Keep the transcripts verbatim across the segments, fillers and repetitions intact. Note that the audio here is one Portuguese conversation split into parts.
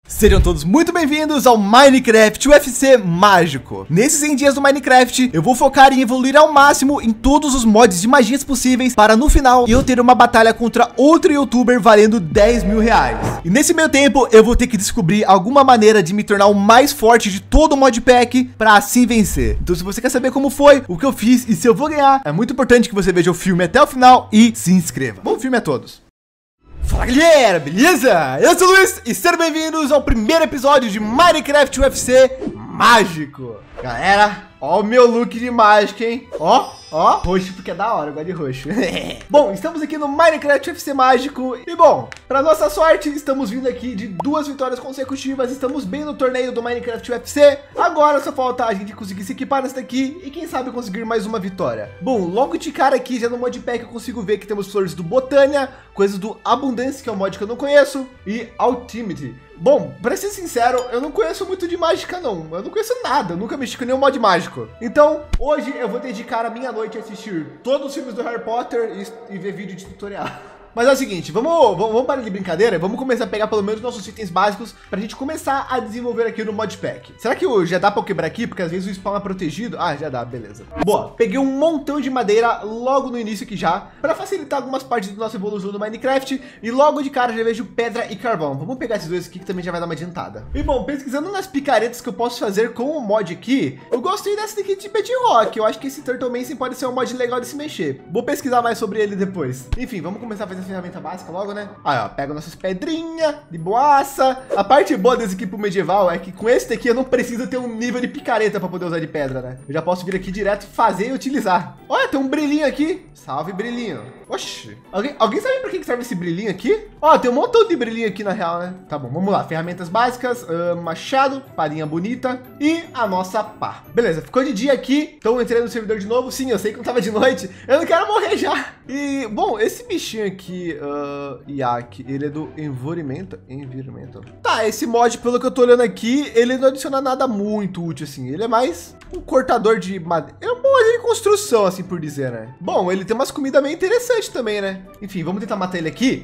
Sejam todos muito bem-vindos ao Minecraft U F C Mágico. Nesses cem dias do Minecraft, eu vou focar em evoluir ao máximo em todos os mods de magias possíveis para no final eu ter uma batalha contra outro youtuber valendo dez mil reais. E nesse meio tempo, eu vou ter que descobrir alguma maneira de me tornar o mais forte de todo o modpack para assim vencer. Então se você quer saber como foi, o que eu fiz e se eu vou ganhar, é muito importante que você veja o filme até o final e se inscreva. Bom filme a todos! Fala galera, beleza? Eu sou o Luiz e sejam bem-vindos ao primeiro episódio de Minecraft U F C Mágico. Galera, ó o meu look de mágica, hein? Ó, ó, roxo porque é da hora, eu gosto de roxo. Bom, estamos aqui no Minecraft U F C Mágico e bom, para nossa sorte, estamos vindo aqui de duas vitórias consecutivas, estamos bem no torneio do Minecraft U F C. Agora só falta a gente conseguir se equipar nessa daqui e quem sabe conseguir mais uma vitória. Bom, logo de cara aqui, já no modpack eu consigo ver que temos flores do Botânia, coisas do Abundância, que é um mod que eu não conheço, e Ultimate. Bom, pra ser sincero, eu não conheço muito de mágica não, eu não conheço nada, eu nunca mexi com nenhum mod mágico. Então, hoje eu vou dedicar a minha noite a assistir todos os filmes do Harry Potter e, e ver vídeo de tutorial. Mas é o seguinte, vamos, vamos, vamos parar de brincadeira, vamos começar a pegar pelo menos nossos itens básicos pra gente começar a desenvolver aqui no modpack. Será que já dá pra eu quebrar aqui? Porque às vezes o spawn é protegido. Ah, já dá, beleza. Boa, peguei um montão de madeira logo no início aqui já, pra facilitar algumas partes da nossa evolução do Minecraft. E logo de cara já vejo pedra e carvão. Vamos pegar esses dois aqui que também já vai dar uma adiantada. E bom, pesquisando nas picaretas que eu posso fazer com o mod aqui, eu gostei dessa daqui de Bedrock. Eu acho que esse Turtle Mason pode ser um mod legal de se mexer. Vou pesquisar mais sobre ele depois. Enfim, vamos começar a fazer a ferramenta básica logo, né? Aí, ó, pega nossas pedrinhas de boaça. A parte boa desse equipo medieval é que com esse daqui eu não preciso ter um nível de picareta para poder usar de pedra, né? Eu já posso vir aqui direto, fazer e utilizar. Olha, tem um brilhinho aqui. Salve, brilhinho. Oxi. Alguém, alguém sabe para que serve esse brilhinho aqui? Ó, tem um montão de brilhinho aqui na real, né? Tá bom, vamos lá. Ferramentas básicas, uh, machado, parinha bonita e a nossa pá. Beleza, ficou de dia aqui. Então entrei no servidor de novo. Sim, eu sei que não tava de noite. Eu não quero morrer já. E, bom, esse bichinho aqui, uh, Yak, ele é do Environmental. Environmental. Tá, esse mod, pelo que eu tô olhando aqui, ele não adiciona nada muito útil, assim. Ele é mais um cortador de madeira. É um mod de construção, assim por dizer, né? Bom, ele tem umas comidas meio interessantes também, né? Enfim, vamos tentar matar ele aqui.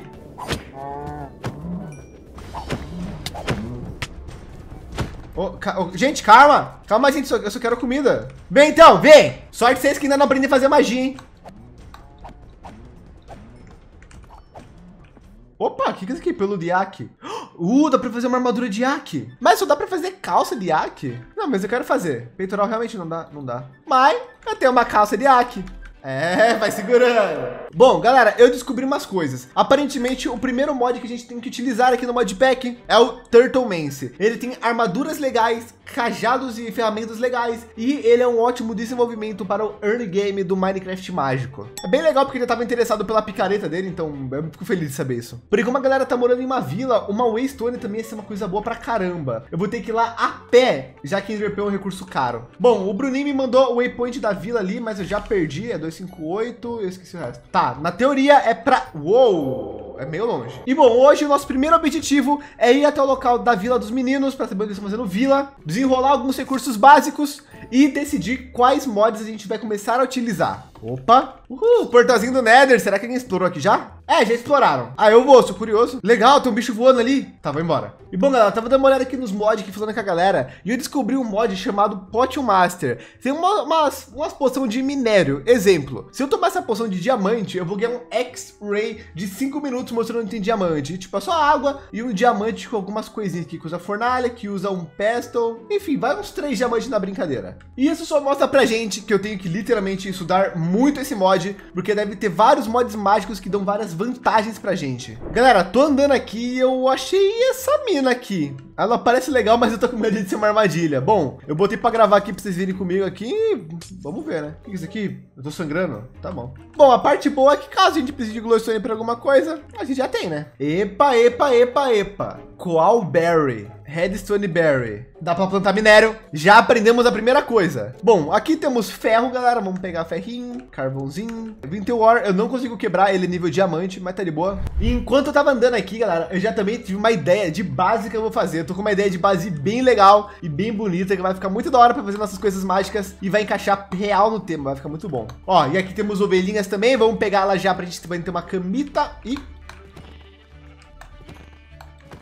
Oh, ca oh, gente, calma. Calma, gente, eu só quero comida. Bem, então, vem. Sorte vocês que ainda não aprendem a fazer magia, hein? Opa, o que, que é isso aqui? Pelo de Yak. Uh, dá pra fazer uma armadura de Yak. Mas só dá pra fazer calça de Yak? Não, mas eu quero fazer. Peitoral realmente não dá, não dá. Mas eu tenho uma calça de Yak. É, vai segurando. Bom, galera, eu descobri umas coisas. Aparentemente, o primeiro mod que a gente tem que utilizar aqui no modpack é o Turtle Mace. Ele tem armaduras legais, cajados e ferramentas legais. E ele é um ótimo desenvolvimento para o early game do Minecraft Mágico. É bem legal porque ele estava interessado pela picareta dele, então eu fico feliz de saber isso. Porém, como a galera tá morando em uma vila, uma Waystone também ia ser uma coisa boa pra caramba. Eu vou ter que ir lá a pé, já que Enderpearl é um recurso caro. Bom, o Bruninho me mandou o waypoint da vila ali, mas eu já perdi, é dois cinco oito, eu esqueci o resto. Tá, na teoria é pra... Uou, é meio longe. E bom, hoje o nosso primeiro objetivo é ir até o local da Vila dos Meninos, para saber o que eles estão fazendo vila, desenrolar alguns recursos básicos e decidir quais mods a gente vai começar a utilizar. Opa, uhul, portalzinho do Nether, será que alguém explorou aqui já? É, já exploraram. Ah, eu vou, sou curioso. Legal, tem um bicho voando ali. Tá, vou embora. E bom, galera, eu tava dando uma olhada aqui nos mods, aqui falando com a galera, e eu descobri um mod chamado Potion Master. Tem uma, umas, umas poção de minério. Exemplo, se eu tomar essa poção de diamante, eu vou ganhar um X-Ray de cinco minutos mostrando que tem diamante. Tipo, é só água e um diamante com algumas coisinhas aqui, que usa fornalha, que usa um pestle. Enfim, vai uns três diamantes na brincadeira. E isso só mostra pra gente que eu tenho que literalmente estudar muito esse mod, porque deve ter vários mods mágicos que dão várias vantagens pra gente. Galera, tô andando aqui e eu achei essa mina aqui. Ela parece legal, mas eu tô com medo de ser uma armadilha. Bom, eu botei pra gravar aqui pra vocês virem comigo aqui. Vamos ver, né? O que é isso aqui? Eu tô sangrando? Tá bom. Bom, a parte boa é que caso a gente precise de glowstone pra alguma coisa, a gente já tem, né? Epa, epa, epa, epa. Koalberry. Redstone Berry. Dá para plantar minério. Já aprendemos a primeira coisa. Bom, aqui temos ferro, galera. Vamos pegar ferrinho, carvãozinho. Vintel Ore, eu não consigo quebrar ele nível diamante, mas tá de boa. E enquanto eu tava andando aqui, galera, eu já também tive uma ideia de base que eu vou fazer. Eu tô com uma ideia de base bem legal e bem bonita, que vai ficar muito da hora para fazer nossas coisas mágicas e vai encaixar real no tema. Vai ficar muito bom. Ó, e aqui temos ovelhinhas também. Vamos pegar ela já pra gente ter uma camita e...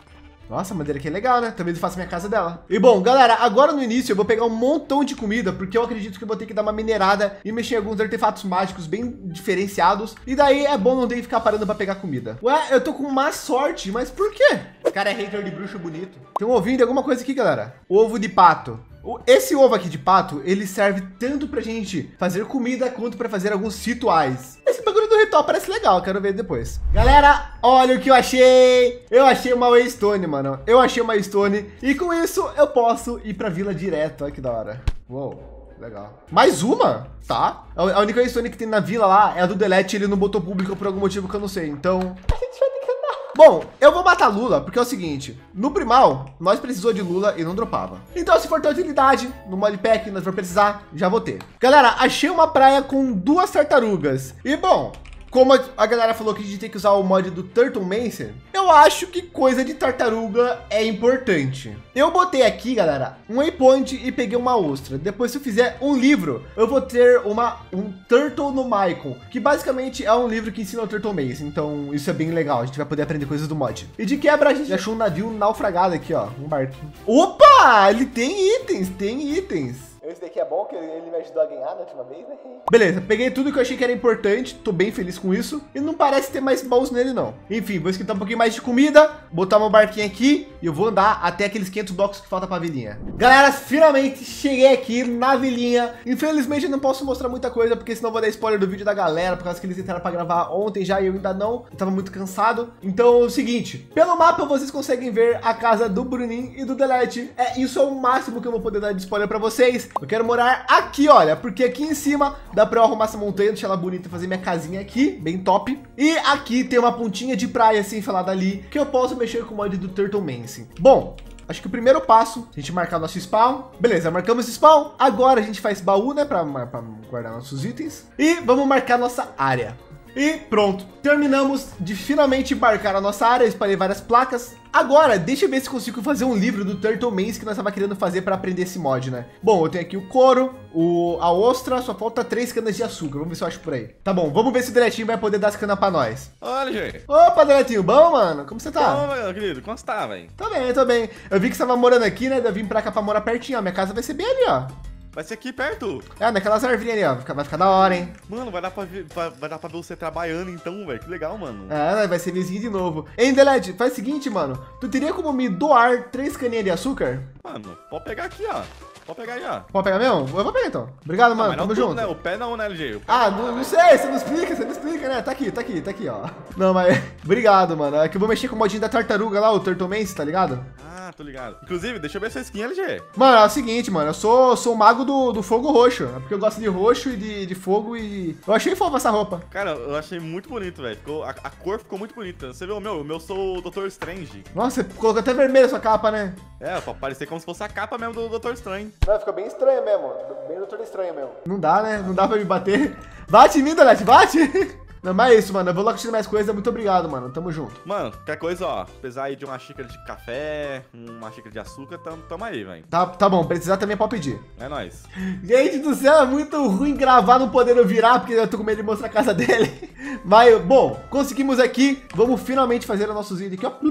Nossa, a madeira aqui é legal, né? Também faço minha casa dela. E bom, galera, agora no início eu vou pegar um montão de comida, porque eu acredito que eu vou ter que dar uma minerada e mexer em alguns artefatos mágicos bem diferenciados. E daí é bom não ter que ficar parando para pegar comida. Ué, eu tô com má sorte, mas por quê? Esse cara é hater de bruxo bonito. Tem um ovinho de alguma coisa aqui, galera. Ovo de pato. Esse ovo aqui de pato, ele serve tanto pra gente fazer comida quanto para fazer alguns rituais. Esse bagulho do ritual parece legal, quero ver depois. Galera, olha o que eu achei. Eu achei uma Waystone, mano. Eu achei uma Waystone e com isso eu posso ir pra vila direto. Olha que da hora. Uou, legal. Mais uma? Tá. A única Waystone que tem na vila lá é a do Delete. Ele não botou público por algum motivo que eu não sei. Então... a gente vai ter que andar. Bom, eu vou matar Lula, porque é o seguinte, no primal, nós precisou de Lula e não dropava. Então, se for ter utilidade, no modpack, nós vamos precisar, já vou ter. Galera, achei uma praia com duas tartarugas. E bom, como a galera falou que a gente tem que usar o mod do Turtlemancer, eu acho que coisa de tartaruga é importante. Eu botei aqui, galera, um waypoint e peguei uma ostra. Depois, se eu fizer um livro, eu vou ter uma, um Turtle no Maicon, que basicamente é um livro que ensina o Turtlemancer. Então, isso é bem legal. A gente vai poder aprender coisas do mod. E de quebra, a gente achou um navio naufragado aqui, ó. Um barquinho. Opa! Ele tem itens, tem itens. Esse daqui é bom, que ele me ajudou a ganhar na última vez, né? Beleza, peguei tudo que eu achei que era importante, tô bem feliz com isso. E não parece ter mais baús nele, não. Enfim, vou esquentar um pouquinho mais de comida, botar meu barquinho aqui e eu vou andar até aqueles quinhentos blocos que falta pra vilinha. Galera, finalmente cheguei aqui na vilinha. Infelizmente eu não posso mostrar muita coisa, porque senão eu vou dar spoiler do vídeo da galera, por causa que eles entraram pra gravar ontem já e eu ainda não. Eu tava muito cansado. Então é o seguinte, pelo mapa vocês conseguem ver a casa do Bruninho e do Delete. É, isso é o máximo que eu vou poder dar de spoiler pra vocês. Eu quero morar aqui, olha, porque aqui em cima dá para eu arrumar essa montanha, deixar ela bonita, fazer minha casinha aqui, bem top. E aqui tem uma pontinha de praia assim, falada ali, que eu posso mexer com o mod do Turtlemancer. Bom, acho que o primeiro passo, a gente marcar nosso spawn. Beleza, marcamos spawn. Agora a gente faz baú, né, para guardar nossos itens. E vamos marcar nossa área. E pronto, terminamos de finalmente marcar a nossa área, espalhei várias placas. Agora, deixa eu ver se consigo fazer um livro do Turtlemancer que nós estava querendo fazer para aprender esse mod, né? Bom, eu tenho aqui o couro, o, a ostra, só falta três canas de açúcar. Vamos ver se eu acho por aí. Tá bom, vamos ver se o Deletinho vai poder dar as canas para nós. Olha, gente. Opa, Deletinho, bom, mano? Como você tá? Bom, meu querido, como você tá, velho? Tô bem, tô bem. Eu vi que você tava morando aqui, né? Eu vim pra cá pra morar pertinho, ó. Minha casa vai ser bem ali, ó. Vai ser aqui perto. É, naquelas arvinhas ali, ó. Vai ficar, vai ficar da hora, hein? Mano, vai dar pra ver, vai, vai dar pra ver você trabalhando então, velho. Que legal, mano. É, vai ser vizinho de novo. Ei, Delete, faz o seguinte, mano. Tu teria como me doar três caninhas de açúcar? Mano, pode pegar aqui, ó. Pode pegar aí, ó. Pode pegar mesmo? Eu vou pegar então. Obrigado, mano. Não, Tamo não junto. tudo, né? O pé não, né, L G? Ah, não, não sei. Você não explica, você não explica, né? Tá aqui, tá aqui, tá aqui, ó. Não, mas... Obrigado, mano. É que eu vou mexer com o modinho da tartaruga lá, o Turtlemancer, tá ligado? Ah, tô ligado. Inclusive, deixa eu ver essa skin, L G. Mano, é o seguinte, mano. Eu sou, sou o mago do, do fogo roxo. É porque eu gosto de roxo e de, de fogo e... Eu achei fofa essa roupa. Cara, eu achei muito bonito, velho. A, a cor ficou muito bonita. Você viu o meu? O meu sou o doutor Strange. Nossa, você colocou até vermelho a sua capa, né? É, pra parecer como se fosse a capa mesmo do doutor Strange. Não, ficou bem estranho mesmo. Bem doutor estranho mesmo. Não dá, né? Não dá pra me bater. Bate em mim, Delete, bate! Não, mas é isso, mano. Eu vou logo tirar mais coisa. Muito obrigado, mano. Tamo junto. Mano, qualquer coisa, ó. Precisar aí de uma xícara de café, uma xícara de açúcar, tamo, tamo aí, velho. Tá, tá bom. Precisar também pode pedir. É nóis. Gente do céu, é muito ruim gravar não podendo virar, porque eu tô com medo de mostrar a casa dele. Mas, bom, conseguimos aqui. Vamos finalmente fazer os nossos vídeos aqui, ó.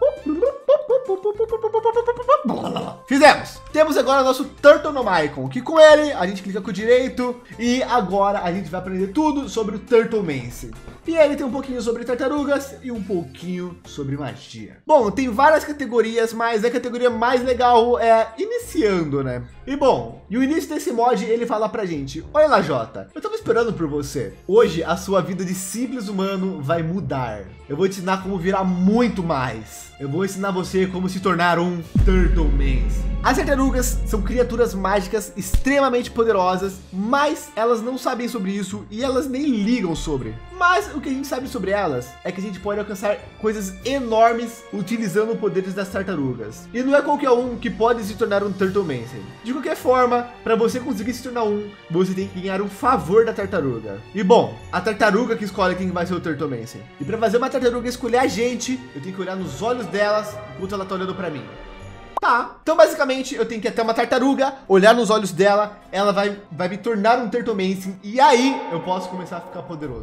Fizemos. Temos agora o nosso Turtle no Maicon, que com ele a gente clica com o direito e agora a gente vai aprender tudo sobre o Turtlemancer. E ele tem um pouquinho sobre tartarugas e um pouquinho sobre magia. Bom, tem várias categorias, mas a categoria mais legal é iniciando, né? E bom, e o início desse mod ele fala pra gente: oi, Lajota, eu tava esperando por você. Hoje a sua vida de simples humano vai mudar. Eu vou te ensinar como virar muito mais. Eu vou ensinar você como se tornar um Turtlemancer. As tartarugas são criaturas mágicas extremamente poderosas, mas elas não sabem sobre isso e elas nem ligam sobre. Mas o que a gente sabe sobre elas é que a gente pode alcançar coisas enormes utilizando poderes das tartarugas. E não é qualquer um que pode se tornar um Turtlemancer. De qualquer forma, para você conseguir se tornar um, você tem que ganhar um favor da tartaruga. E bom, a tartaruga que escolhe quem vai ser o Turtlemancer. E para fazer uma tartaruga escolher a gente, eu tenho que olhar nos olhos delas enquanto ela tá olhando para mim. Tá, então basicamente eu tenho que ir até uma tartaruga, olhar nos olhos dela, ela vai, vai me tornar um Turtlemancer e aí eu posso começar a ficar poderoso.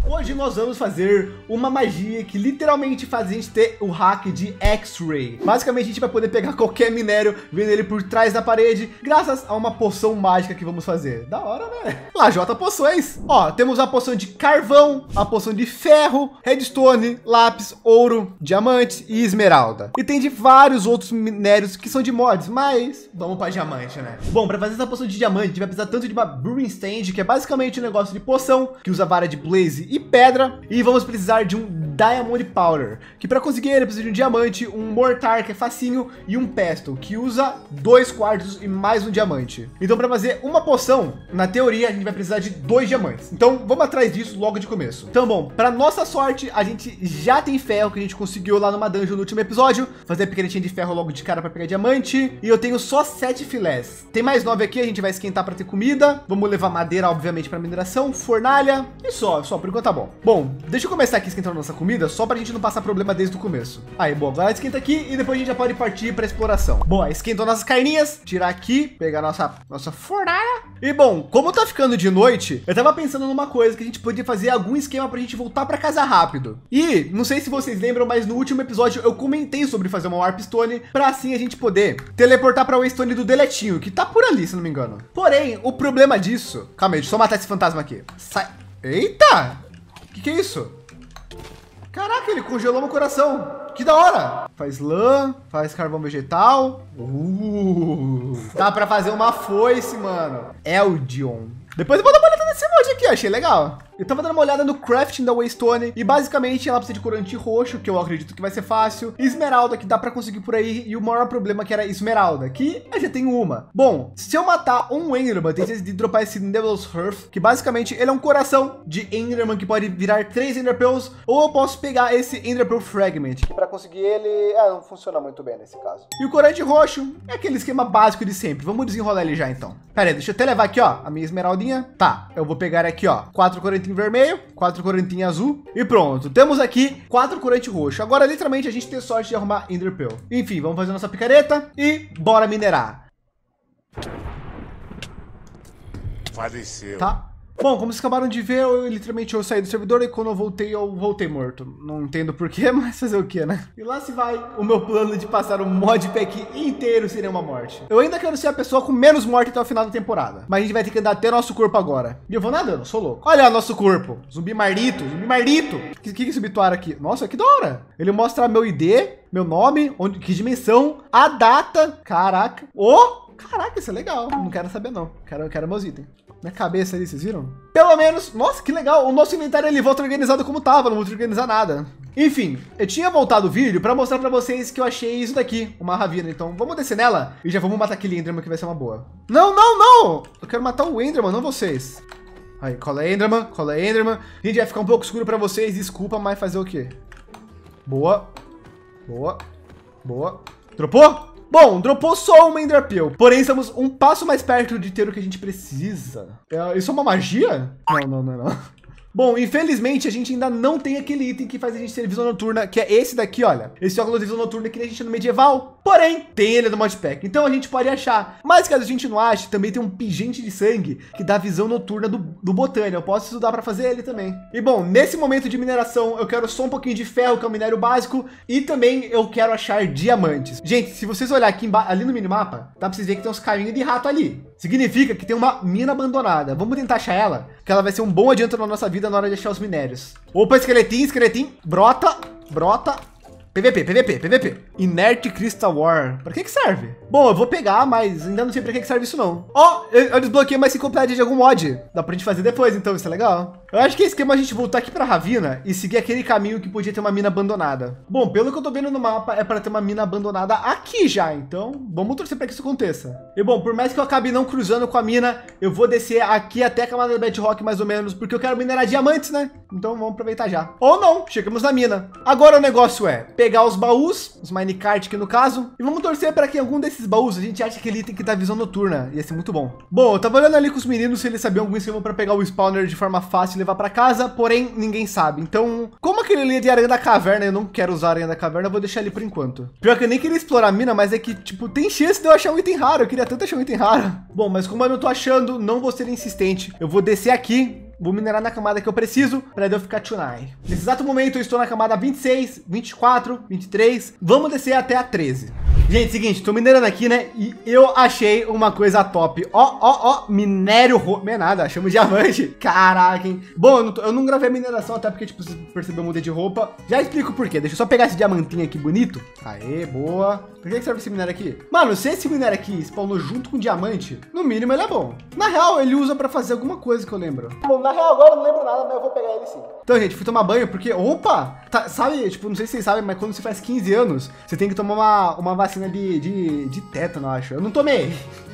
Hoje nós vamos fazer uma magia que literalmente faz a gente ter o hack de X-Ray. Basicamente a gente vai poder pegar qualquer minério, vendo ele por trás da parede, graças a uma poção mágica que vamos fazer. Da hora, né? Lajota Poções. Ó, temos a poção de carvão, a poção de ferro, redstone, lápis, ouro, diamante e esmeralda. E tem de vários outros minérios que são de mods, mas vamos para diamante, né? Bom, para fazer essa poção de diamante, a gente vai precisar tanto de uma Brewing Stand, que é basicamente um negócio de poção, que usa vara de blaze e pedra, e vamos precisar de um Diamond Powder, que para conseguir ele precisa de um diamante, um mortar, que é facinho, e um pestle, que usa dois quartos e mais um diamante. Então para fazer uma poção, na teoria a gente vai precisar de dois diamantes. Então vamos atrás disso logo de começo. Então bom, para nossa sorte, a gente já tem ferro que a gente conseguiu lá numa dungeon no último episódio, fazer a picaretinha de ferro logo de cara para pegar diamante, e eu tenho só sete filés. Tem mais nove aqui, a gente vai esquentar para ter comida. Vamos levar madeira, obviamente, para mineração, fornalha e só, só por enquanto tá bom. Bom, deixa eu começar aqui esquentando nossa comida, só para a gente não passar problema desde o começo. Aí, bom, agora esquenta aqui e depois a gente já pode partir para exploração. Bom, esquentou nossas carninhas, tirar aqui, pegar nossa nossa fornalha. E bom, como tá ficando de noite, eu tava pensando numa coisa que a gente podia fazer algum esquema para a gente voltar para casa rápido. E não sei se vocês lembram, mas no último episódio eu comentei sobre fazer uma Warp Stone para assim a gente poder teleportar para o Stone do Deletinho, que tá por ali, se não me engano. Porém, o problema disso... Calma aí, deixa eu só matar esse fantasma aqui. Sai... Eita! O que que é isso? Caraca, ele congelou meu coração. Que da hora. Faz lã, faz carvão vegetal. Uh, dá pra fazer uma foice, mano. Eldion. Depois eu vou dar uma olhada nesse mod aqui, achei legal. Eu tava dando uma olhada no crafting da Waystone e basicamente ela precisa de corante roxo, que eu acredito que vai ser fácil, esmeralda, que dá para conseguir por aí, e o maior problema que era esmeralda, que eu já tenho uma. Bom, se eu matar um Enderman, tem chance de dropar esse Devil's Hearth, que basicamente ele é um coração de Enderman que pode virar três Enderpearls, ou eu posso pegar esse Enderpearl Fragment, que para conseguir ele, é, não funciona muito bem nesse caso. E o corante roxo é aquele esquema básico de sempre. Vamos desenrolar ele já então. Pera aí, deixa eu até levar aqui, ó, a minha esmeraldinha. Tá, eu vou pegar aqui, ó, quatro corante vermelho, quatro corante azul e pronto. Temos aqui quatro corante roxo. Agora, literalmente, a gente tem sorte de arrumar Enderpearl. Enfim, vamos fazer nossa picareta e bora minerar. Faleceu. Tá. Bom, como vocês acabaram de ver, eu literalmente eu saí do servidor e quando eu voltei, eu voltei morto. Não entendo porquê, mas fazer o que, né? E lá se vai o meu plano de passar o modpack inteiro sem nenhuma morte. Eu ainda quero ser a pessoa com menos morte até o final da temporada. Mas a gente vai ter que andar até nosso corpo agora. E eu vou nadando, sou louco. Olha nosso corpo. Zumbi marlito, zumbi marlito. O que, que é esse bituário aqui? Nossa, que da hora. Ele mostra meu I D, meu nome, onde, que dimensão, a data. Caraca. Oh, caraca, isso é legal. Não quero saber não. Quero, quero meus itens. Minha cabeça ali, vocês viram? Pelo menos, nossa, que legal. O nosso inventário ele volta organizado como tava, não vou organizar nada. Enfim, eu tinha voltado o vídeo para mostrar para vocês que eu achei isso daqui, uma ravina. Então vamos descer nela e já vamos matar aquele Enderman que vai ser uma boa. Não, não, não! Eu quero matar o Enderman, não vocês. Aí, cola Enderman, cola Enderman. Gente, vai ficar um pouco escuro para vocês, desculpa, mas fazer o quê? Boa, boa, boa. Dropou? Bom, dropou só uma Enderpearl, porém estamos um passo mais perto de ter o que a gente precisa. É, isso é uma magia? Não, não, não, não. Bom, infelizmente a gente ainda não tem aquele item que faz a gente ter visão noturna, que é esse daqui, olha. Esse óculos de visão noturna que nem a gente no medieval, porém tem ele no modpack, então a gente pode achar. Mas caso a gente não ache, também tem um pingente de sangue que dá visão noturna do, do Botânia. Eu posso estudar para fazer ele também. E bom, nesse momento de mineração, eu quero só um pouquinho de ferro, que é o minério básico, e também eu quero achar diamantes. Gente, se vocês olhar aqui ali no minimapa, dá para vocês verem que tem uns caminhos de rato ali. Significa que tem uma mina abandonada. Vamos tentar achar ela, que ela vai ser um bom adianto na nossa vida na hora de achar os minérios. Opa, esqueletinho, esqueletinho. Brota, brota. P V P, P V P, P V P. Inert Crystal War. Para que que serve? Bom, eu vou pegar, mas ainda não sei para que que serve isso não. Ó, oh, eu, eu desbloqueei uma enciclopédia de algum mod. Dá pra gente fazer depois, então isso é legal. Eu acho que é esquema a gente voltar aqui pra Ravina e seguir aquele caminho que podia ter uma mina abandonada. Bom, pelo que eu tô vendo no mapa, é para ter uma mina abandonada aqui já. Então, vamos torcer para que isso aconteça. E bom, por mais que eu acabe não cruzando com a mina, eu vou descer aqui até a camada da Bedrock mais ou menos, porque eu quero minerar diamantes, né? Então vamos aproveitar já. Ou não, chegamos na mina. Agora o negócio é pegar os baús, os minecart aqui no caso, e vamos torcer para que em algum desses baús a gente ache aquele item que dá visão noturna. Ia ser muito bom. Bom, eu tava olhando ali com os meninos se eles sabiam algum esquema para pegar o spawner de forma fácil e levar para casa, porém ninguém sabe. Então, como aquele ali é de aranha da caverna, eu não quero usar a aranha da caverna, eu vou deixar ali por enquanto. Pior que eu nem queria explorar a mina, mas é que, tipo, tem chance de eu achar um item raro. Eu queria tanto achar um item raro. Bom, mas como eu não tô achando, não vou ser insistente. Eu vou descer aqui Vou minerar na camada que eu preciso para eu ficar tunai. Nesse exato momento eu estou na camada vinte e seis, vinte e quatro, vinte e três. Vamos descer até a treze. Gente, seguinte, tô minerando aqui, né? E eu achei uma coisa top. Ó, ó, ó, minério roxo. Não é nada, achamos diamante. Caraca, hein? Bom, eu não, tô, eu não gravei a mineração até porque, tipo, você percebeu, eu mudei de roupa. Já explico por quê. Deixa eu só pegar esse diamantinho aqui bonito. Aê, boa. Por que que serve esse minério aqui? Mano, se esse minério aqui spawnou junto com diamante, no mínimo ele é bom. Na real, ele usa pra fazer alguma coisa que eu lembro. Bom, na real, agora eu não lembro nada, mas eu vou pegar ele sim. Então, gente, fui tomar banho porque, opa, tá, sabe, tipo, não sei se vocês sabem, mas quando você faz quinze anos, você tem que tomar uma, uma vacina de, de, de tétano, eu acho. Eu não tomei.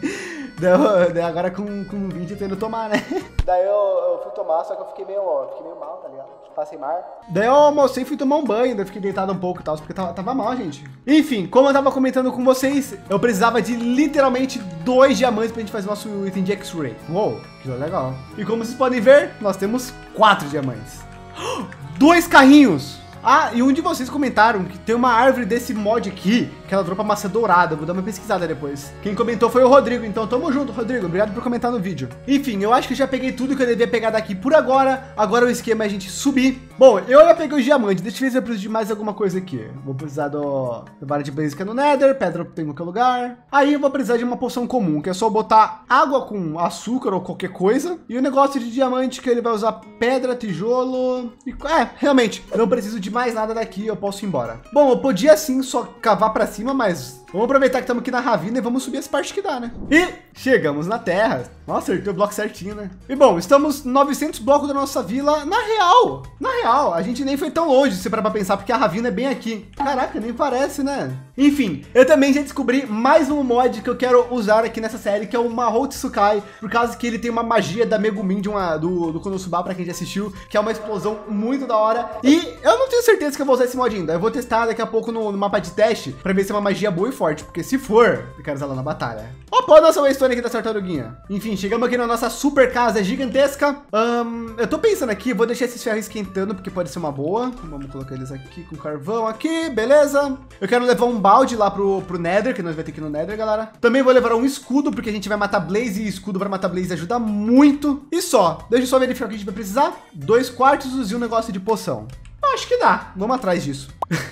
Daí, daí agora com, com vinte eu tô indo tomar, né? Daí eu, eu fui tomar, só que eu fiquei meio, fiquei meio mal, tá ligado? Passei mar. Daí eu almocei e fui tomar um banho, daí eu fiquei deitado um pouco e tal, porque tava, tava mal, gente. Enfim, como eu tava comentando com vocês, eu precisava de literalmente dois diamantes pra gente fazer nosso item de X-Ray. Uou, que legal. E como vocês podem ver, nós temos quatro diamantes. Dois carrinhos! Ah, e um de vocês comentaram que tem uma árvore desse mod aqui, que ela dropa maçã dourada. Vou dar uma pesquisada depois. Quem comentou foi o Rodrigo, então tamo junto, Rodrigo. Obrigado por comentar no vídeo. Enfim, eu acho que eu já peguei tudo que eu devia pegar daqui por agora. Agora o esquema é a gente subir. Bom, eu já peguei os diamantes. Deixa eu ver se eu preciso de mais alguma coisa aqui. Vou precisar do, da vara de basic no Nether, pedra tem em qualquer lugar. Aí eu vou precisar de uma poção comum, que é só botar água com açúcar ou qualquer coisa. E o negócio de diamante, que ele vai usar pedra, tijolo... E, é, realmente, eu não preciso de mais nada daqui, eu posso ir embora. Bom, eu podia sim só cavar pra cima, mas vamos aproveitar que estamos aqui na ravina e vamos subir essa parte que dá, né? E chegamos na terra. Nossa, acertei o bloco certinho, né? E bom, estamos novecentos blocos da nossa vila. Na real, na real, a gente nem foi tão longe, se parar pra pensar, porque a ravina é bem aqui. Caraca, nem parece, né? Enfim, eu também já descobri mais um mod que eu quero usar aqui nessa série, que é o Mahou Tsukai, por causa que ele tem uma magia da Megumin de uma, do, do Konosuba, pra quem já assistiu, que é uma explosão muito da hora. E eu não tenho certeza que eu vou usar esse mod ainda. Eu vou testar daqui a pouco no, no mapa de teste, pra ver se é uma magia boa e forte, porque se for, eu quero usar lá na batalha. Opa, a nossa waystone aqui da tartaruguinha. Enfim, chegamos aqui na nossa super casa gigantesca. Um, eu tô pensando aqui, vou deixar esses ferros esquentando, porque pode ser uma boa. Vamos colocar eles aqui com carvão aqui, beleza. Eu quero levar um balde lá pro, pro Nether, que nós vamos ter aqui no Nether, galera. Também vou levar um escudo, porque a gente vai matar Blaze, e escudo para matar Blaze ajuda muito. E só, deixa eu só verificar o que a gente vai precisar. Dois quartos e um negócio de poção. Eu acho que dá, vamos atrás disso.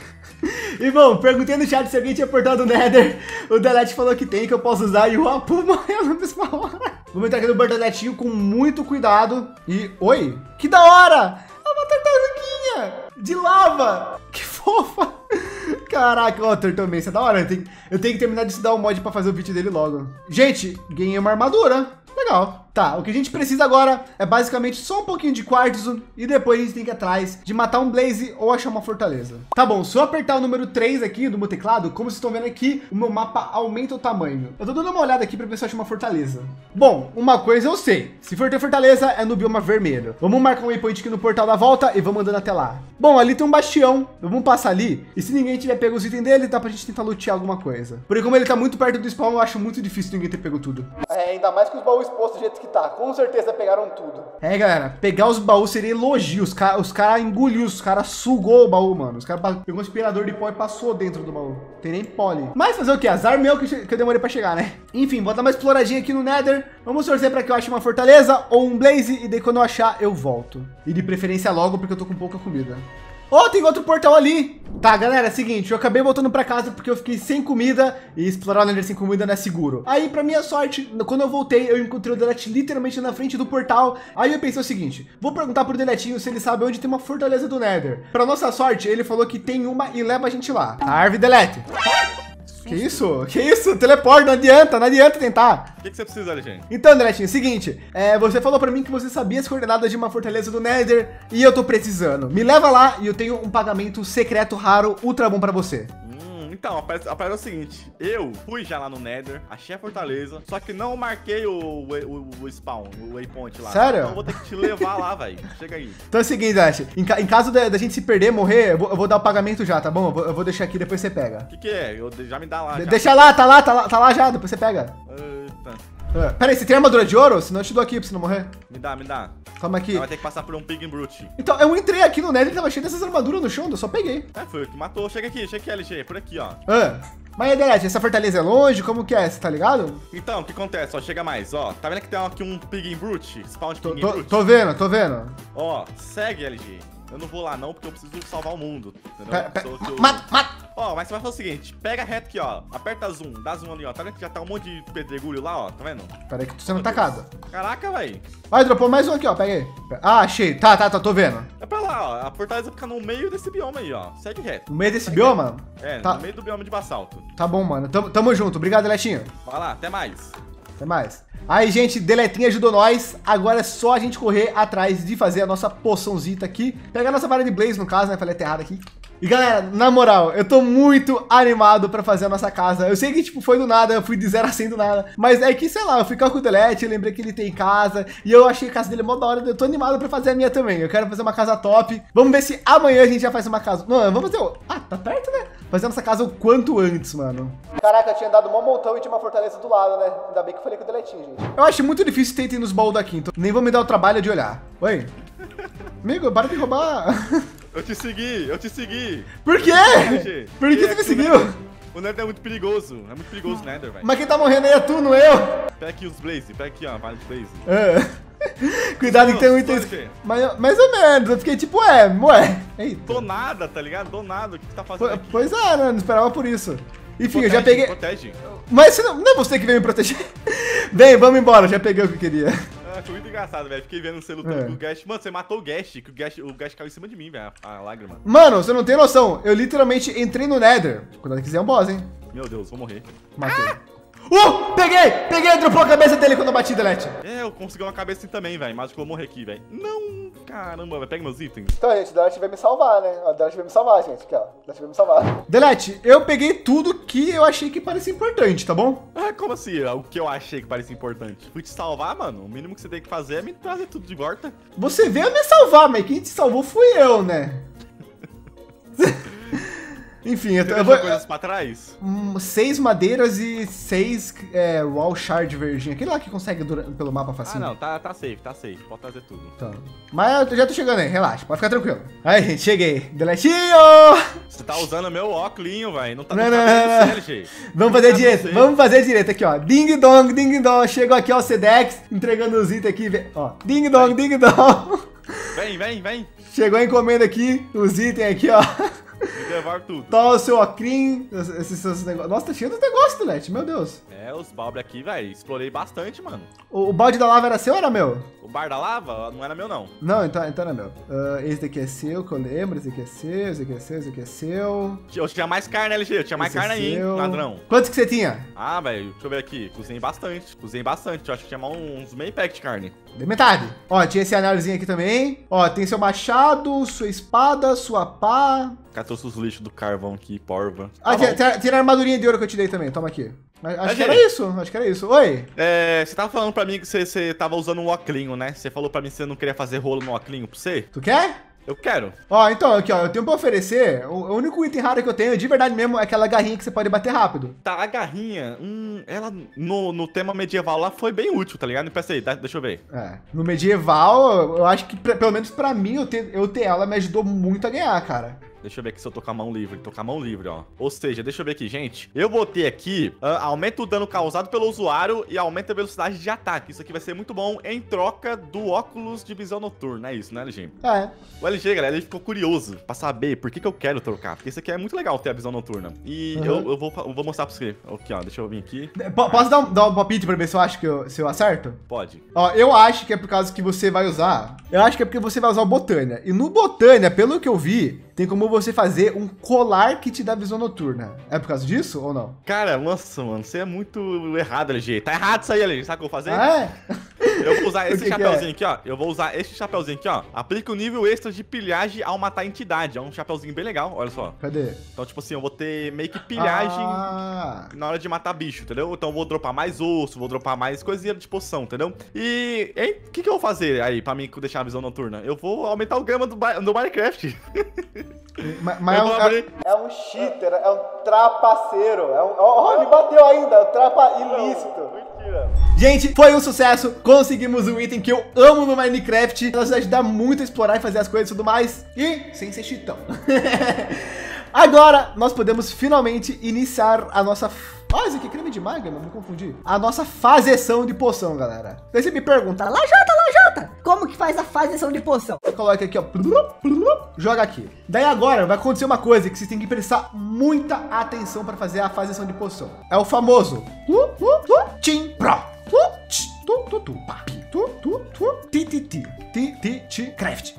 E bom, perguntei no chat se alguém tinha portal do Nether. O Delete falou que tem, que eu posso usar. E o Apu morreu na mesma hora. Vamos entrar aqui no bordeletinho com muito cuidado. E, oi, que da hora! É uma tartaruguinha de lava. Que fofa. Caraca, ó, Turtleman, isso é da hora. Eu tenho, eu tenho que terminar de estudar o mod pra fazer o vídeo dele logo. Gente, ganhei uma armadura. Legal. Tá, o que a gente precisa agora é basicamente só um pouquinho de quartzo e depois a gente tem que ir atrás de matar um Blaze ou achar uma fortaleza. Tá bom, se eu apertar o número três aqui do meu teclado, como vocês estão vendo aqui, o meu mapa aumenta o tamanho. Eu tô dando uma olhada aqui para ver se eu acho uma fortaleza. Bom, uma coisa eu sei, se for ter fortaleza é no bioma vermelho. Vamos marcar um waypoint aqui no portal da volta e vamos andando até lá. Bom, ali tem um bastião, vamos passar ali e se ninguém tiver pego os itens dele, dá pra gente tentar lutear alguma coisa. Porque como ele tá muito perto do spawn, eu acho muito difícil ninguém ter pego tudo. É, ainda mais que os baús expostos do jeito que tá, com certeza pegaram tudo. É, galera, pegar os baús seria elogio. Os caras os cara engoliu, os caras sugou o baú, mano. Os caras pegou um aspirador de pó e passou dentro do baú. Tem nem pole. Mas fazer o que? Azar meu que, que eu demorei pra chegar, né? Enfim, vou dar uma exploradinha aqui no Nether. Vamos torcer pra que eu ache uma fortaleza ou um Blaze. E daí quando eu achar, eu volto. E de preferência logo, porque eu tô com pouca comida. Oh, tem outro portal ali. Tá, galera, é o seguinte, eu acabei voltando pra casa porque eu fiquei sem comida e explorar o Nether sem comida não é seguro. Aí, pra minha sorte, quando eu voltei, eu encontrei o Delete literalmente na frente do portal. Aí eu pensei o seguinte, vou perguntar pro Deletinho se ele sabe onde tem uma fortaleza do Nether. Pra nossa sorte, ele falou que tem uma e leva a gente lá. A árvore, Delete. Que isso? Que isso? Teleporte, não adianta, não adianta tentar. O que, que você precisa, Alexandre? Então, Deletinho, seguinte, é, você falou pra mim que você sabia as coordenadas de uma fortaleza do Nether e eu tô precisando. Me leva lá e eu tenho um pagamento secreto raro ultra bom pra você. Hum, então, a parada é o seguinte, eu fui já lá no Nether, achei a fortaleza, só que não marquei o, o, o spawn, o waypoint lá. Sério? Então eu vou ter que te levar lá, velho. Chega aí. Então é o seguinte, Delete, em, ca em caso da, da gente se perder, morrer, eu vou, eu vou dar o pagamento já, tá bom? Eu vou, eu vou deixar aqui, depois você pega. O que que é? Eu, já me dá lá. De já. Deixa lá, tá lá, tá lá, tá lá já, depois você pega. Eita. Uh, pera aí, você tem armadura de ouro? Senão eu te dou aqui pra você não morrer. Me dá, me dá. Calma aqui. Ela vai ter que passar por um Pig Brute. Então, eu entrei aqui no Nether e tava cheio dessas armaduras no chão, eu só peguei. É, foi o que matou. Chega aqui, chega aqui, L G, por aqui, ó. Ah, Mas, Delete, essa fortaleza é longe? Como que é? Você tá ligado? Então, o que acontece? Ó, chega mais, ó. Tá vendo que tem aqui um Pig Brute? Spawn de Tô, Pig tô, Brute? tô vendo, tô vendo. Ó, segue, L G. Eu não vou lá não, porque eu preciso salvar o mundo. Entendeu? Pera, pera, Sou teu- mata, mata. Ó, mas você vai fazer o seguinte, pega reto aqui, ó. Aperta zoom, dá zoom ali, ó. Tá vendo que já tá um monte de pedregulho lá, ó? Tá vendo? Pera aí que eu tô sendo atacado. Caraca, velho. Vai, dropou mais um aqui, ó. Pega aí. Ah, achei. Tá, tá, tá, tô vendo. É pra lá, ó. A fortaleza fica no meio desse bioma aí, ó. Segue reto. No meio desse bioma? É, Tá. no meio do bioma de basalto. Tá bom, mano. Tamo, tamo junto. Obrigado, Deletinho. Vai lá, até mais. Até mais. Aí, gente, Deletinho ajudou nós. Agora é só a gente correr atrás de fazer a nossa poçãozita aqui. Pegar a nossa vara de Blaze, no caso, né? Falei até errado aqui. E, galera, na moral, eu tô muito animado pra fazer a nossa casa. Eu sei que, tipo, foi do nada, eu fui de zero a cem do nada. Mas é que, sei lá, eu fui com o Delete, eu lembrei que ele tem casa. E eu achei a casa dele mó da hora. Eu tô animado pra fazer a minha também. Eu quero fazer uma casa top. Vamos ver se amanhã a gente já faz uma casa. Não, vamos fazer o... Ah, tá perto, né? Fazer a nossa casa o quanto antes, mano. Caraca, eu tinha dado um montão e tinha uma fortaleza do lado, né? Ainda bem que eu falei com o Deletinho, gente. Eu acho muito difícil ter item nos baús daqui, então nem vou me dar o trabalho de olhar. Oi? Amigo, para de roubar. Eu te segui, eu te segui. Por quê? Por que você me seguiu? O Nether é muito perigoso. É muito perigoso o Nether, velho. Mas quem tá morrendo aí é tu, não eu. Pega aqui os Blaze, pega aqui, ó, vale de Blaze. É. Cuidado que tem um item. Mais, mais ou menos, eu fiquei tipo, ué, ué. Eita. Do nada, tá ligado? Do nada, o que você tá fazendo Po- aqui? Pois é, né? Não esperava por isso. Enfim, eu já Protege, peguei. Protege. Mas você não, não é você que veio me proteger. Bem, vamos embora, já peguei o que eu queria. Ah, foi muito engraçado, velho. Fiquei vendo você lutando É. com o Gash. Mano, você matou o Gash, que o Gash, o Gash caiu em cima de mim, velho. A, a lágrima. Mano, você não tem noção. Eu literalmente entrei no Nether. Quando ele quiser é um boss, hein? Meu Deus, vou morrer. Matei. Uh! Peguei! Peguei! Dropou a cabeça dele quando eu bati, Delete. É, eu consegui uma cabeça assim também, velho. Mas acho que eu vou morrer aqui, velho. Não, caramba, velho. Pega meus itens. Então, gente, o Delete veio me salvar, né? O Delete veio me salvar, gente. Aqui, ó. O Delete veio me salvar. Delete, eu peguei tudo que eu achei que parecia importante, tá bom? Ah, como assim? O que eu achei que parecia importante? Fui te salvar, mano. O mínimo que você tem que fazer é me trazer tudo de volta. Você veio me salvar, mas quem te salvou fui eu, né? Enfim, eu, Você tô- eu deixou vou... coisas pra trás? Hum, seis madeiras e seis é, raw shard verdinho. Aquele lá que consegue dura- pelo mapa Ah, facinho. não. Tá, tá safe, tá safe. Pode trazer tudo. Então. Mas eu já tô chegando aí, relaxa, pode ficar tranquilo. Aí, gente, cheguei. Deletinho! Você tá usando meu óculos, velho. Não tá Não, não, não, tá não, vendo não. você, L G. Vamos fazer Tá direito, você. vamos fazer direito aqui, ó. Ding dong, ding dong. Chegou aqui, ó, o Sedex, entregando os itens aqui. vê- Ó, ding dong, ding dong. Vem, vem, vem. Chegou a encomenda aqui, os itens aqui, ó. Me devolve tudo. Toma o seu ocrim, esses seus negócios. Nossa, tá cheio dos negócios, Delete, meu Deus. É, os pobre aqui, velho. Explorei bastante, mano. O, o balde da lava era seu ou era meu? O bar da lava não era meu, não. Não, então, então era meu. Ah, esse daqui é seu, que eu lembro. Esse aqui é seu, esse aqui é seu, esse aqui é seu. Eu tinha mais carne, L G. Eu tinha mais Esse é carne aí, hein, seu. ladrão. Quantos que você tinha? Ah, velho. Deixa eu ver aqui. Cozinhei bastante. Cozinhei bastante. Eu acho que tinha mais uns meio pack de carne. De metade. Ó, tinha esse análise aqui também. Ó, tem seu machado, sua espada, sua pá. Cara, trouxe os lixos do carvão aqui, porva. Ah, Tá tem, bom. tem, tem a armadurinha de ouro que eu te dei também. Toma aqui. Mas Acho Mas, que era gente. isso, acho que era isso. Oi. É, você tava falando pra mim que você, você tava usando um oclinho, né? Você falou pra mim que você não queria fazer rolo no oclinho pra você? Tu quer? Eu quero. Ó, então, aqui, ó, eu tenho pra oferecer. O, o único item raro que eu tenho, de verdade mesmo, é aquela garrinha que você pode bater rápido. Tá, a garrinha, hum, ela no, no tema medieval lá foi bem útil, tá ligado? Pensa aí, tá, deixa eu ver. É. No medieval, eu, eu acho que, pra- pelo menos pra mim, eu ter, eu ter ela me ajudou muito a ganhar, cara. Deixa eu ver aqui se eu tô com a mão livre. Tô com a mão livre, ó. Ou seja, deixa eu ver aqui, gente. Eu vou ter aqui, ah, aumenta o dano causado pelo usuário e aumenta a velocidade de ataque. Isso aqui vai ser muito bom em troca do óculos de visão noturna. É isso, né, L G? É. O L G, galera, ele ficou curioso pra saber por que, que eu quero trocar. Porque isso aqui é muito legal ter a visão noturna. E Uhum. eu, eu, vou, eu vou mostrar pra você. Aqui, ó. Deixa eu vir aqui. P- posso dar um, dar um palpite pra ver se eu acho que eu, se eu acerto? Pode. Ó, eu acho que é por causa que você vai usar. Eu acho que é porque você vai usar o Botânia. E no Botânia, pelo que eu vi, tem como você fazer um colar que te dá visão noturna. É por causa disso ou não? Cara, nossa, mano, você é muito errado, L G. Tá errado isso aí, L G. Sabe o que eu vou fazer? Ah, é? Eu vou usar O esse que que chapeuzinho aqui, ó. Eu vou usar esse chapeuzinho aqui, ó. Aplica o nível extra de pilhagem ao matar a entidade. É um chapeuzinho bem legal, olha só. Cadê? Então, tipo assim, eu vou ter meio que pilhagem Ah, na hora de matar bicho, entendeu? Então eu vou dropar mais osso, vou dropar mais coisinha de poção, entendeu? E, hein, o que que eu vou fazer aí pra mim deixar a visão noturna? Eu vou aumentar o gama do, ba- do Minecraft. mas mas Eu é, vou um, abrir. é, é um cheater, é um trapaceiro. É um, ó, ó, me bateu ainda, é um trapa ilícito. Mentira. Gente, foi um sucesso. Conseguimos um item que eu amo no Minecraft. Ela nos ajuda muito a explorar e fazer as coisas e tudo mais. E sem ser cheatão. Agora nós podemos finalmente iniciar a nossa... Ah, isso aqui é creme de maga, não me confundi. A nossa fazeção de poção, galera. Daí você me pergunta, Lajota, Lajota, como que faz a fazeção de poção? coloca aqui, ó. Joga aqui. Daí agora vai acontecer uma coisa que vocês têm que prestar muita atenção para fazer a fazeção de poção. É o famoso tim pro. Tu, tu, tu, pá, tu, tu, tu, ti, ti, ti, ti, ti, ti, craft.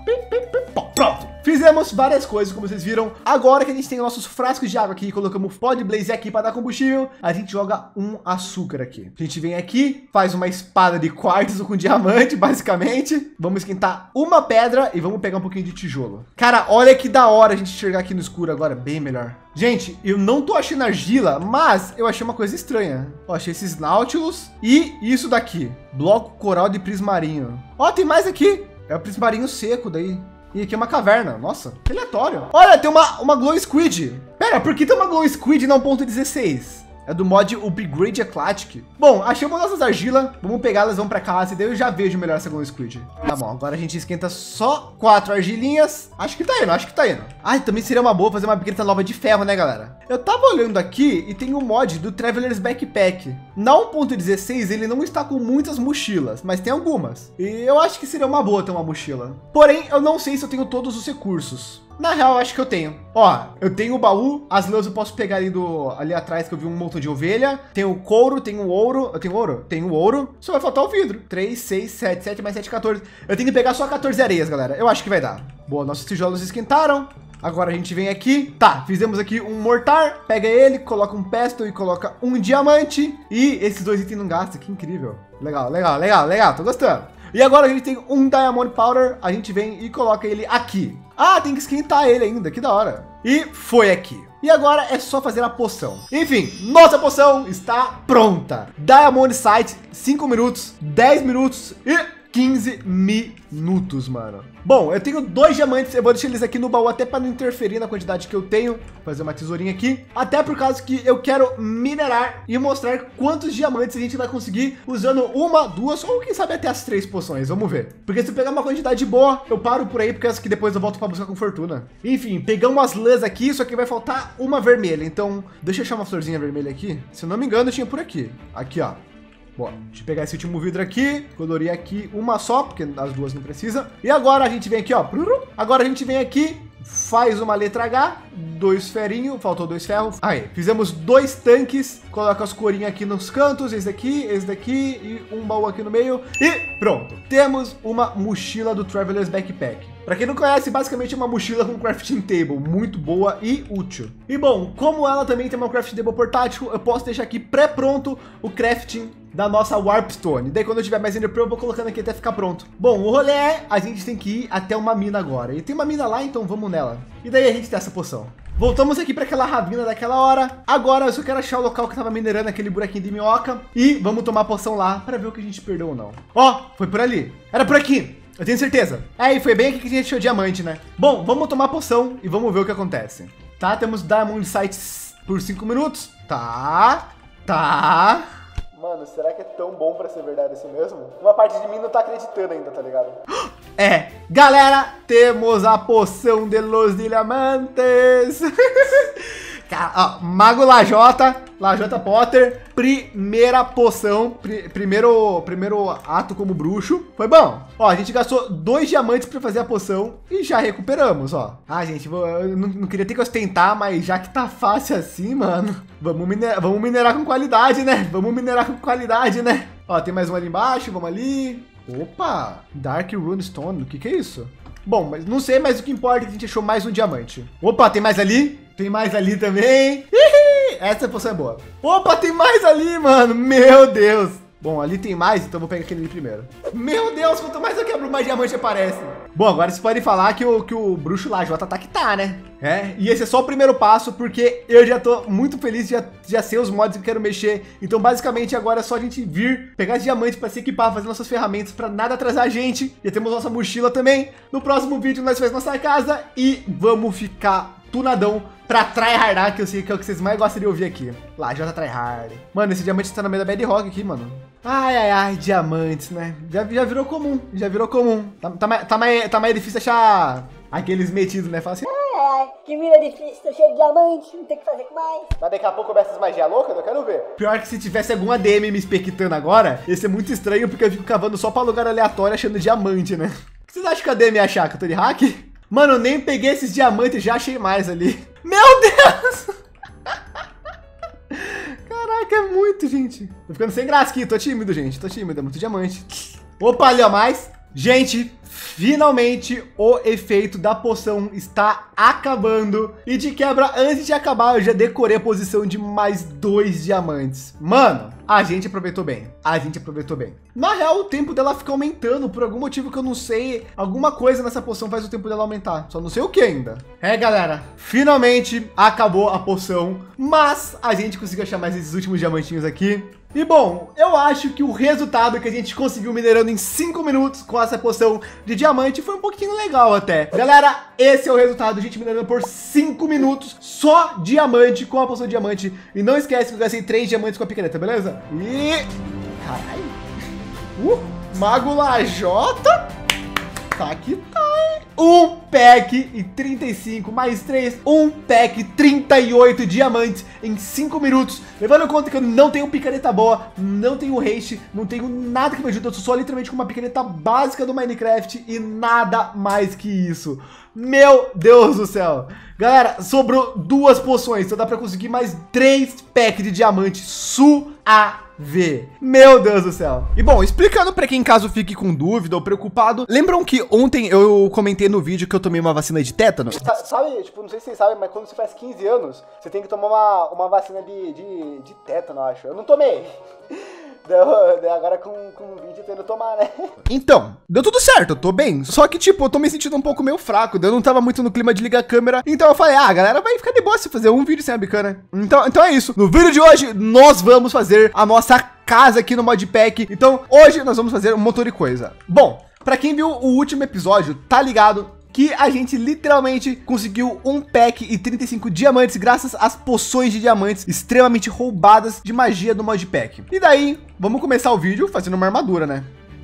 Pronto. Fizemos várias coisas, como vocês viram. Agora que a gente tem nossos frascos de água aqui, colocamos pó de blaze aqui para dar combustível, a gente joga um açúcar aqui. A gente vem aqui, faz uma espada de quartzo com diamante, basicamente. Vamos esquentar uma pedra e vamos pegar um pouquinho de tijolo. Cara, olha que da hora a gente enxergar aqui no escuro agora, bem melhor. Gente, eu não tô achando argila, mas eu achei uma coisa estranha. Eu achei esses Nautilus e isso daqui. Bloco coral de prismarinho. Ó, tem mais aqui. É o prismarinho seco daí. E aqui é uma caverna. Nossa, que aleatório. Olha, tem uma, uma Glow Squid. Pera, por que tem uma Glow Squid na um ponto dezesseis? É do mod Upgrade Eclectic. Bom, achamos nossas argilas. Vamos pegá-las, vamos para casa e daí eu já vejo melhor essa Glow Squid. Tá bom, agora a gente esquenta só quatro argilinhas. Acho que tá indo, acho que tá indo. Ah, também seria uma boa fazer uma biqueta nova de ferro, né, galera? Eu tava olhando aqui e tem um mod do Traveler's Backpack. Na um ponto dezesseis ele não está com muitas mochilas, mas tem algumas. E eu acho que seria uma boa ter uma mochila. Porém, eu não sei se eu tenho todos os recursos. Na real, acho que eu tenho. Ó, eu tenho o baú, as lãs eu posso pegar ali, do, ali atrás, que eu vi um montão de ovelha. Tenho o couro, tenho o ouro. Eu tenho ouro? Tenho ouro. Só vai faltar o vidro. três, seis, sete, sete mais sete, quatorze. Eu tenho que pegar só quatorze areias, galera. Eu acho que vai dar. Boa, nossos tijolos esquentaram. Agora a gente vem aqui. Tá, fizemos aqui um mortar. Pega ele, coloca um pestle e coloca um diamante. E esses dois itens não gastam. Que incrível. Legal, legal, legal, legal. Tô gostando. E agora a gente tem um Diamond Powder. A gente vem e coloca ele aqui. Ah, tem que esquentar ele ainda, que da hora. E foi aqui. E agora é só fazer a poção. Enfim, nossa poção está pronta. Diamond Sight, cinco minutos, dez minutos e quinze minutos, mano. Bom, eu tenho dois diamantes, eu vou deixar eles aqui no baú até para não interferir na quantidade que eu tenho. Vou fazer uma tesourinha aqui, até por causa que eu quero minerar e mostrar quantos diamantes a gente vai conseguir usando uma, duas ou quem sabe até as três poções. Vamos ver. Porque se pegar uma quantidade boa, eu paro por aí, porque acho que depois eu volto para buscar com fortuna. Enfim, pegamos umas lãs aqui, só que vai faltar uma vermelha. Então, deixa eu achar uma florzinha vermelha aqui. Se eu não me engano, tinha por aqui. Aqui, ó. Bom, deixa eu pegar esse último vidro aqui, colorir aqui uma só, porque as duas não precisa. E agora a gente vem aqui, ó. Agora a gente vem aqui, faz uma letra H, dois ferrinhos, faltou dois ferros. Aí, fizemos dois tanques, coloca as corinhas aqui nos cantos, esse daqui, esse daqui e um baú aqui no meio. E pronto, temos uma mochila do Traveler's Backpack. Para quem não conhece, basicamente é uma mochila com crafting table, muito boa e útil. E bom, como ela também tem uma crafting table portátil, eu posso deixar aqui pré-pronto o crafting da nossa Warpstone. Daí quando eu tiver mais Ender Pearl, eu vou colocando aqui até ficar pronto. Bom, o rolê é, a gente tem que ir até uma mina agora. E tem uma mina lá, então vamos nela. E daí a gente tem essa poção. Voltamos aqui para aquela ravina daquela hora. Agora eu só quero achar o local que tava minerando aquele buraquinho de minhoca. E vamos tomar a poção lá para ver o que a gente perdeu ou não. Ó, foi por ali. Era por aqui. Eu tenho certeza. É, e foi bem aqui que a gente achou diamante, né? Bom, vamos tomar a poção e vamos ver o que acontece. Tá, temos Diamond Sights por cinco minutos. Tá, tá. Mano, será que é tão bom pra ser verdade assim mesmo? Uma parte de mim não tá acreditando ainda, tá ligado? É, galera, temos a poção de los diamantes. Cara, ó, Mago Lajota, Lajota Potter, primeira poção, pri, primeiro, primeiro ato como bruxo. Foi bom. Ó, a gente gastou dois diamantes para fazer a poção e já recuperamos, ó. Ah, gente, vou, eu não, não queria ter que ostentar, mas já que tá fácil assim, mano, vamos minerar, vamos minerar com qualidade, né? Vamos minerar com qualidade, né? Ó, tem mais um ali embaixo, vamos ali. Opa, Dark Runestone, o que que é isso? Bom, mas não sei, mas o que importa é que a gente achou mais um diamante. Opa, tem mais ali? Tem mais ali também. Hihi, essa poção é boa. Opa, tem mais ali, mano. Meu Deus. Bom, ali tem mais, então vou pegar aquele ali primeiro. Meu Deus, quanto mais eu quebro, mais diamante aparece. Bom, agora vocês podem falar que o, que o bruxo Lajota tá que tá, né? É, e esse é só o primeiro passo, porque eu já tô muito feliz de já, já ser os mods que eu quero mexer. Então, basicamente, agora é só a gente vir, pegar diamantes para se equipar, fazer nossas ferramentas para nada atrasar a gente. Já temos nossa mochila também. No próximo vídeo, nós fazemos nossa casa e vamos ficar tunadão pra tryhardar, que eu sei que é o que vocês mais gostam de ouvir aqui. Lajota tryhard. Mano, esse diamante tá no meio da bedrock aqui, mano. Ai, ai, ai, diamantes, né? Já, já virou comum, já virou comum. Tá, tá, mais, tá, mais, tá mais difícil achar aqueles metidos, né? Fala assim... ai, que vida difícil, tô cheio de diamante, não tem o que fazer com mais. Mas daqui a pouco começa as magias loucas, eu quero ver. Pior que se tivesse algum A D M me espectando agora, ia ser muito estranho, porque eu fico cavando só pra lugar aleatório achando diamante, né? O que vocês acham que o A D M ia achar? Que eu tô de hack? Mano, eu nem peguei esses diamantes, já achei mais ali. Meu Deus! Caraca, é muito, gente. Tô ficando sem graça aqui, tô tímido, gente. Tô tímido, é muito diamante. Opa, ali, ó, mais. Gente, finalmente o efeito da poção está acabando. E de quebra, antes de acabar, eu já decorei a posição de mais dois diamantes. Mano, a gente aproveitou bem. A gente aproveitou bem. Na real, o tempo dela fica aumentando por algum motivo que eu não sei. Alguma coisa nessa poção faz o tempo dela aumentar. Só não sei o que ainda. É, galera, finalmente acabou a poção. Mas a gente conseguiu achar mais esses últimos diamantinhos aqui. E bom, eu acho que o resultado que a gente conseguiu minerando em cinco minutos com essa poção de diamante foi um pouquinho legal até. Galera, esse é o resultado, a gente minerando por cinco minutos só diamante com a poção de diamante. E não esquece que eu gastei três diamantes com a picareta, beleza? E... caralho. Uh, Mago Lajota. Tá que tá, hein? Um pack e trinta e cinco mais três, um pack trinta e oito diamantes em cinco minutos. Levando em conta que eu não tenho picareta boa, não tenho haste, não tenho nada que me ajude. Eu sou só literalmente com uma picareta básica do Minecraft e nada mais que isso. Meu Deus do céu. Galera, sobrou duas poções, então dá pra conseguir mais três packs de diamante suave. Meu Deus do céu. E bom, explicando pra quem caso fique com dúvida ou preocupado, lembram que ontem eu comentei no vídeo que eu tomei uma vacina de tétano? Sabe, tipo, não sei se vocês sabem, mas quando você faz quinze anos, você tem que tomar uma, uma vacina de, de, de tétano, eu acho. Eu não tomei. Deu, deu agora com, com o vídeo tendo tomar, né? Então, deu tudo certo, eu tô bem. Só que, tipo, eu tô me sentindo um pouco meio fraco. Eu não tava muito no clima de ligar a câmera. Então eu falei, ah, a galera vai ficar de boa se fazer um vídeo sem a bicana. Então, então é isso. No vídeo de hoje, nós vamos fazer a nossa casa aqui no Modpack. Então, hoje nós vamos fazer um montão de coisa. Bom, pra quem viu o último episódio, tá ligado que a gente literalmente conseguiu um pack e trinta e cinco diamantes graças às poções de diamantes extremamente roubadas de magia do Modpack. E daí, vamos começar o vídeo fazendo uma armadura, né?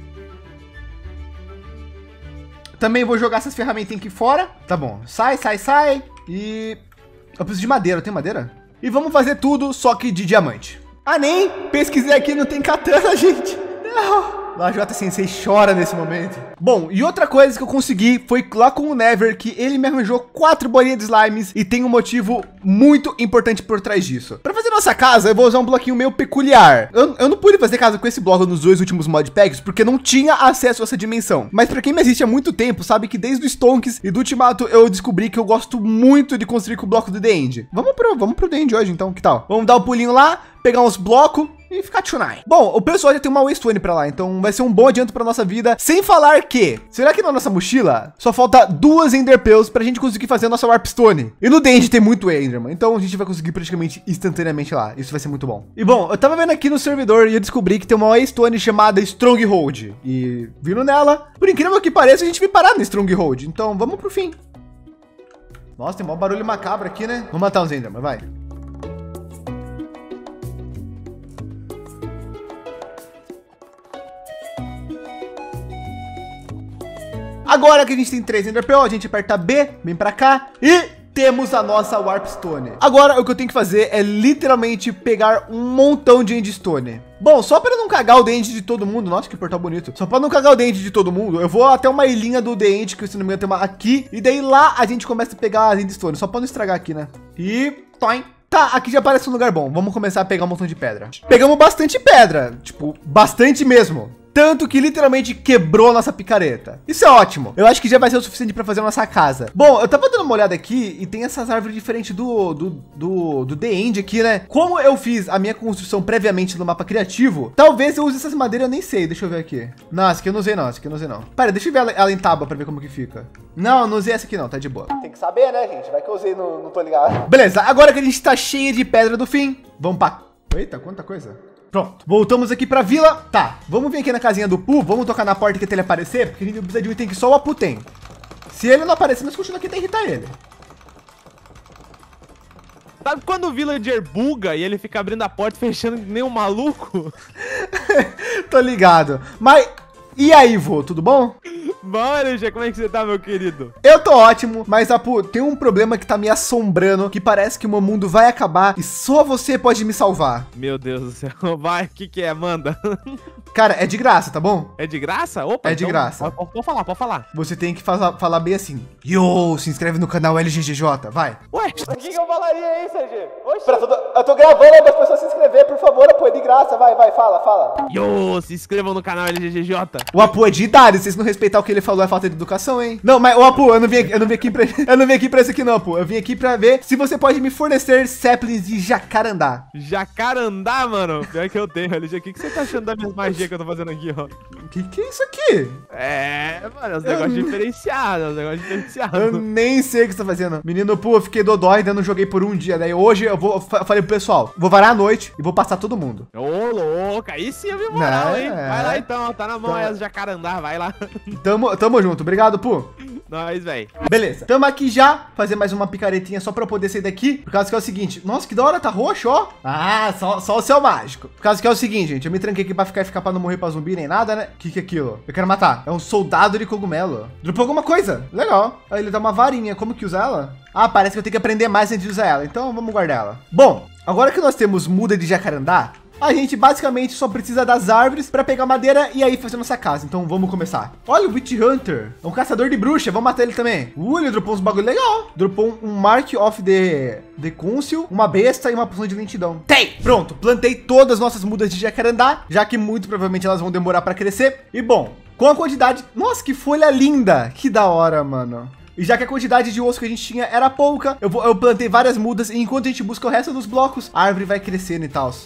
Também vou jogar essas ferramentas aqui fora. Tá bom, sai, sai, sai. E eu preciso de madeira, tem madeira? E vamos fazer tudo só que de diamante. Ah, nem pesquisei aqui, não tem katana, gente. Não. Lajota Sensei chora nesse momento. Bom, e outra coisa que eu consegui foi lá com o Never, que ele me arranjou quatro bolinhas de slimes e tem um motivo muito importante por trás disso. Para fazer nossa casa, eu vou usar um bloquinho meio peculiar. Eu, eu não pude fazer casa com esse bloco nos dois últimos modpacks, porque não tinha acesso a essa dimensão. Mas para quem me assiste há muito tempo, sabe que desde o Stonks e do Ultimato eu descobri que eu gosto muito de construir com o bloco do The End. Vamos pro, vamos pro The End hoje então, que tal? Vamos dar um pulinho lá, pegar uns blocos e ficar tchunai. Bom, o pessoal já tem uma Wastone pra lá, então vai ser um bom adianto pra nossa vida. Sem falar que, será que na nossa mochila só falta duas Ender Pearls pra gente conseguir fazer a nossa Warpstone? E no The End tem muito Enderman, então a gente vai conseguir praticamente instantaneamente lá. Isso vai ser muito bom. E bom, eu tava vendo aqui no servidor e eu descobri que tem uma Wastone chamada Stronghold. E vindo nela, por incrível que pareça, a gente vai parar no Stronghold. Então vamos pro fim. Nossa, tem um barulho macabro aqui, né? Vamos matar uns Enderman, vai. Agora que a gente tem três Ender Pearl, a gente aperta B, vem pra cá e temos a nossa Warpstone. Agora o que eu tenho que fazer é literalmente pegar um montão de Endstone. Bom, só para não cagar o dente de todo mundo, nossa que portal bonito. Só para não cagar o dente de todo mundo, eu vou até uma ilhinha do dente, que se não me engano tem uma aqui. E daí lá a gente começa a pegar as Endstone, só para não estragar aqui, né? E... toim. Tá, aqui já parece um lugar bom. Vamos começar a pegar um montão de pedra. Pegamos bastante pedra, tipo, bastante mesmo. Tanto que literalmente quebrou a nossa picareta. Isso é ótimo. Eu acho que já vai ser o suficiente para fazer a nossa casa. Bom, eu tava dando uma olhada aqui e tem essas árvores diferentes do, do, do, do The End aqui, né? Como eu fiz a minha construção previamente no mapa criativo, talvez eu use essas madeiras, eu nem sei. Deixa eu ver aqui. Não, essa aqui eu não usei não, essa aqui eu não usei não. Pera, deixa eu ver ela, ela em tábua para ver como que fica. Não, não usei essa aqui não, tá de boa. Tem que saber, né, gente? Vai que eu usei, no, não tô ligado. Beleza, agora que a gente tá cheio de pedra do fim, vamos pra... Eita, quanta coisa. Pronto, voltamos aqui pra vila. Tá, vamos vir aqui na casinha do Pu. Vamos tocar na porta que até ele aparecer, porque a gente precisa de um item que só o Apu tem. Se ele não aparecer, nós continuamos aqui até irritar ele. Sabe quando o villager buga e ele fica abrindo a porta e fechando que nem um maluco? Tô ligado. Mas, e aí, vô, tudo bom? Bom, L G, como é que você tá, meu querido? Eu tô ótimo, mas, Apu, tem um problema que tá me assombrando, que parece que o meu mundo vai acabar e só você pode me salvar. Meu Deus do céu. Vai, o que que é? Manda. Cara, é de graça, tá bom? É de graça? Opa, É de graça. Pode, pode falar, pode falar. Você tem que falar, falar bem assim. Yo, se inscreve no canal L G G J, vai. Ué, O que, que eu falaria aí, C G? Oxi. Pra tudo, eu tô gravando aí, as pessoas se inscrever, por favor, Apu, é de graça, vai, vai, fala, fala. yo, se inscrevam no canal L G G J. O Apu é de idade, se vocês não respeitar o que ele falou é falta de educação, hein? Não, mas o Apu, eu não vim aqui, eu não vim aqui pra, eu não vim aqui pra isso aqui não, Apu. Eu vim aqui pra ver se você pode me fornecer saplings de jacarandá. Jacarandá, mano. Pior que eu tenho, L G. O que, que você tá achando da minha magia que eu tô fazendo aqui, ó? Que que é isso aqui? É, mano, é uns negócios diferenciados, é uns negócios Eu diferenciados. nem sei o que você tá fazendo. Menino, pô, eu fiquei dodói, ainda não joguei por um dia. Daí hoje eu vou, fa- falei pro pessoal, vou varar a noite e vou passar todo mundo. Ô, louco, aí sim eu vi moral, Não, hein? é. Vai lá então, tá na mão Tá. aí as jacarandá, vai lá. Tamo, tamo junto, obrigado, Pu. Nós, velho. Beleza, tamo aqui já, fazer mais uma picaretinha só pra eu poder sair daqui. Por causa que é o seguinte, nossa, que da hora, tá roxo, ó. Ah, só, só o céu mágico. Por causa que é o seguinte, gente, eu me tranquei aqui pra ficar, ficar pra não morrer pra zumbi nem nada, né? O que que é aquilo? Eu quero matar. É um soldado de cogumelo. Dropou alguma coisa, legal. Aí ele dá uma varinha, como que usa ela? Ah, parece que eu tenho que aprender mais antes de usar ela, então vamos guardar ela. Bom, agora que nós temos muda de jacarandá, a gente basicamente só precisa das árvores para pegar madeira e aí fazer nossa casa. Então vamos começar. Olha o Witch Hunter, é um caçador de bruxa. Vamos matar ele também. Uh, ele dropou uns bagulho legal. Dropou um Mark of the, the Council, uma besta e uma poção de lentidão. Tem! Pronto, plantei todas as nossas mudas de jacarandá, já que muito provavelmente elas vão demorar para crescer. E bom, com a quantidade... Nossa, que folha linda! Que da hora, mano. E já que a quantidade de osso que a gente tinha era pouca, eu, vou, eu plantei várias mudas e enquanto a gente busca o resto dos blocos, a árvore vai crescendo e tal.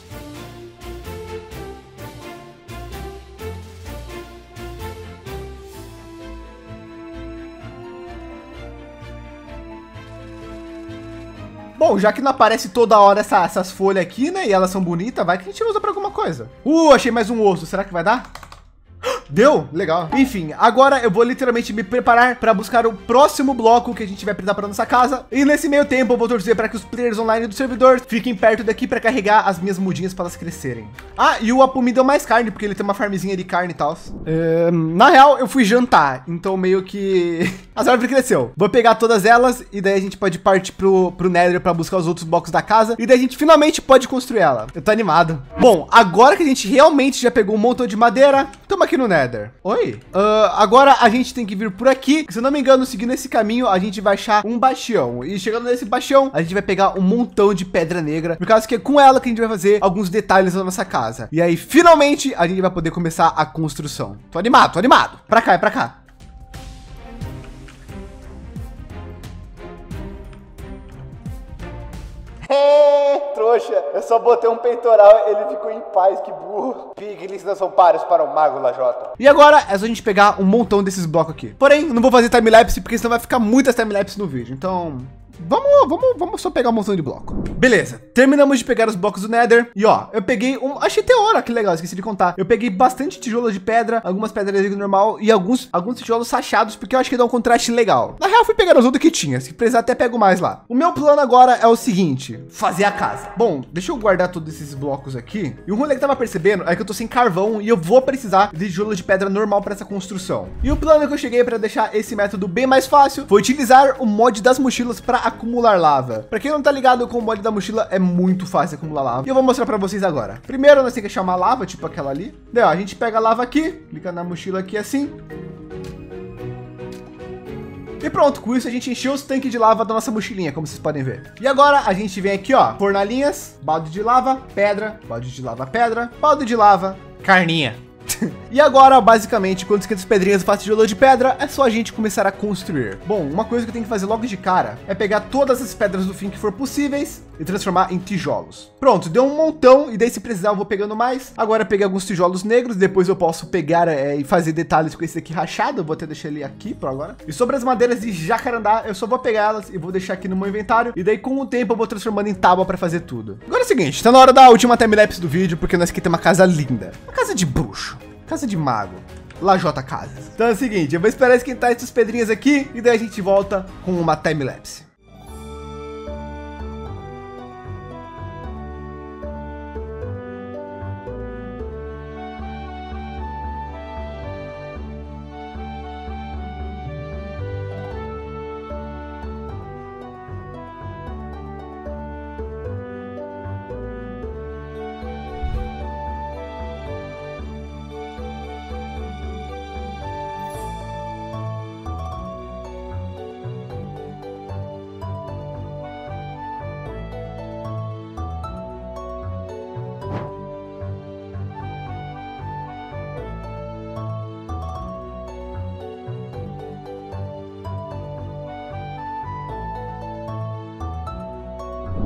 Bom, já que não aparece toda hora essa- essas folhas aqui, né? E elas são bonitas, vai que a gente usa para alguma coisa. Uh, achei mais um osso. Será que vai dar? Deu? Legal. Enfim, agora eu vou literalmente me preparar para buscar o próximo bloco que a gente vai precisar para nossa casa. E nesse meio tempo eu vou torcer para que os players online do servidor fiquem perto daqui para carregar as minhas mudinhas para elas crescerem. Ah, e o Apu me deu mais carne, porque ele tem uma farmzinha de carne e tal. É, na real, eu fui jantar, então meio que as árvores cresceu. Vou pegar todas elas e daí a gente pode partir pro, pro Nether para buscar os outros blocos da casa. E daí a gente finalmente pode construir ela. Eu tô animado. Bom, agora que a gente realmente já pegou um montão de madeira, estamos aqui no Nether. Oi. Uh, agora a gente tem que vir por aqui. Se eu não me engano, seguindo esse caminho, a gente vai achar um bastião. E chegando nesse bastião, a gente vai pegar um montão de pedra negra. Por causa que é com ela que a gente vai fazer alguns detalhes da nossa casa. E aí, finalmente, a gente vai poder começar a construção. Tô animado, tô animado. Pra cá, é pra cá. Trouxa, eu só botei um peitoral, ele ficou em paz, que burro. Piglins não são páreos para o mago, Lajota. E agora é só a gente pegar um montão desses blocos aqui. Porém, não vou fazer timelapse, porque senão vai ficar muitas timelapse no vídeo. Então... Vamos, vamos, vamos só pegar um montão de bloco. Beleza, terminamos de pegar os blocos do Nether. E ó, eu peguei um... Achei teora, que legal, esqueci de contar. Eu peguei bastante tijolo de pedra, algumas pedras de normal e alguns, alguns tijolos sachados, porque eu acho que dá um contraste legal. Na real, fui pegar os outros que tinha, se precisar até pego mais lá. O meu plano agora é o seguinte, fazer a casa. Bom, deixa eu guardar todos esses blocos aqui. E o rolê que tava percebendo é que eu tô sem carvão e eu vou precisar de tijolo de pedra normal para essa construção. E o plano que eu cheguei para deixar esse método bem mais fácil foi utilizar o mod das mochilas para acumular lava. Para quem não tá ligado com o mod da mochila, é muito fácil acumular lava. E eu vou mostrar para vocês agora. Primeiro, nós temos que achar uma lava, tipo aquela ali. Daí, ó, a gente pega a lava aqui, clica na mochila aqui assim. E pronto, com isso a gente encheu os tanques de lava da nossa mochilinha, como vocês podem ver. E agora a gente vem aqui, ó, fornalhinhas, balde de lava, pedra, balde de lava, pedra, balde de lava, carninha. E agora, basicamente, quando esquenta as pedrinhas e faz tijolo de pedra, é só a gente começar a construir. Bom, uma coisa que eu tenho que fazer logo de cara é pegar todas as pedras do fim que for possíveis e transformar em tijolos. Pronto, deu um montão e daí se precisar eu vou pegando mais. Agora eu peguei alguns tijolos negros, depois eu posso pegar é, e fazer detalhes com esse aqui rachado. Eu vou até deixar ele aqui por agora. E sobre as madeiras de jacarandá, eu só vou pegar elas e vou deixar aqui no meu inventário. E daí com o tempo eu vou transformando em tábua para fazer tudo. Agora é o seguinte, tá na hora da última timelapse do vídeo, porque nós aqui temos uma casa linda. Uma casa de bruxo. Casa de mago. Lajota Casas. Então é o seguinte, eu vou esperar esquentar essas pedrinhas aqui e daí a gente volta com uma timelapse.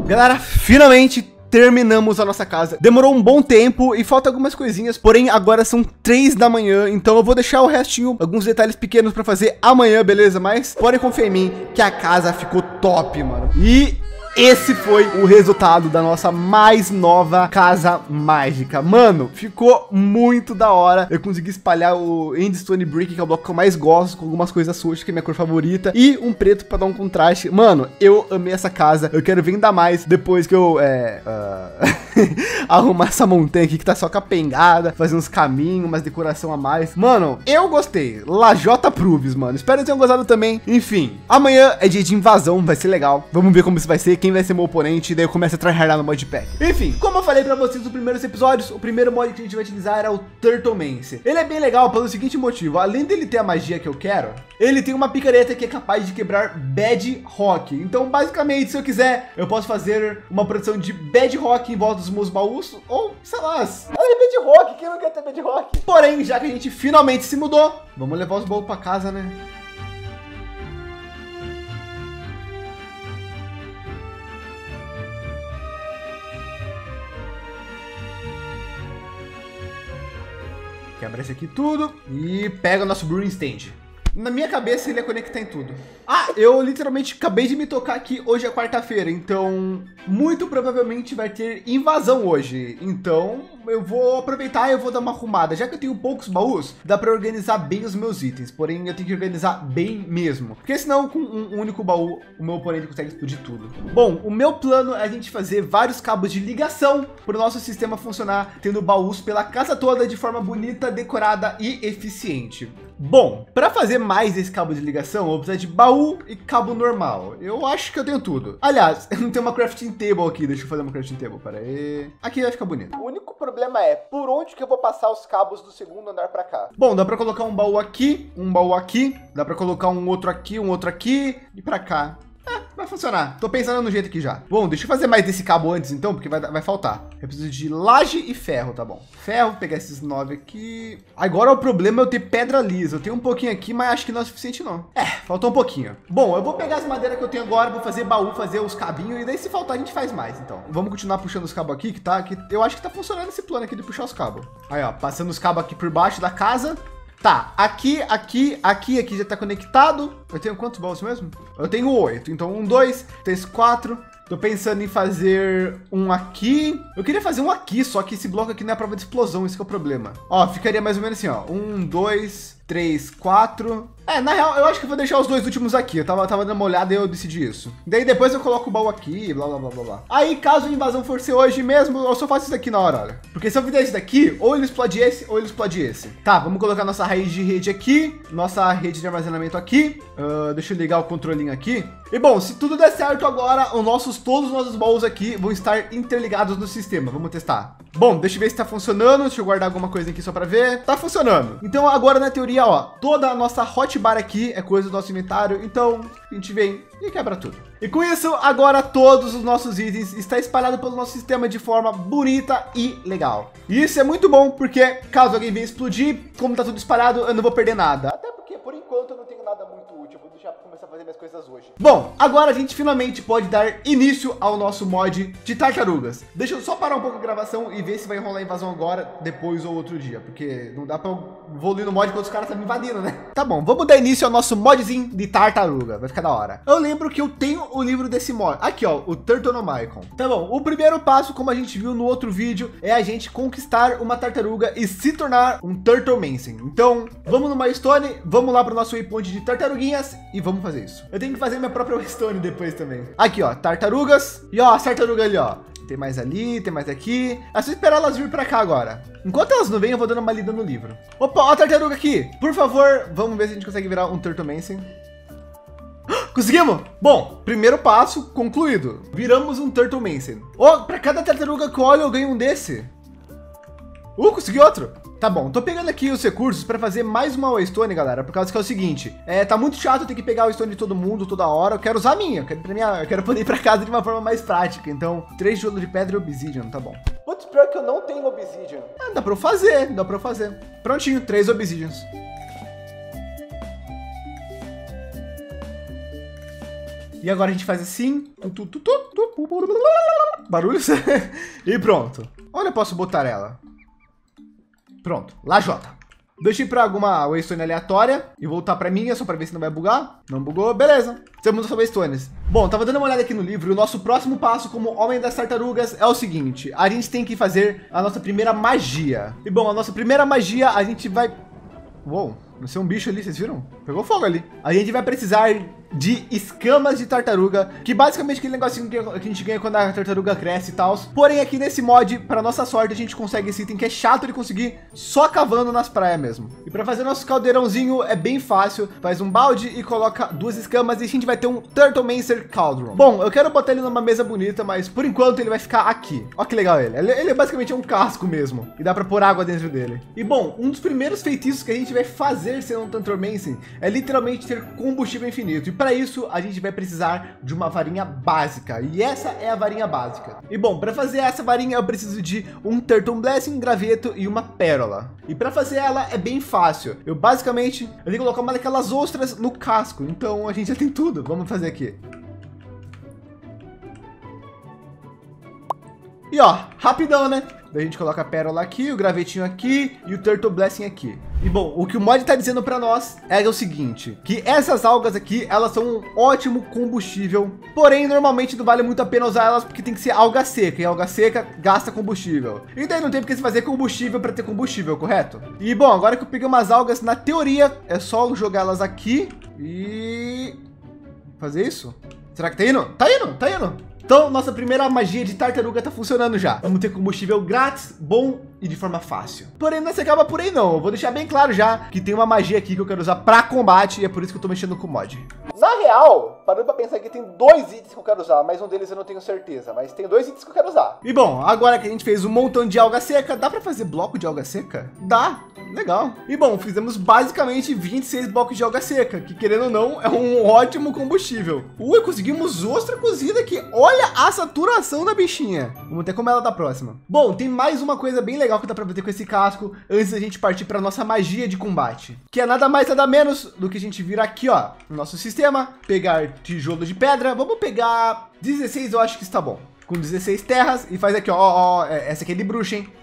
Galera, finalmente terminamos a nossa casa. Demorou um bom tempo e falta algumas coisinhas, porém agora são três da manhã, então eu vou deixar o restinho, alguns detalhes pequenos pra fazer amanhã, beleza? Mas podem confiar em mim que a casa ficou top, mano. E esse foi o resultado da nossa mais nova casa mágica. Mano, ficou muito da hora. Eu consegui espalhar o Endstone Brick, que é o bloco que eu mais gosto, com algumas coisas sujas, que é minha cor favorita, e um preto pra dar um contraste. Mano, eu amei essa casa. Eu quero ver ainda mais depois que eu é, uh, arrumar essa montanha aqui que tá só capengada, fazer uns caminhos, umas decoração a mais. Mano, eu gostei. Lajota Proves, mano. Espero que tenham gostado também. Enfim, amanhã é dia de invasão, vai ser legal. Vamos ver como isso vai ser, quem vai ser meu oponente, e daí eu começo a tryhardar no modpack. Enfim, como eu falei pra vocês nos primeiros episódios, o primeiro mod que a gente vai utilizar é o Turtlemancer. Ele é bem legal pelo seguinte motivo: além dele ter a magia que eu quero, ele tem uma picareta que é capaz de quebrar Bedrock. Então, basicamente, se eu quiser, eu posso fazer uma produção de Bedrock em volta dos meus baús, ou, sei lá, é Bedrock, quem não quer ter Bedrock? Porém, já que a gente finalmente se mudou, vamos levar os baús pra casa, né? Quebra esse aqui tudo e pega o nosso Brewing Stand. Na minha cabeça ele ia conectar em tudo. Ah, eu literalmente acabei de me tocar aqui. Hoje é quarta-feira, então muito provavelmente vai ter invasão hoje. Então eu vou aproveitar e eu vou dar uma arrumada. Já que eu tenho poucos baús, dá para organizar bem os meus itens. Porém, eu tenho que organizar bem mesmo, porque senão com um único baú o meu oponente consegue explodir tudo. Bom, o meu plano é a gente fazer vários cabos de ligação para o nosso sistema funcionar, tendo baús pela casa toda de forma bonita, decorada e eficiente. Bom, para fazer mais esse cabo de ligação, eu vou precisar de baú e cabo normal. Eu acho que eu tenho tudo. Aliás, eu não tenho uma crafting table aqui. Deixa eu fazer uma crafting table. Pera aí. Aqui vai ficar bonito. O único problema é por onde que eu vou passar os cabos do segundo andar para cá. Bom, dá para colocar um baú aqui, um baú aqui. Dá para colocar um outro aqui, um outro aqui e para cá. É, vai funcionar. Tô pensando no jeito aqui já. Bom, deixa eu fazer mais desse cabo antes então, porque vai, vai faltar. Eu preciso de laje e ferro, tá bom. Ferro, vou pegar esses nove aqui. Agora o problema é eu ter pedra lisa. Eu tenho um pouquinho aqui, mas acho que não é o suficiente não. É, faltou um pouquinho. Bom, eu vou pegar as madeiras que eu tenho agora, vou fazer baú, fazer os cabinhos, e daí se faltar a gente faz mais, então. Vamos continuar puxando os cabos aqui, que tá, que eu acho que tá funcionando esse plano aqui de puxar os cabos. Aí, ó, passando os cabos aqui por baixo da casa. Tá, aqui, aqui, aqui, aqui já tá conectado. Eu tenho quantos baús mesmo? Eu tenho oito. Então, um, dois, três, quatro. Tô pensando em fazer um aqui. Eu queria fazer um aqui, só que esse bloco aqui não é a prova de explosão, esse que é o problema. Ó, ficaria mais ou menos assim, ó. Um, dois, três, quatro. É, na real, eu acho que eu vou deixar os dois últimos aqui. Eu tava, tava dando uma olhada e eu decidi isso. Daí depois eu coloco o baú aqui, blá, blá, blá, blá, blá. Aí, caso a invasão for ser hoje mesmo, eu só faço isso aqui na hora, olha. Porque se eu fizer isso daqui, ou ele explode esse, ou ele explode esse. Tá, vamos colocar nossa raiz de rede aqui, nossa rede de armazenamento aqui. Uh, deixa eu ligar o controlinho aqui. E bom, se tudo der certo agora, os nossos, todos os nossos baús aqui vão estar interligados no sistema. Vamos testar. Bom, deixa eu ver se tá funcionando. Deixa eu guardar alguma coisa aqui só para ver. Tá funcionando. Então agora na teoria, ó, toda a nossa hotbar aqui é coisa do nosso inventário. Então a gente vem e quebra tudo. E com isso, agora todos os nossos itens estão espalhados pelo nosso sistema de forma bonita e legal. E isso é muito bom, porque caso alguém venha explodir, como tá tudo espalhado, eu não vou perder nada. Até porque por enquanto eu não tenho nada muito útil. Vou deixar para começar a fazer minhas coisas hoje. Bom, agora a gente finalmente pode dar início ao nosso mod de tartarugas. Deixa eu só parar um pouco a gravação e ver se vai rolar invasão agora, depois ou outro dia, porque não dá para evoluir no mod quando os caras estão me invadindo, né? Tá bom, vamos dar início ao nosso modzinho de tartaruga. Vai ficar da hora. Eu lembro que eu tenho o livro desse mod. Aqui, ó, o Turtonomicon. Tá bom, o primeiro passo, como a gente viu no outro vídeo, é a gente conquistar uma tartaruga e se tornar um Turtlemancer. Então, vamos no Milestone, vamos lá para o nosso waypoint de tartaruguinhas e vamos fazer isso. Eu tenho que fazer minha própria Waystone depois também. Aqui, ó, tartarugas. E ó, as tartarugas ali, ó. Tem mais ali, tem mais aqui. É só esperar elas vir para cá agora. Enquanto elas não vêm, eu vou dando uma lida no livro. Opa, ó a tartaruga aqui. Por favor, vamos ver se a gente consegue virar um Turtlemancer. Conseguimos! Bom, primeiro passo concluído. Viramos um Turtlemancer. Ó, para cada tartaruga que eu olho, eu ganho um desse. Uh, consegui outro. Tá bom, tô pegando aqui os recursos para fazer mais uma Waystone, galera, por causa que é o seguinte, é, tá muito chato ter que pegar o Waystone de todo mundo toda hora. Eu quero usar a minha, eu quero, pra minha, eu quero poder ir para casa de uma forma mais prática. Então, três tijolos de pedra e obsidian, tá bom. Putz, pior que eu não tenho obsidian. É, dá para eu fazer, dá para eu fazer. Prontinho, três obsidians. E agora a gente faz assim. Tu, tu, tu, tu, tu, barulhos. E pronto. Onde eu posso botar ela? Pronto. Lajota. Deixa eu ir para alguma waystone aleatória e voltar para minha só para ver se não vai bugar. Não bugou, beleza. Temos essa waystones. Bom, tava dando uma olhada aqui no livro. O nosso próximo passo como Homem das Tartarugas é o seguinte: a gente tem que fazer a nossa primeira magia. E bom, a nossa primeira magia a gente vai... Uou, não sei um bicho ali, vocês viram? Pegou fogo ali. A gente vai precisar de escamas de tartaruga, que basicamente aquele negocinho que a gente ganha quando a tartaruga cresce e tal. Porém, aqui nesse mod, para nossa sorte, a gente consegue esse item que é chato de conseguir só cavando nas praias mesmo. E para fazer nosso caldeirãozinho é bem fácil. Faz um balde e coloca duas escamas e a gente vai ter um Turtlemancer Cauldron. Bom, eu quero botar ele numa mesa bonita, mas por enquanto ele vai ficar aqui. Olha que legal ele. Ele, ele é basicamente um casco mesmo. E dá para pôr água dentro dele. E bom, um dos primeiros feitiços que a gente vai fazer sendo um Turtlemancer é literalmente ter combustível infinito. E para isso, a gente vai precisar de uma varinha básica. E essa é a varinha básica. E bom, para fazer essa varinha, eu preciso de um Turtle Blessing, um graveto e uma pérola. E para fazer ela é bem fácil. Eu basicamente, eu tenho que colocar uma daquelas ostras no casco. Então a gente já tem tudo. Vamos fazer aqui. E ó, rapidão, né? Daí a gente coloca a pérola aqui, o gravetinho aqui e o Turtle Blessing aqui. E bom, o que o mod tá dizendo para nós é o seguinte, que essas algas aqui, elas são um ótimo combustível, porém normalmente não vale muito a pena usar elas porque tem que ser alga seca, e alga seca gasta combustível. E daí não tem porque se fazer combustível para ter combustível, correto? E bom, agora que eu peguei umas algas, na teoria é só jogar elas aqui e fazer isso. Será que tá indo? Tá indo, tá indo. Então, nossa primeira magia de tartaruga tá funcionando já. Vamos ter combustível grátis, bom e de forma fácil. Porém, não se acaba por aí não. Eu vou deixar bem claro já que tem uma magia aqui que eu quero usar para combate e é por isso que eu tô mexendo com o mod. Na real, parando para pensar aqui, tem dois itens que eu quero usar, mas um deles eu não tenho certeza, mas tem dois itens que eu quero usar. E bom, agora que a gente fez um montão de alga seca, dá para fazer bloco de alga seca? Dá. Legal. E bom, fizemos basicamente vinte e seis blocos de alga seca, que querendo ou não, é um ótimo combustível. Ui, conseguimos ostra cozida aqui. Olha a saturação da bichinha. Vamos ter como ela da próxima. Bom, tem mais uma coisa bem legal que dá pra fazer com esse casco antes da gente partir para nossa magia de combate, que é nada mais nada menos do que a gente vir aqui, ó, no nosso sistema, pegar tijolo de pedra. Vamos pegar dezesseis, eu acho que está bom. Com dezesseis terras e faz aqui, ó, ó, ó, essa aqui é de bruxa, hein?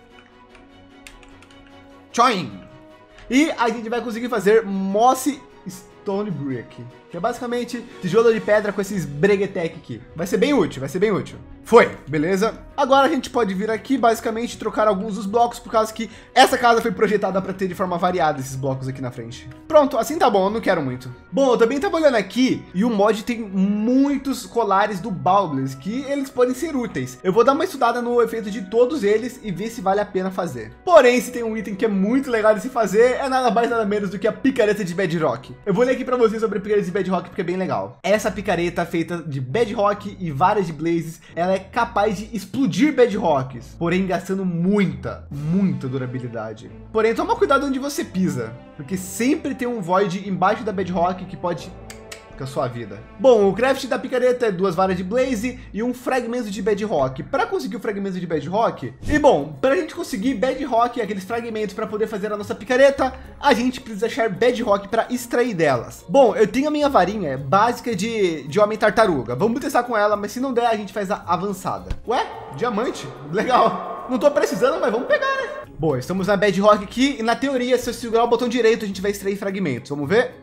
Choing! E a gente vai conseguir fazer Moss Stone Brick, que é basicamente tijolo de pedra com esses breguetec aqui. Vai ser bem útil, vai ser bem útil. Foi, beleza? Agora a gente pode vir aqui, basicamente, trocar alguns dos blocos, por causa que essa casa foi projetada para ter de forma variada esses blocos aqui na frente. Pronto, assim tá bom, eu não quero muito. Bom, eu também tava olhando aqui, e o mod tem muitos colares do Baubles, que eles podem ser úteis. Eu vou dar uma estudada no efeito de todos eles e ver se vale a pena fazer. Porém, se tem um item que é muito legal de se fazer, é nada mais nada menos do que a picareta de Bedrock. Eu vou ler aqui para vocês sobre a picareta de Bedrock, porque é bem legal. Essa picareta feita de Bedrock e várias de Blazes, ela é capaz de explodir Bedrocks, porém gastando muita, muita durabilidade. Porém, toma cuidado onde você pisa, porque sempre tem um void embaixo da Bedrock que pode com a sua vida. Bom, o craft da picareta é duas varas de Blaze e um fragmento de Bedrock. Para conseguir o fragmento de Bedrock, e bom, para a gente conseguir Bedrock, aqueles fragmentos para poder fazer a nossa picareta, a gente precisa achar Bedrock para extrair delas. Bom, eu tenho a minha varinha básica de, de homem tartaruga. Vamos testar com ela, mas se não der, a gente faz a avançada. Ué, diamante, legal. Não tô precisando, mas vamos pegar, né? Bom, estamos na Bedrock aqui e na teoria, se eu segurar o botão direito, a gente vai extrair fragmentos. Vamos ver?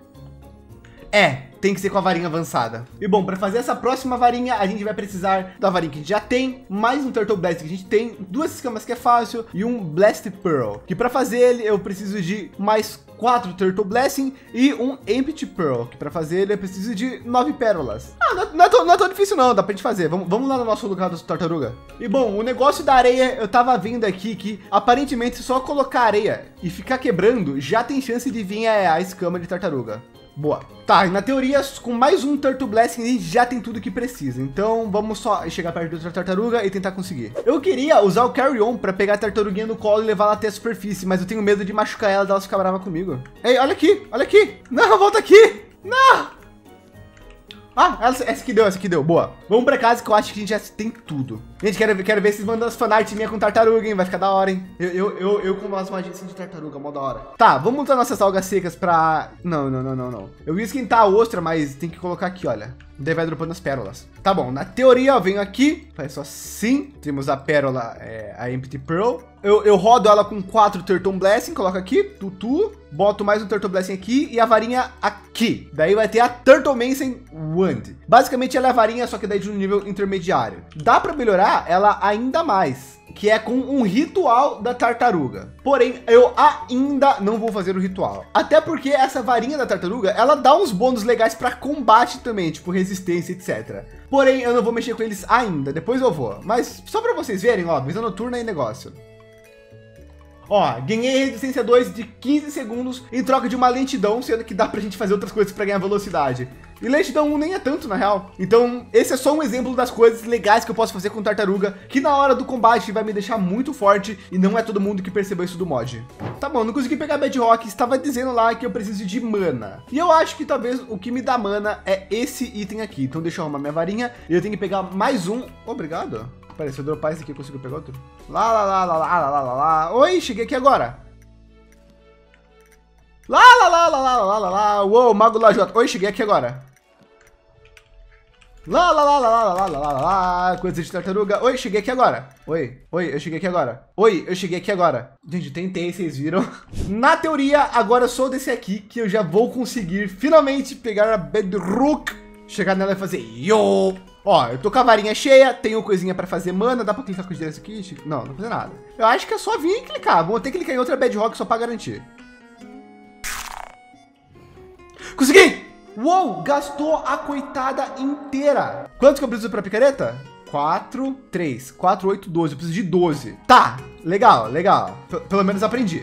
É, tem que ser com a varinha avançada. E bom, para fazer essa próxima varinha, a gente vai precisar da varinha que a gente já tem, mais um Turtle Blast que a gente tem, duas escamas que é fácil e um Blast Pearl. Que para fazer ele, eu preciso de mais quatro Turtle Blessing e um Empty Pearl. Que para fazer ele, eu preciso de nove pérolas. Ah, não, não, é tão, não é tão difícil não, dá pra gente fazer. Vamos, vamos lá no nosso lugar da tartaruga. E bom, o negócio da areia, eu tava vendo aqui que aparentemente só colocar areia e ficar quebrando, já tem chance de vir a, a escama de tartaruga. Boa. Tá, e na teoria, com mais um Turtle Blessing, a gente já tem tudo que precisa. Então, vamos só chegar perto da outra tartaruga e tentar conseguir. Eu queria usar o Carry On para pegar a tartaruguinha no colo e levar ela até a superfície, mas eu tenho medo de machucar ela e ela ficar brava comigo. Ei, olha aqui, olha aqui. Não, volta aqui. Não. Ah, essa, essa aqui deu, essa aqui deu, boa. Vamos pra casa que eu acho que a gente já tem tudo. Gente, quero, quero ver vocês mandando as fanarts minha com tartaruga, hein? Vai ficar da hora, hein? Eu, eu, eu, eu com umas magias assim de tartaruga, mó da hora. Tá, vamos usar nossas algas secas pra... Não, não, não, não, não. Eu ia esquentar a ostra, mas tem que colocar aqui, olha. Daí vai dropando as pérolas. Tá bom, na teoria eu venho aqui, faz assim, temos a pérola, é, a Empty Pearl. Eu, eu rodo ela com quatro Turtle Blessing, coloco aqui, tutu, boto mais um Turtle Blessing aqui e a varinha aqui. Daí vai ter a Turtle Mason Wand. Basicamente ela é a varinha, só que daí de um nível intermediário. Dá para melhorar ela ainda mais, que é com um ritual da tartaruga. Porém, eu ainda não vou fazer o ritual. Até porque essa varinha da tartaruga, ela dá uns bônus legais para combate também, tipo resistência, etcétera. Porém, eu não vou mexer com eles ainda, depois eu vou. Mas só para vocês verem, ó, visão noturna e negócio. Ó, ganhei resistência dois de quinze segundos em troca de uma lentidão, sendo que dá pra gente fazer outras coisas para ganhar velocidade. E lentidão um nem é tanto, na real. Então, esse é só um exemplo das coisas legais que eu posso fazer com tartaruga, que na hora do combate vai me deixar muito forte, e não é todo mundo que percebeu isso do mod. Tá bom, não consegui pegar Bedrock, estava dizendo lá que eu preciso de mana. E eu acho que talvez o que me dá mana é esse item aqui. Então deixa eu arrumar minha varinha, e eu tenho que pegar mais um. Obrigado. Peraí, se eu dropar esse aqui, eu consigo pegar outro? Lá, lá, lá, lá, lá, lá, lá, lá. Oi, cheguei aqui agora. Lá, lá, lá, lá, lá, lá, lá, lá. Uou, Mago Lajota. Oi, cheguei aqui agora. Lá, lá, lá, lá, lá, lá, lá, lá, lá. Coisa de tartaruga. Oi, cheguei aqui agora. Oi, oi, eu cheguei aqui agora. Oi, eu cheguei aqui agora. Gente, tentei, vocês viram? Na teoria, agora eu sou desse aqui que eu já vou conseguir finalmente pegar a Bedrock, chegar nela e fazer yo. Ó, eu tô com a varinha cheia, tenho coisinha para fazer mana, dá para clicar com os direitos aqui? Não, não fazer nada. Eu acho que é só vir e clicar. Vou ter que clicar em outra Bedrock só para garantir. Consegui! Uou, gastou a coitada inteira. Quantos que eu preciso para picareta? quatro, três, quatro, oito, doze. Eu preciso de doze. Tá, legal, legal. P- pelo menos aprendi.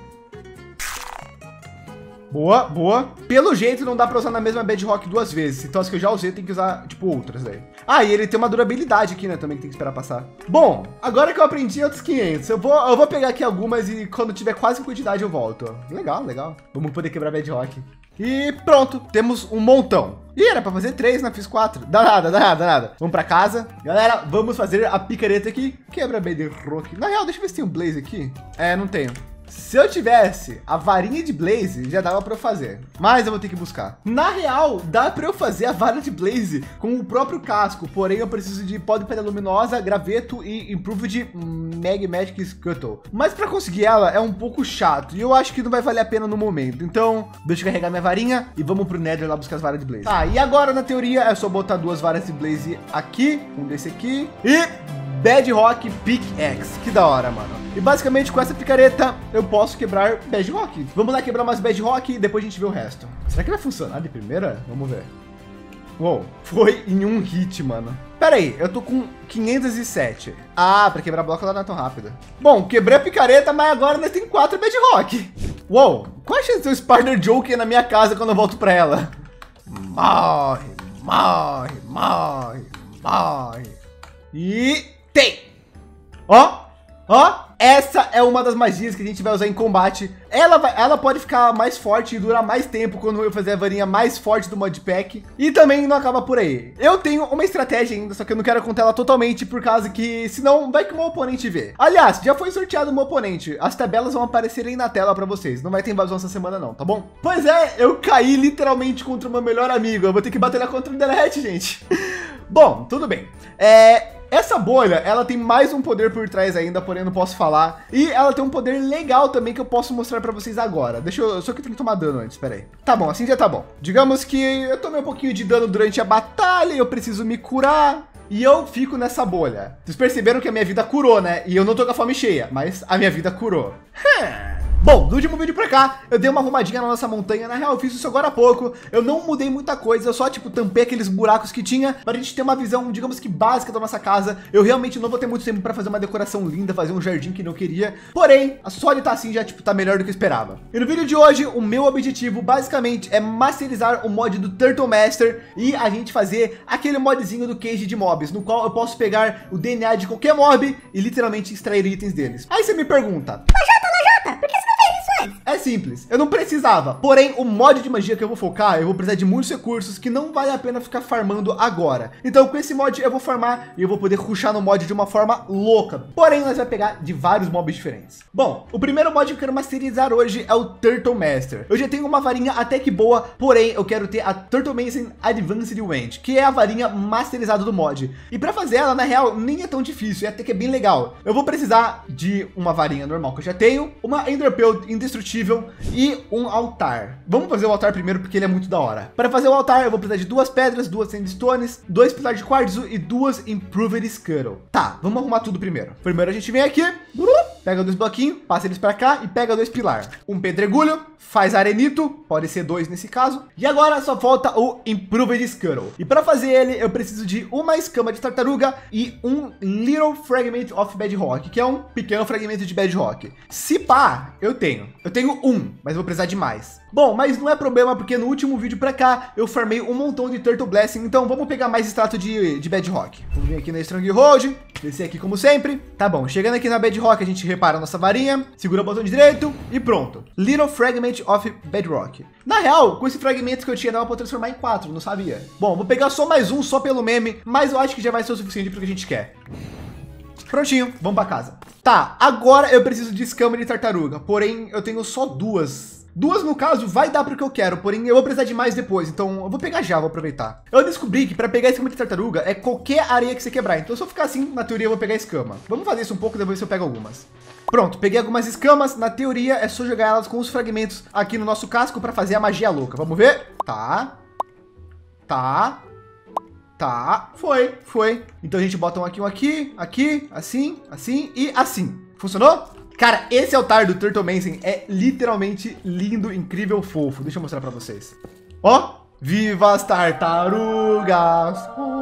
Boa, boa. Pelo jeito não dá pra usar na mesma Bedrock duas vezes. Então as que eu já usei tem que usar, tipo, outras aí. Ah, e ele tem uma durabilidade aqui, né? Também que tem que esperar passar. Bom, agora que eu aprendi outros quinhentos, eu vou, eu vou pegar aqui algumas e quando tiver quase quantidade eu volto. Legal, legal. Vamos poder quebrar Bedrock. E pronto, temos um montão. Ih, era pra fazer três, né? Fiz quatro. Dá nada, dá nada, dá nada. Vamos pra casa. Galera, vamos fazer a picareta aqui. Quebra Bedrock. Na real, deixa eu ver se tem um Blaze aqui. É, não tenho. Se eu tivesse a varinha de Blaze, já dava para eu fazer. Mas eu vou ter que buscar. Na real, dá para eu fazer a vara de Blaze com o próprio casco. Porém, eu preciso de pó de pedra luminosa, graveto e Improved Mag Magic Scuttle. Mas para conseguir ela é um pouco chato. E eu acho que não vai valer a pena no momento. Então, deixa eu carregar minha varinha e vamos pro Nether lá buscar as varas de Blaze. Tá, e agora na teoria é só botar duas varas de Blaze aqui. Um desse aqui. E Bedrock Pickaxe. Que da hora, mano. E basicamente com essa picareta eu posso quebrar Bedrock. Vamos lá quebrar mais Bedrock e depois a gente vê o resto. Será que vai funcionar de primeira? Vamos ver. Uou, foi em um hit, mano. Pera aí, eu tô com quinhentos e sete. Ah, pra quebrar bloco ela não é tão rápida. Bom, quebrei a picareta, mas agora nós temos quatro Bedrock. Uou, qual a chance de ter um Spider Joke na minha casa quando eu volto pra ela? Morre, morre, morre, morre. E tem. Ó, ó. Essa é uma das magias que a gente vai usar em combate. Ela, vai, ela pode ficar mais forte e durar mais tempo quando eu fazer a varinha mais forte do modpack. E também não acaba por aí. Eu tenho uma estratégia ainda, só que eu não quero contar ela totalmente por causa que senão vai que o meu oponente vê. Aliás, já foi sorteado o meu oponente. As tabelas vão aparecer aí na tela para vocês. Não vai ter invasão essa semana não, tá bom? Pois é, eu caí literalmente contra o meu melhor amigo. Eu vou ter que batalhar contra o Derret, gente. Bom, tudo bem. É... Essa bolha, ela tem mais um poder por trás ainda, porém eu não posso falar. E ela tem um poder legal também que eu posso mostrar pra vocês agora. Deixa eu... Só que eu tenho que tomar dano antes, pera aí. Tá bom, assim já tá bom. Digamos que eu tomei um pouquinho de dano durante a batalha, eu preciso me curar. E eu fico nessa bolha. Vocês perceberam que a minha vida curou, né? E eu não tô com a fome cheia, mas a minha vida curou. Hum. Bom, do último vídeo pra cá, eu dei uma arrumadinha na nossa montanha. Na real, eu fiz isso agora há pouco. Eu não mudei muita coisa, eu só, tipo, tampei aqueles buracos que tinha pra gente ter uma visão, digamos que básica da nossa casa. Eu realmente não vou ter muito tempo pra fazer uma decoração linda, fazer um jardim que não queria. Porém, só de tá assim já, tipo, tá melhor do que eu esperava. E no vídeo de hoje, o meu objetivo, basicamente, é masterizar o mod do Turtle Master e a gente fazer aquele modzinho do Cage de mobs, no qual eu posso pegar o D N A de qualquer mob e literalmente extrair itens deles. Aí você me pergunta... Lajota, Lajota, por que você não fez isso antes? É simples, eu não precisava. Porém, o mod de magia que eu vou focar, eu vou precisar de muitos recursos que não vale a pena ficar farmando agora. Então, com esse mod eu vou farmar e eu vou poder rushar no mod de uma forma louca. Porém, nós vamos pegar de vários mobs diferentes. Bom, o primeiro mod que eu quero masterizar hoje é o Turtle Master. Eu já tenho uma varinha até que boa, porém eu quero ter a Turtle Mason Advanced Wand, que é a varinha masterizada do mod. E para fazer ela, na real, nem é tão difícil, é até que é bem legal. Eu vou precisar de uma varinha normal que eu já tenho, uma Ender Pearl indestrutível e um altar. Vamos fazer o altar primeiro porque ele é muito da hora. Para fazer o altar, eu vou precisar de duas pedras, duas sandstones, dois pilares de quartzo e duas Improved Scuttle. Tá, vamos arrumar tudo primeiro. Primeiro a gente vem aqui, pega dois bloquinhos, passa eles para cá e pega dois pilares. Um pedregulho, faz arenito, pode ser dois nesse caso. E agora só falta o Improved Scuttle. E para fazer ele, eu preciso de uma escama de tartaruga e um Little Fragment of Bedrock, que é um pequeno fragmento de Bedrock. Se pá, eu tenho. Eu tenho um, mas vou precisar de mais. Bom, mas não é problema, porque no último vídeo para cá, eu farmei um montão de Turtle Blessing, então vamos pegar mais extrato de, de Bedrock. Vamos vir aqui na Stronghold, descer aqui como sempre. Tá bom, chegando aqui na Bedrock, a gente repara a nossa varinha, segura o botão direito e pronto. Little Fragment of Bedrock. Na real, com esse fragmento que eu tinha, dava para transformar em quatro, não sabia. Bom, vou pegar só mais um, só pelo meme, mas eu acho que já vai ser o suficiente para o que a gente quer. Prontinho, vamos para casa. Tá, agora eu preciso de escama de tartaruga, porém eu tenho só duas. Duas, no caso, vai dar para o que eu quero, porém eu vou precisar de mais depois, então eu vou pegar já, vou aproveitar. Eu descobri que para pegar escama de tartaruga é qualquer areia que você quebrar, então se eu ficar assim, na teoria eu vou pegar escama. Vamos fazer isso um pouco, depois eu pego algumas. Pronto, peguei algumas escamas, na teoria é só jogar elas com os fragmentos aqui no nosso casco para fazer a magia louca. Vamos ver? Tá. Tá. Tá. Foi, foi. Então a gente bota um aqui, um aqui, aqui, assim, assim e assim. Funcionou? Cara, esse altar do Turtle Mason é literalmente lindo, incrível, fofo. Deixa eu mostrar para vocês. Ó, viva as tartarugas!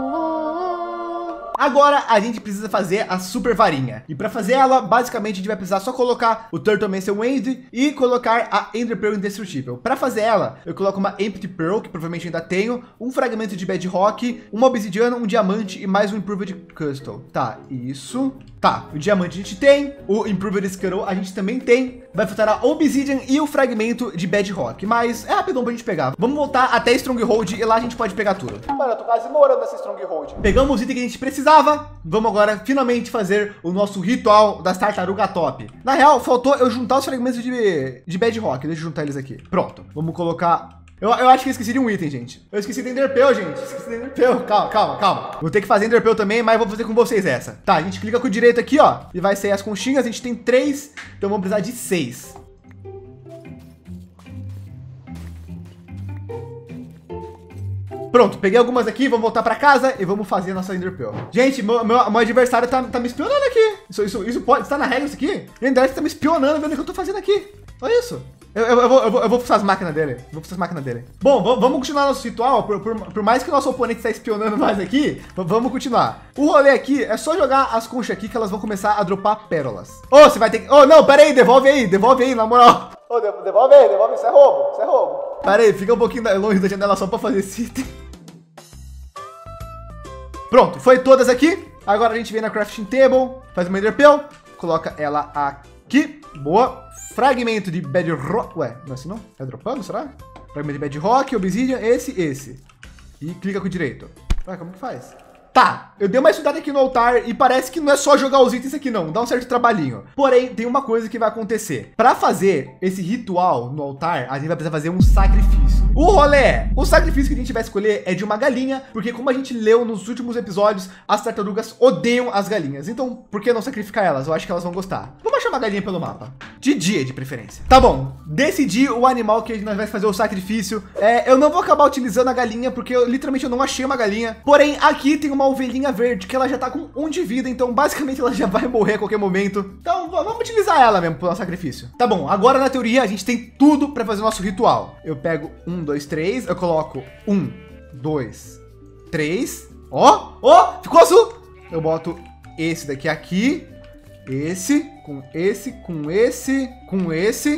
Agora a gente precisa fazer a super varinha. E para fazer ela, basicamente a gente vai precisar só colocar o Turtle Mason Wand e colocar a Ender Pearl indestrutível. Para fazer ela, eu coloco uma Empty Pearl, que provavelmente ainda tenho, um fragmento de Bedrock, uma obsidiana, um diamante e mais um Improved Crystal. Tá, isso. Tá, o diamante a gente tem, o Improved Scuttle a gente também tem. Vai faltar a Obsidian e o fragmento de Bedrock, mas é rapidão pra gente pegar. Vamos voltar até Stronghold e lá a gente pode pegar tudo. Mano, eu tô quase morando nessa Stronghold. Pegamos o item que a gente precisava. Vamos agora finalmente fazer o nosso ritual das tartaruga top. Na real, faltou eu juntar os fragmentos de, de Bedrock. Deixa eu juntar eles aqui. Pronto, vamos colocar... Eu, eu acho que eu esqueci de um item, gente. Eu esqueci de Ender Pearl, gente. Esqueci de Ender Pearl. Calma, calma, calma. Vou ter que fazer Ender Pearl também, mas vou fazer com vocês essa. Tá, a gente clica com o direito aqui, ó. E vai sair as conchinhas. A gente tem três, então vamos precisar de seis. Pronto, peguei algumas aqui, vamos voltar para casa e vamos fazer a nossa Ender Pearl. Gente, meu, meu, meu adversário tá, tá me espionando aqui. Isso, isso, isso pode estar na regra isso aqui? O Ender tá me espionando, vendo o que eu tô fazendo aqui. Olha isso. Eu, eu, eu, vou, eu, vou, eu vou fuçar as máquinas dele. Vou fuçar as máquinas dele. Bom, vamos continuar nosso ritual. Por, por, por mais que o nosso oponente está espionando nós aqui, vamos continuar. O rolê aqui é só jogar as conchas aqui que elas vão começar a dropar pérolas. Ô, oh, você vai ter que... Oh, não, pera aí, devolve aí, devolve aí, na moral. Ô, oh, devolve aí, devolve, isso é roubo, isso é roubo. Pera aí, fica um pouquinho longe da janela só para fazer esse item. Pronto, foi todas aqui. Agora a gente vem na crafting table, faz uma Ender Pearl, coloca ela aqui. Boa. Fragmento de Bedrock. Ué, não é assim não? É dropando, será? Fragmento de Bedrock, Obsidian, esse, esse. E clica com o direito. Ué, como que faz? Tá, eu dei uma estudada aqui no altar e parece que não é só jogar os itens aqui não, dá um certo trabalhinho. Porém, tem uma coisa que vai acontecer. Para fazer esse ritual no altar, a gente vai precisar fazer um sacrifício. O rolê é, o sacrifício que a gente vai escolher é de uma galinha, porque como a gente leu nos últimos episódios, as tartarugas odeiam as galinhas. Então, por que não sacrificar elas? Eu acho que elas vão gostar. Vamos achar uma galinha pelo mapa. De dia, de preferência. Tá bom, decidi o animal que nós vamos fazer o sacrifício. É, eu não vou acabar utilizando a galinha, porque eu literalmente eu não achei uma galinha. Porém, aqui tem uma ovelhinha verde, que ela já tá com um de vida, então basicamente ela já vai morrer a qualquer momento. Então vamos utilizar ela mesmo pro nosso sacrifício. Tá bom, agora na teoria a gente tem tudo para fazer o nosso ritual. Eu pego um, dois, três, eu coloco um, dois, três. Ó, ó, ficou azul. Eu boto esse daqui aqui, esse, com esse, com esse, com esse.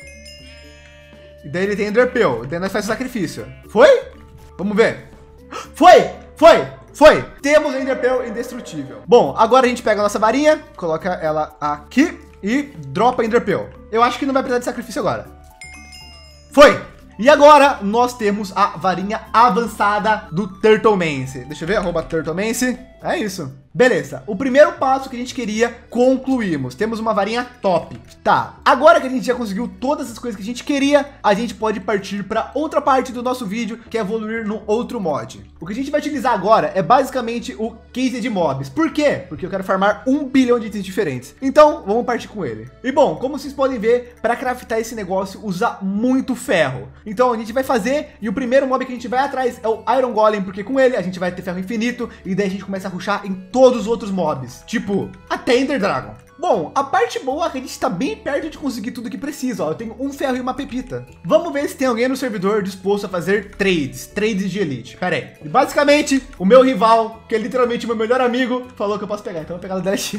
E daí ele tem Ender Pearl, daí nós faz o sacrifício. Foi? Vamos ver. Foi, foi. Foi! Temos Ender Pearl indestrutível. Bom, agora a gente pega a nossa varinha, coloca ela aqui e dropa Ender Pearl. Eu acho que não vai precisar de sacrifício agora. Foi! E agora nós temos a varinha avançada do Turtlemance. Deixa eu ver, arroba Turtlemance. É isso. Beleza, o primeiro passo que a gente queria, concluímos. Temos uma varinha top. Tá, agora que a gente já conseguiu todas as coisas que a gente queria, a gente pode partir para outra parte do nosso vídeo, que é evoluir no outro mod. O que a gente vai utilizar agora é basicamente o case de mobs. Por quê? Porque eu quero farmar um bilhão de itens diferentes. Então, vamos partir com ele. E bom, como vocês podem ver, para craftar esse negócio, usa muito ferro. Então, a gente vai fazer, e o primeiro mob que a gente vai atrás é o Iron Golem, porque com ele a gente vai ter ferro infinito, e daí a gente começa a rushar em todos os outros mobs, tipo até Ender Dragon. Bom, a parte boa é que a gente está bem perto de conseguir tudo que precisa. Ó, eu tenho um ferro e uma pepita. Vamos ver se tem alguém no servidor disposto a fazer trades, trades de elite. Pera aí. E basicamente, o meu rival, que é literalmente meu melhor amigo, falou que eu posso pegar. Então eu vou pegar o Delete.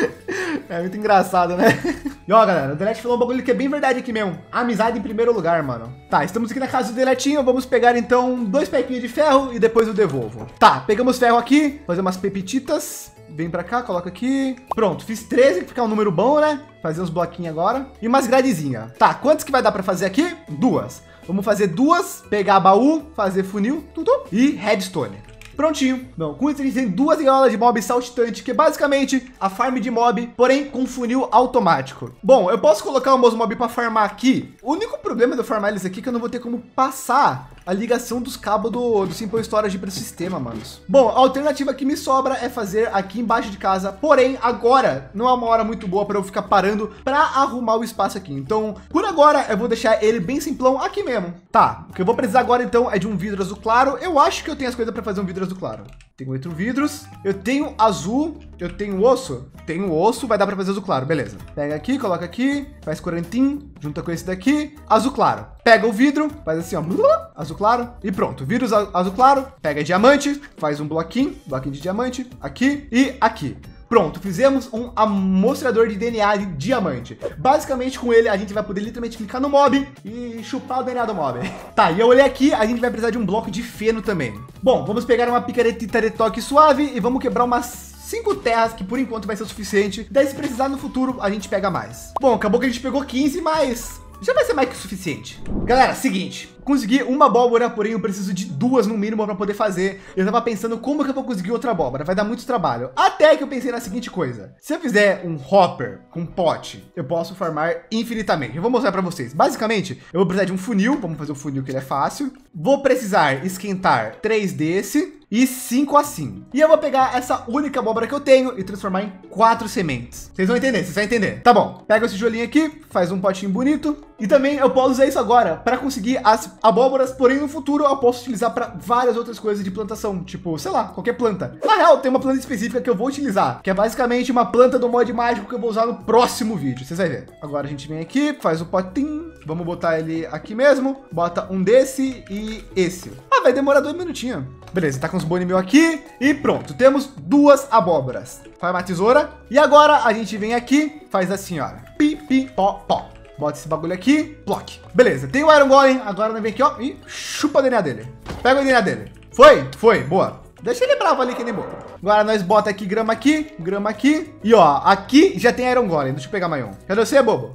É muito engraçado, né? E ó, galera, o Delete falou um bagulho que é bem verdade aqui mesmo. Amizade em primeiro lugar, mano. Tá, estamos aqui na casa do Deletinho. Vamos pegar então dois pepinhos de ferro e depois eu devolvo. Tá, pegamos ferro aqui, fazer umas pepititas. Vem pra cá, coloca aqui. Pronto, fiz treze, ficar um número bom, né? Fazer uns bloquinhos agora. E umas gradezinhas. Tá, quantos que vai dar pra fazer aqui? Duas. Vamos fazer duas, pegar baú, fazer funil, tudo. E redstone. Prontinho. Não, com isso a gente tem duas gaiolas de mob saltitante, que é basicamente a farm de mob, porém com funil automático. Bom, eu posso colocar os meus mob para farmar aqui. O único problema de eu farmar eles aqui é que eu não vou ter como passar a ligação dos cabos do, do Simple Storage para o sistema, manos. Bom, a alternativa que me sobra é fazer aqui embaixo de casa, porém agora não é uma hora muito boa para eu ficar parando para arrumar o espaço aqui. Então, por agora eu vou deixar ele bem simplão aqui mesmo. Tá, o que eu vou precisar agora então é de um vidro azul claro. Eu acho que eu tenho as coisas para fazer um vidro azul claro. Tenho oito vidros, eu tenho azul, eu tenho osso, tenho osso, vai dar para fazer azul claro, beleza. Pega aqui, coloca aqui, faz corantim, junta com esse daqui, azul claro. Pega o vidro, faz assim, ó, azul claro e pronto. Vidro azul claro, pega diamante, faz um bloquinho, bloquinho de diamante, aqui e aqui. Pronto, fizemos um amostrador de D N A de diamante. Basicamente com ele a gente vai poder literalmente clicar no mob e chupar o D N A do mob. Tá, e eu olhei aqui, a gente vai precisar de um bloco de feno também. Bom, vamos pegar uma picaretita de toque suave e vamos quebrar umas cinco terras, que por enquanto vai ser o suficiente. Daí se precisar no futuro, a gente pega mais. Bom, acabou que a gente pegou quinze, mas já vai ser mais que o suficiente. Galera, seguinte, consegui uma abóbora, porém eu preciso de duas no mínimo para poder fazer. Eu tava pensando como que eu vou conseguir outra abóbora, vai dar muito trabalho. Até que eu pensei na seguinte coisa: se eu fizer um hopper com pote, eu posso farmar infinitamente. Eu vou mostrar para vocês. Basicamente, eu vou precisar de um funil, vamos fazer um funil que ele é fácil. Vou precisar esquentar três desse e cinco assim. E eu vou pegar essa única abóbora que eu tenho e transformar em quatro sementes. Vocês vão entender, vocês vão entender. Tá bom, pega esse tijolinho aqui, faz um potinho bonito. E também eu posso usar isso agora para conseguir as abóboras, porém no futuro eu posso utilizar para várias outras coisas de plantação, tipo, sei lá, qualquer planta. Na real, tem uma planta específica que eu vou utilizar, que é basicamente uma planta do mod mágico que eu vou usar no próximo vídeo, vocês vão ver. Agora a gente vem aqui, faz o potinho, vamos botar ele aqui mesmo, bota um desse e esse. Ah, vai demorar dois minutinhos. Beleza, tá com os boni meu aqui e pronto, temos duas abóboras. Faz uma tesoura e agora a gente vem aqui, faz assim, ó, pi, pi, pó, pó. Bota esse bagulho aqui, block. Beleza, tem o Iron Golem, agora nós vem aqui, ó, e chupa o D N A dele. Pega o D N A dele. Foi? Foi, boa. Deixa ele bravo ali que nem boa. Agora nós bota aqui grama aqui, grama aqui. E ó, aqui já tem Iron Golem. Deixa eu pegar mais um. Cadê você, bobo?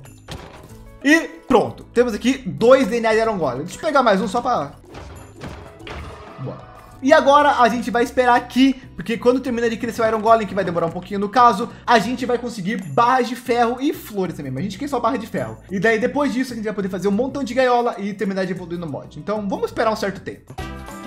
E pronto. Temos aqui dois D N A de Iron Golem. Deixa eu pegar mais um só pra... Boa. E agora a gente vai esperar aqui, porque quando termina de crescer o Iron Golem, que vai demorar um pouquinho no caso, a gente vai conseguir barras de ferro e flores também. Mas a gente quer só barra de ferro. E daí depois disso a gente vai poder fazer um montão de gaiola e terminar de evoluir no mod. Então vamos esperar um certo tempo.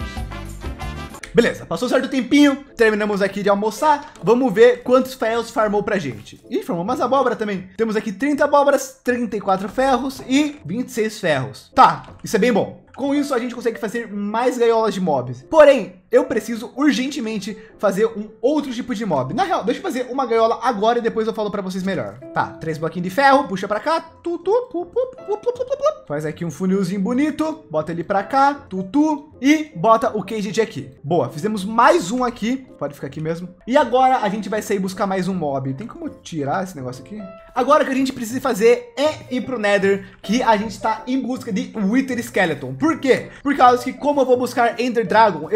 Beleza, passou um certo tempinho, terminamos aqui de almoçar, vamos ver quantos ferros farmou pra gente. E farmou umas abóboras também. Temos aqui trinta abóboras, trinta e quatro ferros e vinte e seis ferros. Tá, isso é bem bom. Com isso a gente consegue fazer mais gaiolas de mobs. Porém, eu preciso urgentemente fazer um outro tipo de mob. Na real, deixa eu fazer uma gaiola agora e depois eu falo para vocês melhor. Tá, três bloquinhos de ferro, puxa para cá, tutu, pu, pu, pu, pu, pu, pu. Faz aqui um funilzinho bonito, bota ele para cá, tutu, e bota o K G de aqui. Boa, fizemos mais um aqui, pode ficar aqui mesmo. E agora a gente vai sair buscar mais um mob. Tem como tirar esse negócio aqui? Agora o que a gente precisa fazer é ir pro Nether, que a gente está em busca de Wither Skeleton. Por quê? Por causa que como eu vou buscar Ender Dragon, eu preciso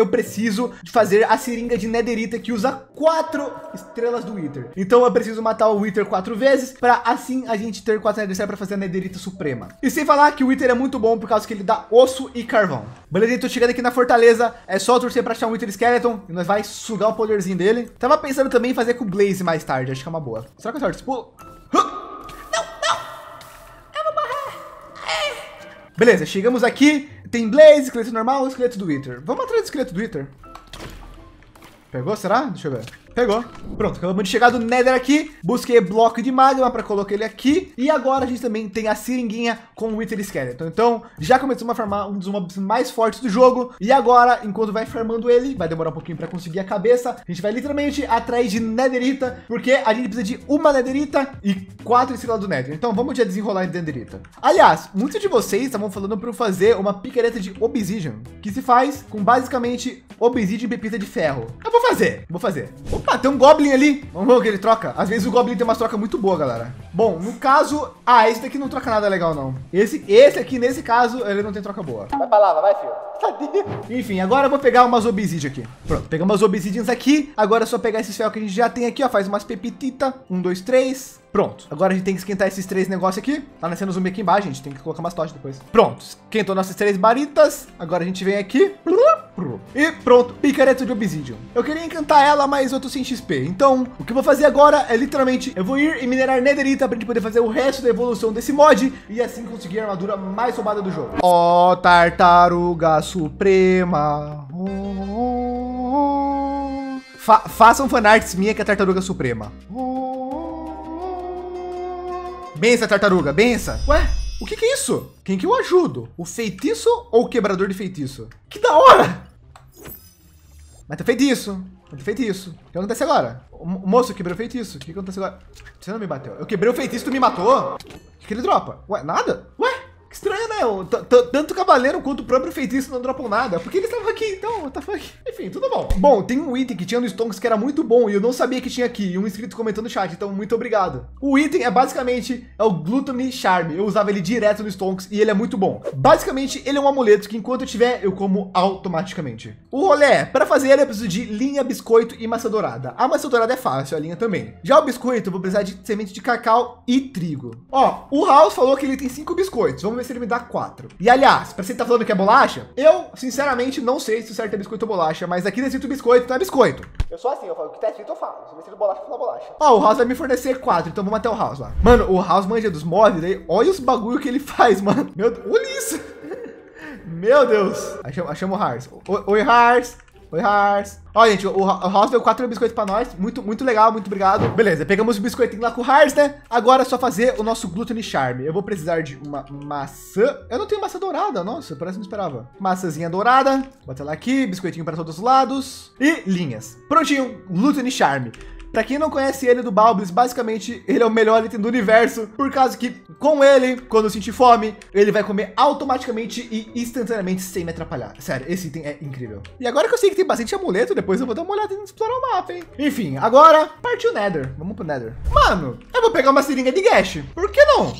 preciso de fazer a seringa de netherita que usa quatro estrelas do Wither. Então eu preciso matar o Wither quatro vezes para assim a gente ter quatro netherita para fazer a netherita suprema. E sem falar que o Wither é muito bom por causa que ele dá osso e carvão. Beleza, tô chegando aqui na fortaleza. É só torcer para achar um Wither Skeleton e nós vai sugar o poderzinho dele. Tava pensando também em fazer com o Blaze mais tarde, acho que é uma boa. Será que eu sorte esse pulo? Não, não! Eu vou morrer! Beleza, chegamos aqui. Tem Blaze, esqueleto normal, esqueleto do Wither. Vamos atrás do esqueleto do Wither. Pegou, será? Deixa eu ver. Pegou. Pronto, acabamos de chegar do Nether aqui. Busquei bloco de magma para colocar ele aqui. E agora a gente também tem a seringuinha com o Wither Skeleton. Então, já começamos a farmar um dos mobs mais fortes do jogo. E agora, enquanto vai farmando ele, vai demorar um pouquinho para conseguir a cabeça. A gente vai literalmente atrás de Netherita, porque a gente precisa de uma Netherita e quatro estrelas do Nether. Então, vamos já desenrolar em Netherita. Aliás, muitos de vocês estavam falando para eu fazer uma picareta de Obsidian, que se faz com basicamente Obsidian e pepita de ferro. Eu vou fazer, vou fazer. Opa, tem um Goblin ali. Vamos ver o que ele troca. Às vezes o Goblin tem uma troca muito boa, galera. Bom, no caso... Ah, esse daqui não troca nada legal, não. Esse, esse aqui, nesse caso, ele não tem troca boa. Vai pra lava, vai, filho. Sabia. Enfim, agora eu vou pegar umas Obsidian aqui. Pronto, pegamos as Obsidians aqui. Agora é só pegar esses ferros que a gente já tem aqui, ó. Faz umas pepititas. Um, dois, três... Pronto. Agora a gente tem que esquentar esses três negócios aqui. Tá nascendo zumbi aqui embaixo, gente. Tem que colocar umas tochas depois. Pronto. Esquentou nossas três baritas. Agora a gente vem aqui. E pronto. Picareta de Obsidian. Eu queria encantar ela, mas eu tô sem X P. Então, o que eu vou fazer agora é literalmente... Eu vou ir e minerar netherita pra gente poder fazer o resto da evolução desse mod. E assim conseguir a armadura mais roubada do jogo. Ó, oh, tartaruga suprema. Oh, oh, oh. Fa façam fanarts minha que é a tartaruga suprema. Oh. Bença, tartaruga, bença. Ué, o que que é isso? Quem que eu ajudo? O feitiço ou o quebrador de feitiço? Que da hora! Mas tá feitiço. Tá feitiço. O que acontece agora? O moço quebrou o feitiço. O que acontece agora? Você não me bateu. Eu quebrei o feitiço, tu me matou? O que que ele dropa? Ué, nada? Ué? Que estranho, né? Tanto o cavaleiro quanto o próprio feitiço não dropam nada. Porque eles estavam aqui, então, what the fuck? Enfim, tudo bom. Bom, tem um item que tinha no Stonks que era muito bom e eu não sabia que tinha aqui. E um inscrito comentou no chat, então muito obrigado. O item é basicamente é o Gluttony Charm. Eu usava ele direto no Stonks e ele é muito bom. Basicamente, ele é um amuleto que enquanto eu tiver, eu como automaticamente. O rolê é, para fazer ele eu preciso de linha, biscoito e maçã dourada. A maçã dourada é fácil, a linha também. Já o biscoito, eu vou precisar de semente de cacau e trigo. Ó, o House falou que ele tem cinco biscoitos. Vamos ver se ele me dá quatro. E aliás, para você estar falando que é bolacha, eu sinceramente não sei se o certo é biscoito ou bolacha, mas aqui tá escrito biscoito, não é biscoito. Eu sou assim, eu falo o que tá escrito eu falo. Se você bolacha, fala bolacha. Ó, o House vai me fornecer quatro, então vamos até o House lá. Mano, o House manja dos mods, daí olha os bagulho que ele faz, mano. Meu Deus, olha isso. Meu Deus. Achamos, achamos o Hars. Oi, Hars. Oi, Hars. Ó, gente, o, o House deu quatro biscoitos pra nós. Muito, muito legal, muito obrigado. Beleza, pegamos o biscoitinho lá com o Hars, né? Agora é só fazer o nosso Gluttony Charm. Eu vou precisar de uma maçã. Eu não tenho maçã dourada, nossa, parece que não esperava. Maçãzinha dourada. Bota ela aqui, biscoitinho para todos os lados. E linhas. Prontinho, Gluttony Charm. Pra quem não conhece ele do Balblis, basicamente ele é o melhor item do universo, por causa que com ele, quando eu sentir fome, ele vai comer automaticamente e instantaneamente sem me atrapalhar. Sério, esse item é incrível. E agora que eu sei que tem bastante amuleto, depois eu vou dar uma olhada e explorar o mapa, hein? Enfim, agora partiu o Nether. Vamos pro Nether. Mano, eu vou pegar uma seringa de Gash. Por que não?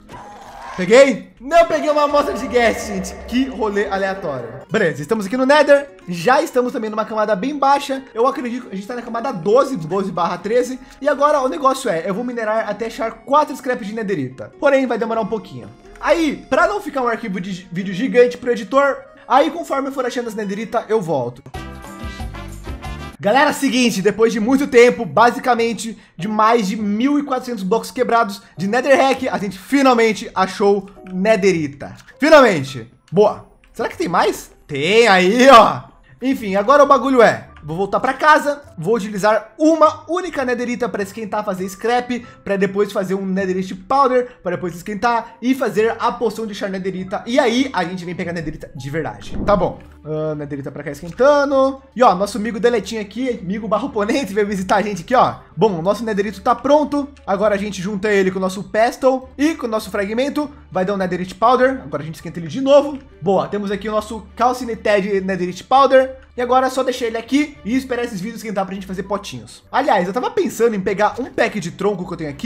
Peguei? Não peguei uma amostra de gas, gente. Que rolê aleatório. Beleza, estamos aqui no Nether. Já estamos também numa camada bem baixa. Eu acredito que a gente tá na camada doze, doze barra treze. E agora o negócio é, eu vou minerar até achar quatro scraps de netherita. Porém, vai demorar um pouquinho. Aí, para não ficar um arquivo de vídeo gigante pro editor, aí conforme eu for achando as netherita, eu volto. Galera, seguinte, depois de muito tempo, basicamente de mais de mil e quatrocentos blocos quebrados de Netherrack, a gente finalmente achou netherita. Finalmente. Boa. Será que tem mais? Tem aí, ó. Enfim, agora o bagulho é... Vou voltar para casa, vou utilizar uma única netherita para esquentar, fazer scrap, para depois fazer um netherite powder, para depois esquentar e fazer a poção de char netherita. E aí a gente vem pegar netherita de verdade. Tá bom. Uh, netherita para cá esquentando. E ó, nosso amigo Deletinho aqui, amigo barro oponente, veio visitar a gente aqui, ó. Bom, o nosso netherito tá pronto. Agora a gente junta ele com o nosso pestle e com o nosso fragmento. Vai dar um netherite powder. Agora a gente esquenta ele de novo. Boa, temos aqui o nosso calcineted netherite powder. E agora é só deixar ele aqui e esperar esses vídeos esquentar pra gente fazer potinhos. Aliás, eu tava pensando em pegar um pack de tronco que eu tenho aqui, olha.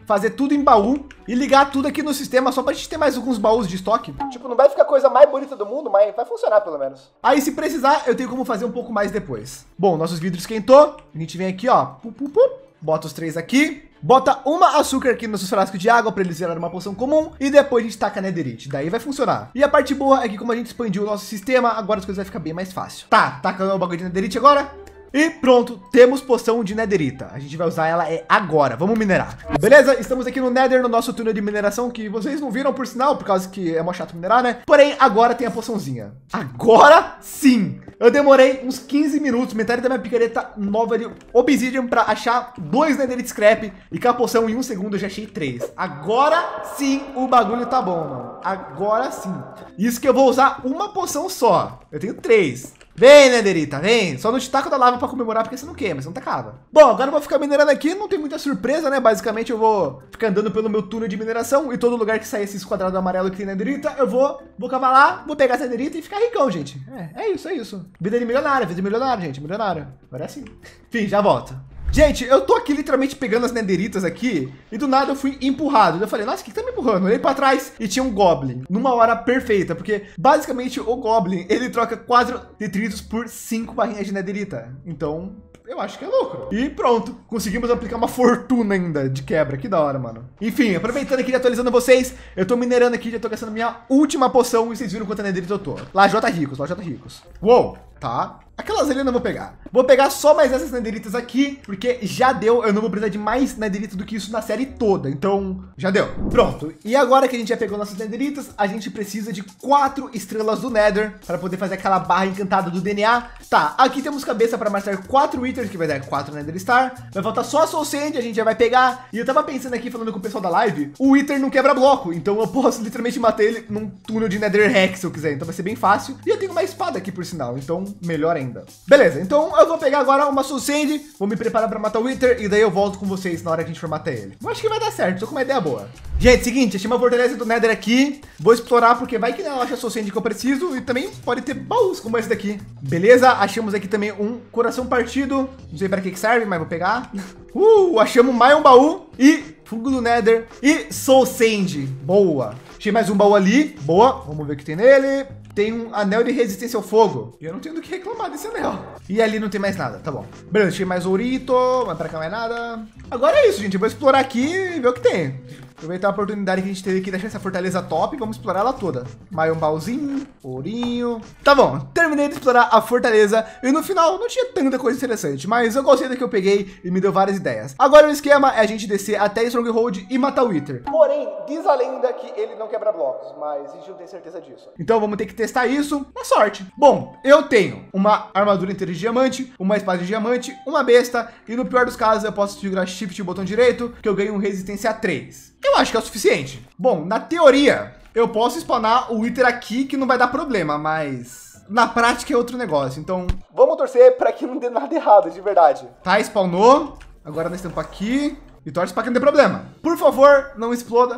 fazer tudo em baú e ligar tudo aqui no sistema só pra gente ter mais alguns baús de estoque. Tipo, não vai ficar a coisa mais bonita do mundo, mas vai funcionar pelo menos. Aí se precisar, eu tenho como fazer um pouco mais depois. Bom, nossos vidros esquentou. A gente vem aqui, ó. Pup, pup, pup. Bota os três aqui. Bota uma açúcar aqui nos seus frascos de água para eles gerarem uma poção comum. E depois a gente taca netherite. Daí vai funcionar. E a parte boa é que como a gente expandiu o nosso sistema, agora as coisas vai ficar bem mais fácil. Tá, taca o bagulho de netherite agora. E pronto, temos poção de netherita. A gente vai usar ela é agora. Vamos minerar. Beleza? Estamos aqui no Nether, no nosso túnel de mineração, que vocês não viram por sinal, por causa que é mó chato minerar, né? Porém, agora tem a poçãozinha. Agora sim! Eu demorei uns quinze minutos, metade da minha picareta nova de Obsidian para achar dois netherite scrap. E com a poção em um segundo eu já achei três. Agora sim o bagulho tá bom, mano. Agora sim. Isso que eu vou usar uma poção só. Eu tenho três. Vem, netherita, vem. Só não te taco da lava pra comemorar, porque você não queima, você não tacava. Bom, agora eu vou ficar minerando aqui, não tem muita surpresa, né? Basicamente eu vou ficar andando pelo meu túnel de mineração e todo lugar que sair esses quadrados amarelos que tem netherita, eu vou, vou cavalar, vou pegar essa netherita e ficar ricão, gente. É, é isso, é isso. Vida de milionário, vida de milionário, gente, milionário. Agora é assim. Enfim, já volto. Gente, eu tô aqui literalmente pegando as netheritas aqui e do nada eu fui empurrado. Eu falei, nossa, o que tá me empurrando? Eu olhei pra trás e tinha um Goblin numa hora perfeita, porque basicamente o Goblin, ele troca quatro detritos por cinco barrinhas de netherita. Então, eu acho que é lucro. E pronto, conseguimos aplicar uma fortuna ainda de quebra. Que da hora, mano. Enfim, aproveitando aqui e atualizando vocês, eu tô minerando aqui, já tô gastando minha última poção e vocês viram quanta netherita eu tô. Lajota ricos, lajota ricos. Uou, tá. Aquelas ali eu não vou pegar. Vou pegar só mais essas nederitas aqui, porque já deu. Eu não vou precisar de mais nederita do que isso na série toda. Então, já deu. Pronto. E agora que a gente já pegou nossas nederitas, a gente precisa de quatro estrelas do Nether para poder fazer aquela barra encantada do D N A. Tá, aqui temos cabeça para matar quatro Withers, que vai dar quatro Nether Star. Vai faltar só a Soul Sand, a gente já vai pegar. E eu tava pensando aqui, falando com o pessoal da live, o Wither não quebra bloco. Então eu posso literalmente matar ele num túnel de Nether Hex, se eu quiser. Então vai ser bem fácil. E eu tenho uma espada aqui, por sinal. Então, melhor ainda. Beleza, então eu vou pegar agora uma Soul Sand, vou me preparar para matar o Wither e daí eu volto com vocês na hora que a gente for matar ele. Eu acho que vai dar certo, tô com uma ideia boa. Gente, seguinte, achei uma fortaleza do Nether aqui, vou explorar porque vai que não acha a Soul Sand que eu preciso e também pode ter baús como esse daqui. Beleza, achamos aqui também um coração partido, não sei para que que serve, mas vou pegar. Uh, achamos mais um baú e fungo do Nether e Soul Sand, boa. Achei mais um baú ali, boa, vamos ver o que tem nele. Tem um anel de resistência ao fogo. E eu não tenho do que reclamar desse anel. E ali não tem mais nada, tá bom. Beleza, achei mais ourito, mas pra cá mais nada. Agora é isso, gente. Eu vou explorar aqui e ver o que tem. Aproveitar a oportunidade que a gente teve aqui de deixar essa fortaleza top. Vamos explorar ela toda. Mais um baúzinho, ourinho. Tá bom, terminei de explorar a fortaleza. E no final não tinha tanta coisa interessante. Mas eu gostei da que eu peguei e me deu várias ideias. Agora o esquema é a gente descer até Stronghold e matar o Wither. Porém, diz a lenda que ele não quebra blocos. Mas a gente não tem certeza disso. Então vamos ter que testar isso na sorte. Bom, eu tenho uma armadura inteira de diamante, uma espada de diamante, uma besta. E no pior dos casos eu posso segurar shift e botão direito, que eu ganho resistência a três. Eu acho que é o suficiente. Bom, na teoria, eu posso spawnar o Wither aqui que não vai dar problema, mas na prática é outro negócio. Então, vamos torcer para que não dê nada errado, de verdade. Tá, spawnou. Agora nós estamos aqui e torce para que não dê problema. Por favor, não exploda.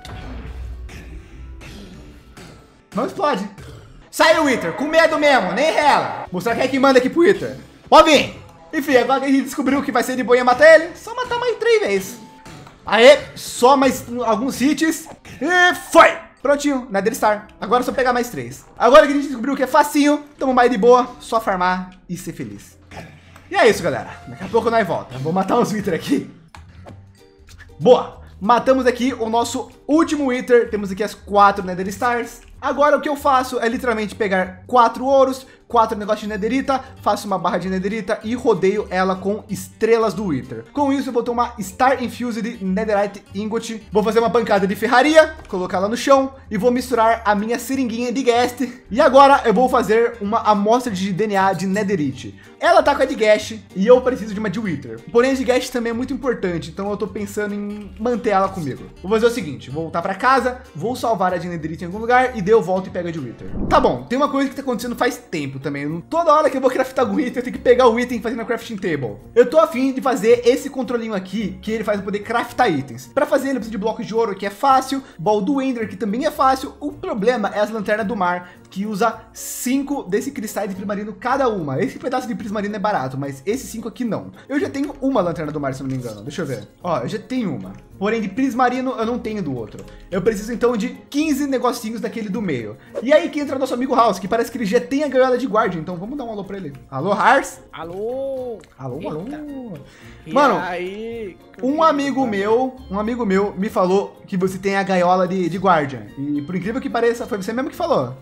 Não explode. Sai o Wither, com medo mesmo, nem rela. Mostrar quem é que manda aqui pro Wither. Pode vir. Enfim, agora que a gente descobriu que vai ser de boa matar ele, só matar mais três vezes. Aê, só mais alguns hits e foi! Prontinho, Nether Star. Agora é só pegar mais três. Agora que a gente descobriu que é facinho, tamo mais de boa, só farmar e ser feliz. E é isso, galera. Daqui a pouco nós volta. Vou matar os Wither aqui. Boa! Matamos aqui o nosso último Wither. Temos aqui as quatro Nether Stars. Agora o que eu faço é literalmente pegar quatro ouros, quatro negócios de netherita, faço uma barra de netherita e rodeio ela com estrelas do Wither. Com isso eu vou tomar Star Infused Netherite Ingot, vou fazer uma bancada de ferraria, colocar ela no chão e vou misturar a minha seringuinha de Ghast. E agora eu vou fazer uma amostra de D N A de netherite. Ela tá com a de Ghast e eu preciso de uma de Wither. Porém a de Ghast também é muito importante, então eu tô pensando em manter ela comigo. Vou fazer o seguinte, vou voltar para casa, vou salvar a de netherite em algum lugar e daí eu volto e pego a de Wither. Tá bom, tem uma coisa que tá acontecendo faz tempo também. Toda hora que eu vou craftar algum item, eu tenho que pegar o item e fazer na crafting table. Eu tô afim de fazer esse controlinho aqui, que ele faz eu poder craftar itens. Para fazer ele precisa de blocos de ouro, que é fácil, ball do Ender, que também é fácil. O problema é as lanternas do mar, que usa cinco desse cristais de prismarino cada uma. Esse pedaço de prismarino é barato, mas esses cinco aqui não. Eu já tenho uma lanterna do mar, se não me engano. Deixa eu ver. Ó, eu já tenho uma. porém de prismarino eu não tenho do outro. Eu preciso então de quinze negocinhos daquele do meio. E aí que entra nosso amigo House, que parece que ele já tem a gaiola de guarda, então vamos dar um alô pra ele. Alô, Hars? Alô? Alô, Eita. alô. E Mano, aí? Um amigo meu, um amigo meu me falou que você tem a gaiola de, de Guardian. E por incrível que pareça, foi você mesmo que falou.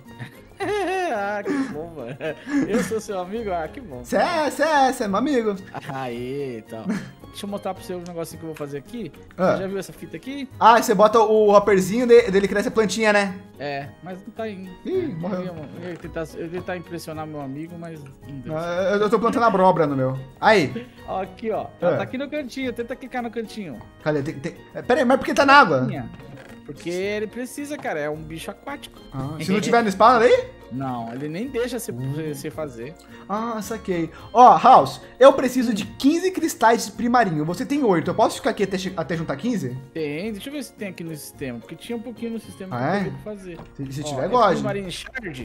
Ah, que bom, mano. Eu sou seu amigo? Ah, que bom. Você é, você é, você é meu amigo. Aí, então. Deixa eu mostrar pra você um negocinho que eu vou fazer aqui. Ah. Você já viu essa fita aqui? Ah, você bota o hopperzinho de- dele cresce a plantinha, né? É, mas não tá indo. Ih, morreu. Eu ia, eu ia tentar, eu ia tentar impressionar meu amigo, mas não deu. Ah, eu- eu tô plantando abóbora no meu. Aí, Ó, aqui, ó. É. Ela tá aqui no cantinho. Tenta clicar no cantinho. cadê? Tem, tem... é, Pera aí, mas por que tá na água? Minha. Porque ele precisa, cara. É um bicho aquático. Ah, se não tiver no spawn aí? Não, ele nem deixa você, você fazer. Ah, saquei. Ó, House, eu preciso de quinze cristais de primarinho. Você tem oito. Eu posso ficar aqui até, che- até juntar quinze? Tem, deixa eu ver se tem aqui no sistema. Porque tinha um pouquinho no sistema Ah, que eu é? teria que fazer. Se, se Ó, tiver, é gosto. Marine Shard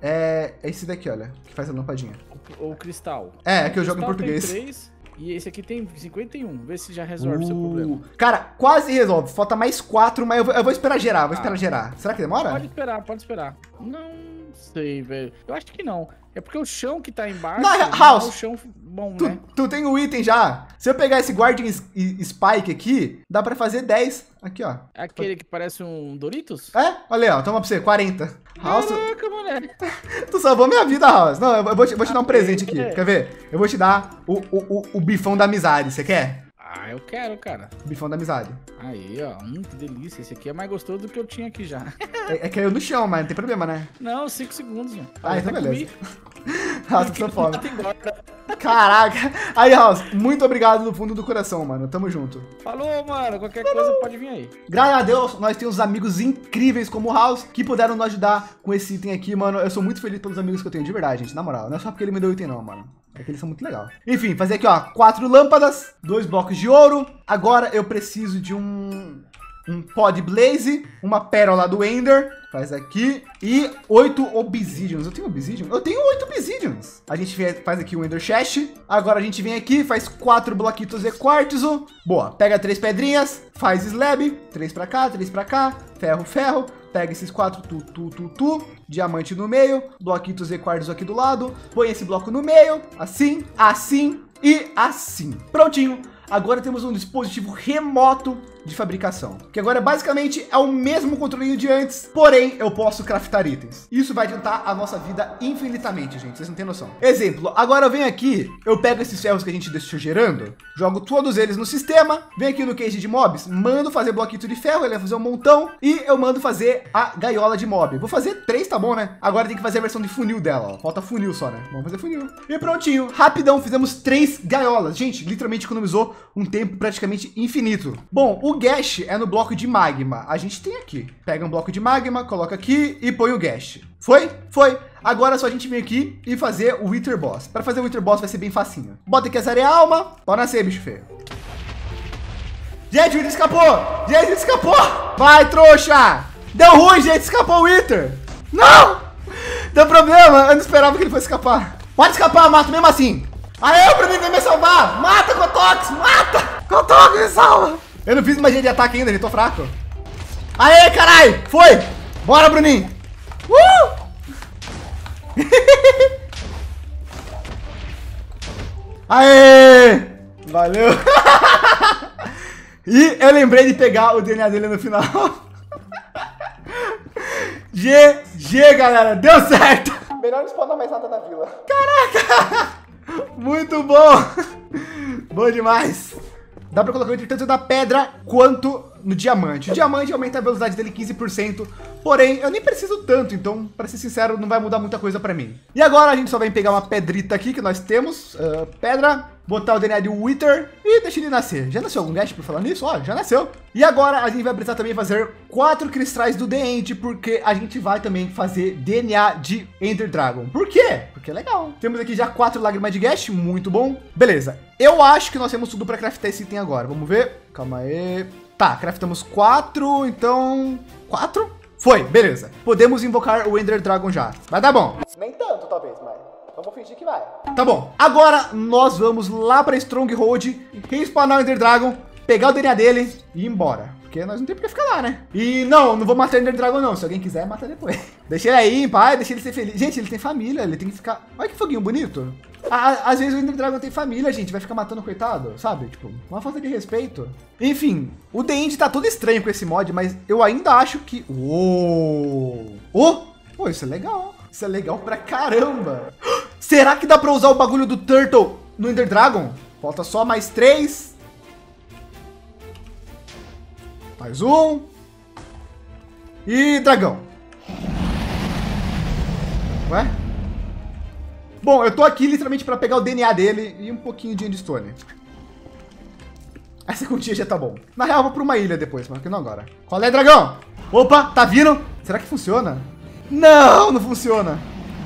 É, é esse daqui, olha, que faz a lampadinha. ou cristal? É, é que eu jogo em Cristal tem português. três, e esse aqui tem cinquenta e um. Vê se já resolve o seu problema. Uh, Cara, quase resolve. Falta mais quatro, mas eu vou, eu vou esperar gerar. Vou Ah. esperar gerar. Será que demora? Pode esperar, pode esperar. Não sei, velho. Eu acho que não. É porque o chão que tá embaixo Não, não, House, é o chão bom, Tu, né? tu tem o item já. Se eu pegar esse Guardian S- e- Spike aqui, dá pra fazer dez. Aqui, ó. É aquele que parece um Doritos? É? Olha aí, ó. Toma pra você. quarenta. House, tu, Caraca, moleque. tu salvou minha vida, House. Não, eu vou- eu vou te, vou te dar um presente aqui. é. Quer ver? Eu vou te dar o, o, o, o bifão da amizade. Você quer? Ah, eu quero, cara. O bifão da amizade. Aí, ó. Hum, que delícia. Esse aqui é mais gostoso do que eu tinha aqui já. É, é caiu no chão, mas não tem problema, né? Não, cinco segundos, mano. Ah, Eu então até beleza. comi. House, tô fome. Mata e engorda. Caraca. Aí, House, muito obrigado do fundo do coração, mano. Tamo junto. Falou, mano. Qualquer coisa pode vir aí. Graças a Deus, nós temos amigos incríveis como o House, que puderam nos ajudar com esse item aqui, mano. Eu sou muito feliz pelos amigos que eu tenho, de verdade, gente, na moral. Não é só porque ele me deu o item, não, mano. É que eles são muito legais. Enfim, fazer aqui, ó, quatro lâmpadas, dois blocos de ouro. Agora eu preciso de um... um pó de blaze, uma pérola do Ender, faz aqui, e oito obsidians. Eu tenho obsidian? Eu tenho oito obsidians. A gente vem- faz aqui o Ender Chest. Agora a gente vem aqui, faz quatro bloquitos de quartzo. Boa, pega três pedrinhas, faz slab, três pra cá, três pra cá, ferro, ferro. Pega esses quatro, tu, tu, tu, tu, diamante no meio, bloquitos de quartzo aqui do lado, põe esse bloco no meio, assim, assim e assim. Prontinho. Agora temos um dispositivo remoto de fabricação, que agora basicamente é o mesmo controlinho de antes, porém eu posso craftar itens. Isso vai adiantar a nossa vida infinitamente, gente, vocês não têm noção. Exemplo, agora eu venho aqui, eu pego esses ferros que a gente deixou gerando, jogo todos eles no sistema, venho aqui no cage de mobs, mando fazer bloquito de ferro, ele vai fazer um montão, e eu mando fazer a gaiola de mob. Vou fazer três, tá bom, né? Agora tem que fazer a versão de funil dela, ó. Falta funil só, né? Vamos fazer funil. E prontinho, rapidão, fizemos três gaiolas. Gente, literalmente economizou um tempo praticamente infinito. Bom, o Gash é no bloco de magma. A gente tem aqui. Pega um bloco de magma, coloca aqui e põe o Gash. Foi? Foi. Agora é só a gente vir aqui e fazer o Wither Boss. Para fazer o Wither Boss vai ser bem facinho. Bota aqui essa areia alma. Pode nascer, bicho feio. Gente, o Wither escapou. Gente, ele escapou. Vai, trouxa. Deu ruim, gente. Escapou o Wither. Não. Deu problema. Eu não esperava que ele fosse escapar. Pode escapar, mato mesmo assim. Aê, pra mim, vem me salvar. Mata, Cotox. Mata. Cotox, me salva. Eu não fiz magia de ataque ainda, gente. Tô fraco. Aê, carai. Foi. Bora, Bruninho. Uh! Aê! Valeu! E eu lembrei de pegar o D N A dele no final. G G, galera! Deu certo! Melhor não spawnar mais nada na vila. Caraca! Muito bom! Bom demais! Dá pra colocar o tanto da pedra quanto no diamante. O diamante aumenta a velocidade dele quinze por cento, porém eu nem preciso tanto, então, para ser sincero, não vai mudar muita coisa para mim. E agora a gente só vai pegar uma pedrita aqui que nós temos, uh, pedra, botar o D N A de Wither e deixar ele nascer. Já nasceu algum Gash por falar nisso? Ó, já nasceu. E agora a gente vai precisar também fazer quatro cristais do The End, porque a gente vai também fazer D N A de Ender Dragon. Por quê? Porque é legal. Temos aqui já quatro lágrimas de Gash, muito bom. Beleza, eu acho que nós temos tudo para craftar esse item agora. Vamos ver. Calma aí. Tá, craftamos quatro, então... Quatro? Foi, beleza. Podemos invocar o Ender Dragon já. Vai dar bom. Nem tanto, talvez, mas... Vamos fingir que vai. Tá bom. Agora nós vamos lá para Stronghold, respawnar o Ender Dragon pegar o D N A dele e ir embora. Porque nós não tem porque ficar lá, né? E não, não vou matar o Ender Dragon não. Se alguém quiser, mata depois. Deixa ele aí em paz, deixa ele ser feliz. Gente, ele tem família, ele tem que ficar... Olha que foguinho bonito. À, às vezes o Ender Dragon tem família, gente. Vai ficar matando o coitado, sabe? Tipo, uma falta de respeito. Enfim, o The End tá todo estranho com esse mod, mas eu ainda acho que... Uou! Oh! Pô, isso é legal. Isso é legal pra caramba. Será que dá pra usar o bagulho do Turtle no Ender Dragon? Falta só mais três. Mais um. E dragão. Ué? Bom, eu tô aqui literalmente para pegar o D N A dele e um pouquinho de Endstone. Essa quantia já tá bom. Na real, eu vou para uma ilha depois, mas aqui não agora. Qual é, dragão? Opa, tá vindo? Será que funciona? Não, não funciona.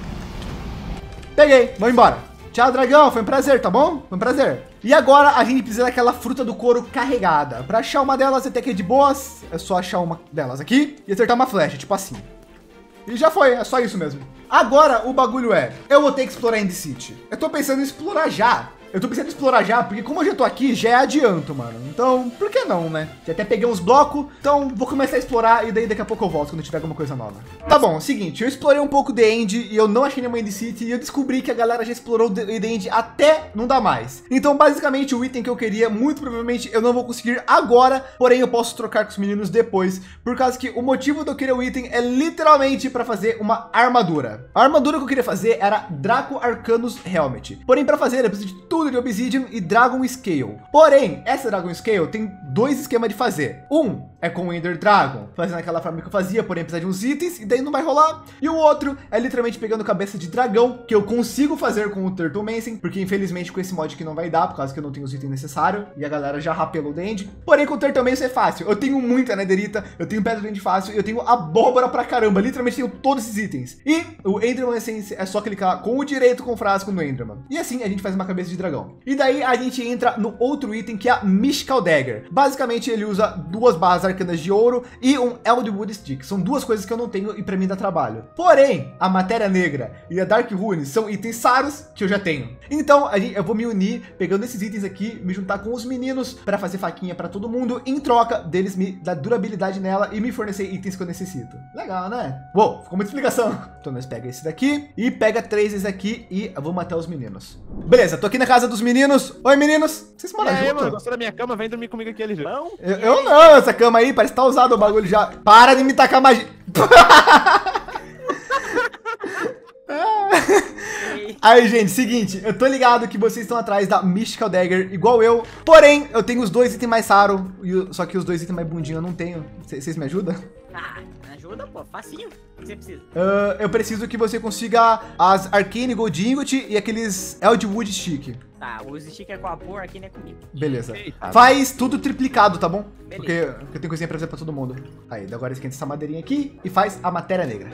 Peguei, vamos embora. Tchau, dragão, foi um prazer, tá bom? Foi um prazer. E agora a gente precisa daquela fruta do couro carregada. Para achar uma delas até que é de boas, é só achar uma delas aqui e acertar uma flecha, tipo assim. E já foi, é só isso mesmo. Agora o bagulho é, eu vou ter que explorar End City. Eu tô pensando em explorar já. Eu tô pensando em explorar já, porque como eu já tô aqui, já é adianto, mano. Então, por que não, né? Já até peguei uns blocos, então vou começar a explorar e daí daqui a pouco eu volto quando tiver alguma coisa nova. Tá bom, é o seguinte, eu explorei um pouco The End e eu não achei nenhuma End City e eu descobri que a galera já explorou The End até não dá mais. Então, basicamente, o item que eu queria, muito provavelmente eu não vou conseguir agora, porém eu posso trocar com os meninos depois, por causa que o motivo de eu querer o item é literalmente para fazer uma armadura. A armadura que eu queria fazer era Draco Arcanus Helmet. Porém, para fazer, eu preciso de tudo de Obsidian e Dragon Scale. Porém, essa Dragon Scale tem dois esquemas de fazer. Um é com o Ender Dragon, fazendo aquela forma que eu fazia, porém precisa de uns itens, e daí não vai rolar. E o outro é literalmente pegando cabeça de dragão, que eu consigo fazer com o Turtle Mason, porque infelizmente com esse mod aqui não vai dar, por causa que eu não tenho os itens necessários, e a galera já rapelou o End. Porém, com o Turtle Mason é fácil. Eu tenho muita netherita, eu tenho pedra do End fácil, eu tenho abóbora pra caramba, literalmente tenho todos esses itens. E o Enderman Essence é só clicar com o direito com o frasco no Enderman. E assim a gente faz uma cabeça de dragão. E daí a gente entra no outro item, que é a Mystical Dagger. Basicamente ele usa duas barras arcanas de ouro e um Eldwood Stick. São duas coisas que eu não tenho e para mim dá trabalho. Porém, a Matéria Negra e a Dark Rune são itens raros que eu já tenho. Então a gente, eu vou me unir pegando esses itens aqui, me juntar com os meninos para fazer faquinha para todo mundo, em troca deles me dar durabilidade nela e me fornecer itens que eu necessito. Legal, né? Uou, ficou muita explicação. Então nós pega esse daqui e pega três desses aqui e vamos matar os meninos. Beleza, tô aqui na casa dos meninos. Oi, meninos. Vocês moram junto? Mano, gostou da minha cama? Vem dormir comigo aqui, L G. Não? Eu, eu não, essa cama aí parece que tá usado o bagulho já. Para de me tacar magia. Aí, gente, seguinte, eu tô ligado que vocês estão atrás da Mystical Dagger, igual eu. Porém, eu tenho os dois itens mais raros, só que os dois itens mais bundinhos eu não tenho. Vocês me ajudam? Ah, ajuda, pô, facinho. O que você precisa? Uh, eu preciso que você consiga as Arcane Gold Ingot e aqueles Eldwood Stick. Tá, o stick é com a por, aqui não é comigo. Beleza. Eita. Faz tudo triplicado, tá bom? Beleza. Porque, porque eu tenho coisinha pra fazer pra todo mundo. Aí, agora esquenta essa madeirinha aqui e faz a Matéria Negra.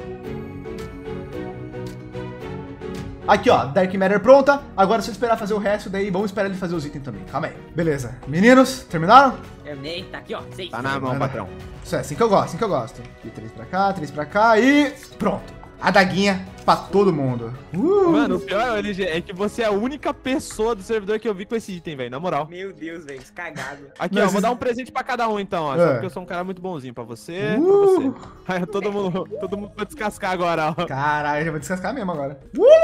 Aqui, ó, Dark Matter pronta. Agora é só esperar fazer o resto, daí vamos esperar ele fazer os itens também. Calma aí. Beleza. Meninos, terminaram? Terminei, tá aqui, ó. Seis. Tá na mão, patrão. Isso é assim que eu gosto, assim que eu gosto. Aqui, três pra cá, três pra cá e pronto. A daguinha pra todo mundo. Uh! Mano, o pior, L G, é que você é a única pessoa do servidor que eu vi com esse item, velho, na moral. Meu Deus, velho, cagado. Aqui, Não, ó, esses- vou dar um presente pra cada um, então, ó. É. Só porque eu sou um cara muito bonzinho pra você, Uh! pra você. Aí todo mundo, todo mundo vai descascar agora, ó. Caralho, já vou descascar mesmo agora.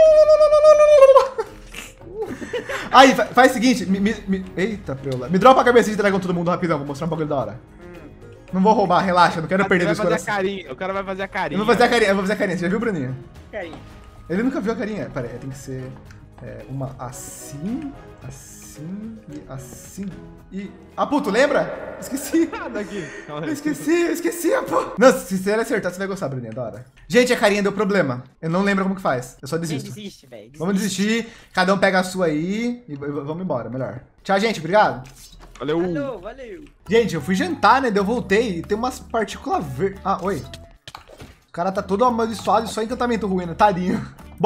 Aí, fa- faz o seguinte, me, me, me- eita, preula. Me dropa a cabeça de dragão todo mundo rapidão, vou mostrar um bagulho da hora. Não vou roubar, relaxa, não quero perder Vai dos fazer a corações. carinha, o cara vai fazer a carinha. Eu vou fazer a carinha, eu vou fazer a carinha, você já viu, Bruninho? Carinha. Ele nunca viu a carinha. Pera aí, tem que ser é, uma assim, assim e assim e... Ah, puto, lembra? Esqueci. Nada aqui. Calma Eu aí. esqueci, eu esqueci, pô. Não, se você acertar, você vai gostar, Bruninho, é da hora. Gente, a carinha deu problema. Eu não lembro como que faz. Eu só Nem desisto. desiste, velho. Vamos desistir. Cada um pega a sua aí e v- v- vamos embora, melhor. Tchau, gente. Obrigado. Valeu. Valeu, valeu. Gente, eu fui jantar, né? Daí eu voltei e tem umas partículas verdes. Ah, oi. O cara tá todo amaldiçoado e só encantamento ruim, né? Tadinho. Bom,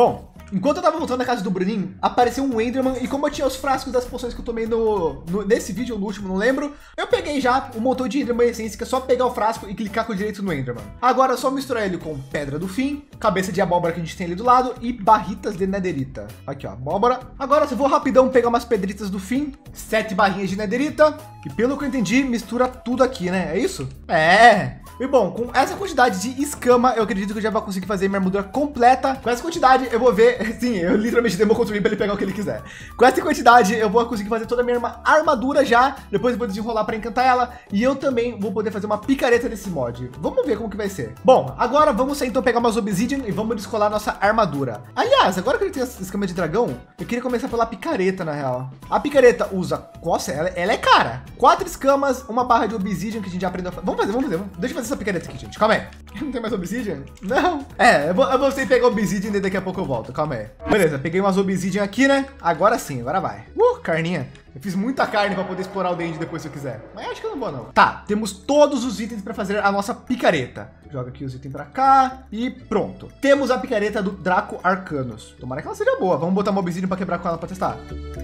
enquanto eu tava voltando na casa do Bruninho, apareceu um Enderman. E como eu tinha os frascos das poções que eu tomei no, no nesse vídeo, ou no último, não lembro, eu peguei já um montão de Enderman essência, que é só pegar o frasco e clicar com o direito no Enderman. Agora é só misturar ele com pedra do fim, cabeça de abóbora que a gente tem ali do lado e barritas de nederita. Aqui, ó, abóbora. Agora eu vou rapidão pegar umas pedritas do fim, sete barrinhas de nederita. E pelo que eu entendi, mistura tudo aqui, né? É isso? É. E bom, com essa quantidade de escama, eu acredito que eu já vou conseguir fazer minha armadura completa. Com essa quantidade, eu vou ver... Sim, eu literalmente dei meu controle para ele pegar o que ele quiser. Com essa quantidade, eu vou conseguir fazer toda a minha armadura já. Depois eu vou desenrolar para encantar ela. E eu também vou poder fazer uma picareta nesse mod. Vamos ver como que vai ser. Bom, agora vamos então pegar umas obsidian e vamos descolar nossa armadura. Aliás, agora que ele tem essa escama de dragão, eu queria começar pela picareta, na real. A picareta usa... Nossa, ela, ela é cara. Quatro escamas, uma barra de obsidian que a gente já aprendeu a fazer. Vamos fazer, vamos fazer. Deixa eu fazer essa picareta aqui, gente. Calma aí. Não tem mais obsidian? Não. É, eu vou, eu vou sem pegar obsidian e daqui a pouco eu volto. Calma aí. Beleza, peguei umas obsidian aqui, né? Agora sim, agora vai. Uh, carninha. Eu fiz muita carne para poder explorar o Dende depois se eu quiser. Mas acho que eu não vou, não. Tá, temos todos os itens para fazer a nossa picareta. Joga aqui os itens para cá e pronto. Temos a picareta do Draco Arcanos. Tomara que ela seja boa. Vamos botar uma obsidian para quebrar com ela para testar.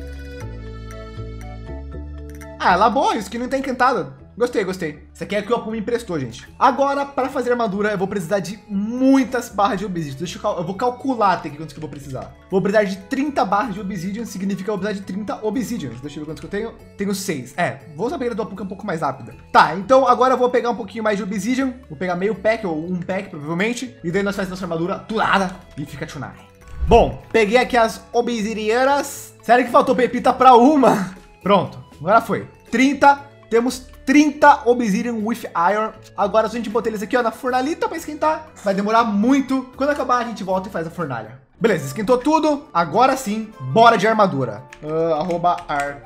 Ah, ela é boa, isso que não tá encantada. Gostei, gostei. Isso aqui é que o Apu me emprestou, gente. Agora, para fazer armadura, eu vou precisar de muitas barras de obsidian. Deixa eu, cal eu vou calcular até aqui quantos que eu vou precisar. Vou precisar de trinta barras de obsidian, significa que eu vou precisar de trinta obsidians. Deixa eu ver quantos que eu tenho. Tenho seis. É, vou usar a pegar do Apu que é um pouco mais rápida. Tá, então agora eu vou pegar um pouquinho mais de obsidian. Vou pegar meio pack ou um pack, provavelmente. E daí nós fazemos nossa armadura turada e fica tunai. Bom, peguei aqui as obsidianas. Sério que faltou pepita para uma? Pronto, agora foi. trinta, temos trinta obsidian with iron. Agora se a gente botar eles aqui ó, na fornalhita para esquentar, vai demorar muito. Quando acabar a gente volta e faz a fornalha. Beleza, esquentou tudo. Agora sim, bora de armadura. Uh, arroba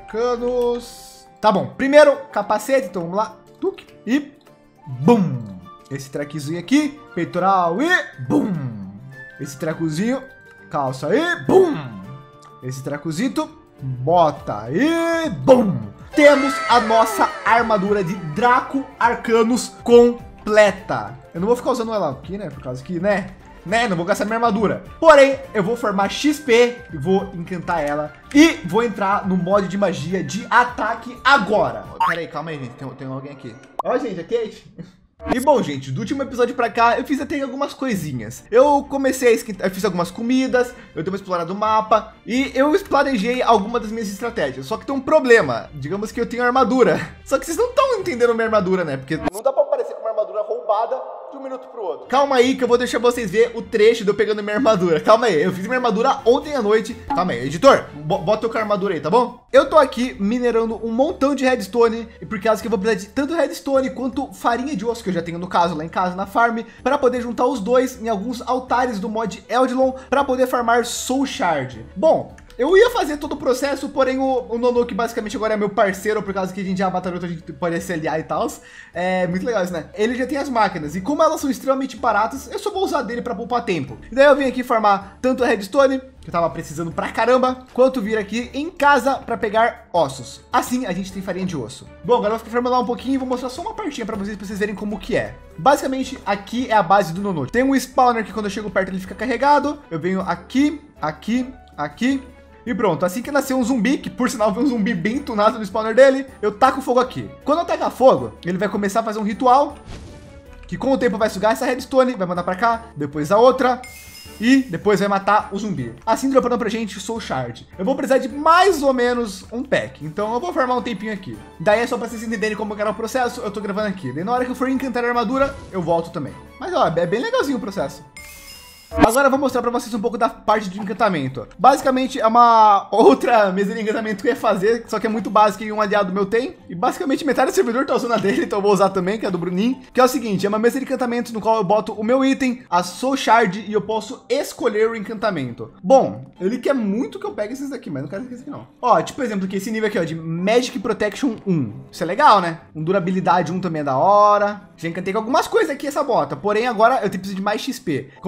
arcanos. Tá bom, primeiro capacete, então vamos lá. Tuc, e bum. Esse trequezinho aqui, peitoral e bum. Esse trecozinho, calça e bum. Esse trecozito, bota e bum. Temos a nossa armadura de Draco Arcanos completa. Eu não vou ficar usando ela aqui, né? Por causa que, né? Né? Não vou gastar minha armadura. Porém, eu vou formar X P e vou encantar ela. E vou entrar no mod de magia de ataque agora. Pera aí, calma aí, gente. Tem, tem alguém aqui. Ó, gente, a Kate. E bom, gente, do último episódio pra cá, eu fiz até algumas coisinhas. Eu comecei a esquentar, eu fiz algumas comidas, eu dei uma explorada do mapa e eu planejei algumas das minhas estratégias. Só que tem um problema, digamos que eu tenho armadura. Só que vocês não estão entendendo minha armadura, né? Porque não dá pra aparecer com uma armadura roubada de um minuto pro outro. Calma aí que eu vou deixar vocês ver o trecho de eu pegando minha armadura. Calma aí, eu fiz minha armadura ontem à noite. Calma aí, editor, bota eu com a armadura aí, tá bom? Eu tô aqui minerando um montão de redstone, e por causa que eu vou precisar de tanto redstone quanto farinha de osso, que eu já tenho no caso lá em casa na farm, para poder juntar os dois em alguns altares do mod Eldilon, para poder farmar Soul Shard. Bom, eu ia fazer todo o processo, porém o, o Nono, que basicamente agora é meu parceiro, por causa que a gente já batalhou, a gente pode se aliar e tal. É muito legal isso, né? Ele já tem as máquinas, e como elas são extremamente baratas, eu só vou usar dele para poupar tempo. E daí eu vim aqui farmar tanto a redstone, que eu tava precisando pra caramba, quanto vir aqui em casa para pegar ossos. Assim a gente tem farinha de osso. Bom, agora eu vou formular um pouquinho e vou mostrar só uma partinha para vocês, pra vocês verem como que é. Basicamente, aqui é a base do Nono. Tem um spawner que quando eu chego perto ele fica carregado. Eu venho aqui, aqui, aqui. E pronto, assim que nascer um zumbi, que por sinal vem um zumbi bem tunado no spawner dele, eu taco fogo aqui. Quando eu tacar fogo, ele vai começar a fazer um ritual, que com o tempo vai sugar essa redstone, vai mandar pra cá, depois a outra, e depois vai matar o zumbi. Assim dropando pra gente Soul Shard. Eu vou precisar de mais ou menos um pack, então eu vou farmar um tempinho aqui. Daí é só pra vocês entenderem como que era o processo, eu tô gravando aqui. Daí na hora que eu for encantar a armadura, eu volto também. Mas ó, é bem legalzinho o processo. Agora eu vou mostrar para vocês um pouco da parte de encantamento. Basicamente é uma outra mesa de encantamento que eu ia fazer, só que é muito básica e um aliado meu tem. E basicamente metade do servidor tá usando a dele, então eu vou usar também, que é a do Bruninho. Que é o seguinte, é uma mesa de encantamento no qual eu boto o meu item, a Soul Shard, e eu posso escolher o encantamento. Bom, ele quer muito que eu pegue esses aqui, mas não quero esse aqui não. Ó, tipo exemplo aqui, esse nível aqui ó, de Magic Protection um. Isso é legal, né? Um durabilidade um também é da hora. Já encantei com algumas coisas aqui essa bota, porém agora eu preciso de mais X P. Como vocês podem perceber,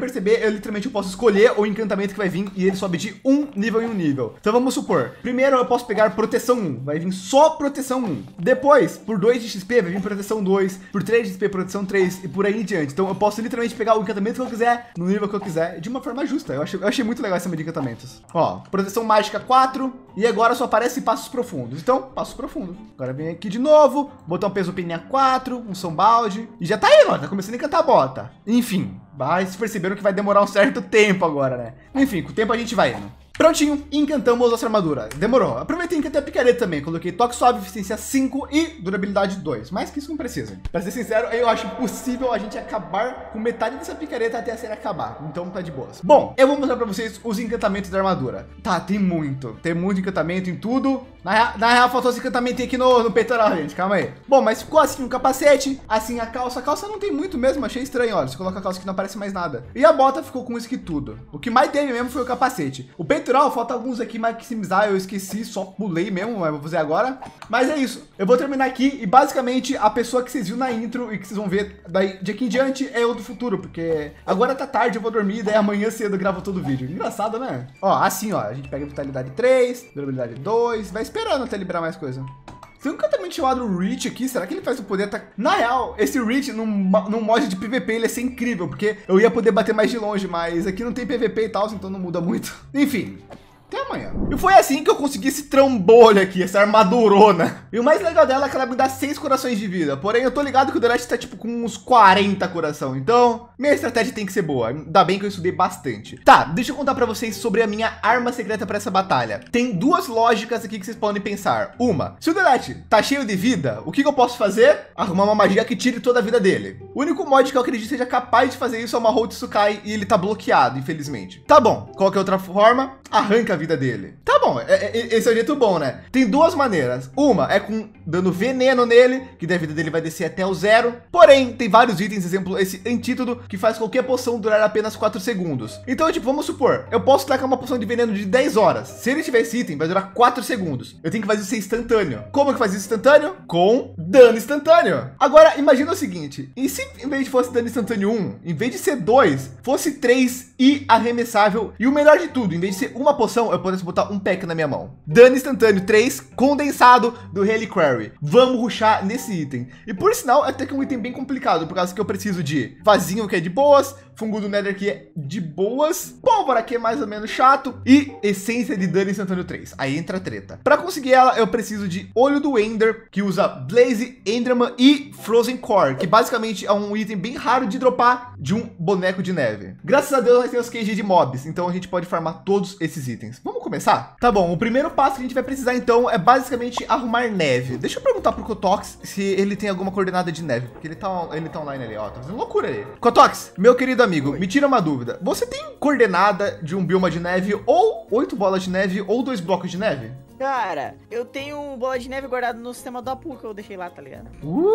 perceber, eu literalmente posso escolher o encantamento que vai vir e ele sobe de um nível em um nível. Então vamos supor, primeiro eu posso pegar proteção um, vai vir só proteção um. Depois, por dois de X P vai vir proteção dois, por três de X P proteção três e por aí em diante. Então eu posso literalmente pegar o encantamento que eu quiser, no nível que eu quiser, de uma forma justa. Eu achei, eu achei muito legal esse de encantamentos. Ó, proteção mágica quatro e agora só aparece passos profundos. Então, passos profundos. Agora vem aqui de novo, botar um peso peninha quatro, um sombalde e já tá aí, ó, tá começando a encantar a bota. Enfim, mas perceberam que vai demorar um certo tempo agora, né? Enfim, com o tempo a gente vai indo. Prontinho, encantamos nossa armadura. Demorou. Aproveitei e encantei a picareta também. Coloquei toque suave, eficiência cinco e durabilidade dois. Mais que isso não precisa. Pra ser sincero, eu acho impossível a gente acabar com metade dessa picareta até a série acabar. Então tá de boas. Bom, eu vou mostrar pra vocês os encantamentos da armadura. Tá, tem muito. Tem muito encantamento em tudo. Na real, na real faltou esse encantamento aqui no, no peitoral, gente. Calma aí. Bom, mas ficou assim o capacete, assim a calça. A calça não tem muito mesmo, achei estranho. Olha, você coloca a calça que não aparece mais nada. E a bota ficou com isso aqui tudo. O que mais teve mesmo foi o capacete. O peitoral, falta alguns aqui maximizar. Eu esqueci, só pulei mesmo, mas vou fazer agora. Mas é isso. Eu vou terminar aqui e basicamente a pessoa que vocês viram na intro e que vocês vão ver daí de aqui em diante é eu do futuro, porque agora tá tarde, eu vou dormir, daí amanhã cedo eu gravo todo o vídeo. Engraçado, né? Ó, assim, ó, a gente pega vitalidade três, durabilidade dois, vai esperando até liberar mais coisa. Tem um encantamento chamado Reach aqui, será que ele faz o poder tá... Na real, esse Reach num, num mod de P V P ele ia ser incrível, porque eu ia poder bater mais de longe, mas aqui não tem P V P e tal, então não muda muito. Enfim. Até amanhã. E foi assim que eu consegui esse trambolho aqui, essa armadurona. E o mais legal dela é que ela me dá seis corações de vida. Porém, eu tô ligado que o Delete tá tipo com uns quarenta coração. Então, minha estratégia tem que ser boa. Ainda bem que eu estudei bastante. Tá, deixa eu contar pra vocês sobre a minha arma secreta pra essa batalha. Tem duas lógicas aqui que vocês podem pensar. Uma, se o Delete tá cheio de vida, o que, que eu posso fazer? Arrumar uma magia que tire toda a vida dele. O único mod que eu acredito seja capaz de fazer isso é uma Hold Tsukai e ele tá bloqueado, infelizmente. Tá bom, qual que é outra forma? Arranca a vida dele. Tá bom, é, é, esse é o jeito bom, né? Tem duas maneiras. Uma é com dando veneno nele, que daí a vida dele vai descer até o zero. Porém, tem vários itens, exemplo, esse antídoto, que faz qualquer poção durar apenas quatro segundos. Então, tipo, vamos supor, eu posso tacar uma poção de veneno de dez horas. Se ele tiver esse item, vai durar quatro segundos. Eu tenho que fazer isso ser instantâneo. Como que faz isso instantâneo? Com dano instantâneo. Agora, imagina o seguinte, e se em vez de fosse dano instantâneo um, em vez de ser dois, fosse três e arremessável, e o melhor de tudo, em vez de ser uma poção, eu pudesse botar um pack na minha mão. Dano instantâneo três, condensado do Reliquary. Vamos rushar nesse item. E por sinal, até que é um item bem complicado, por causa que eu preciso de vasinho, que é de boas, fungo do Nether, que é de boas, pólvora, que é mais ou menos chato, e essência de dano instantâneo três. Aí entra a treta. Para conseguir ela, eu preciso de olho do Ender, que usa Blaze, Enderman e Frozen Core, que basicamente é um item bem raro de dropar de um boneco de neve. Graças a Deus, nós temos Q G de mobs, então a gente pode farmar todos esses itens. Vamos começar? Tá bom, o primeiro passo que a gente vai precisar então é basicamente arrumar neve. Deixa eu perguntar pro Kotox se ele tem alguma coordenada de neve, porque ele tá, ele tá online ali, ó, tá fazendo loucura aí. Kotox, meu querido amigo, me tira uma dúvida. Você tem coordenada de um bioma de neve ou oito bolas de neve ou dois blocos de neve? Cara, eu tenho um bola de neve guardado no sistema do Apu que eu deixei lá, tá ligado?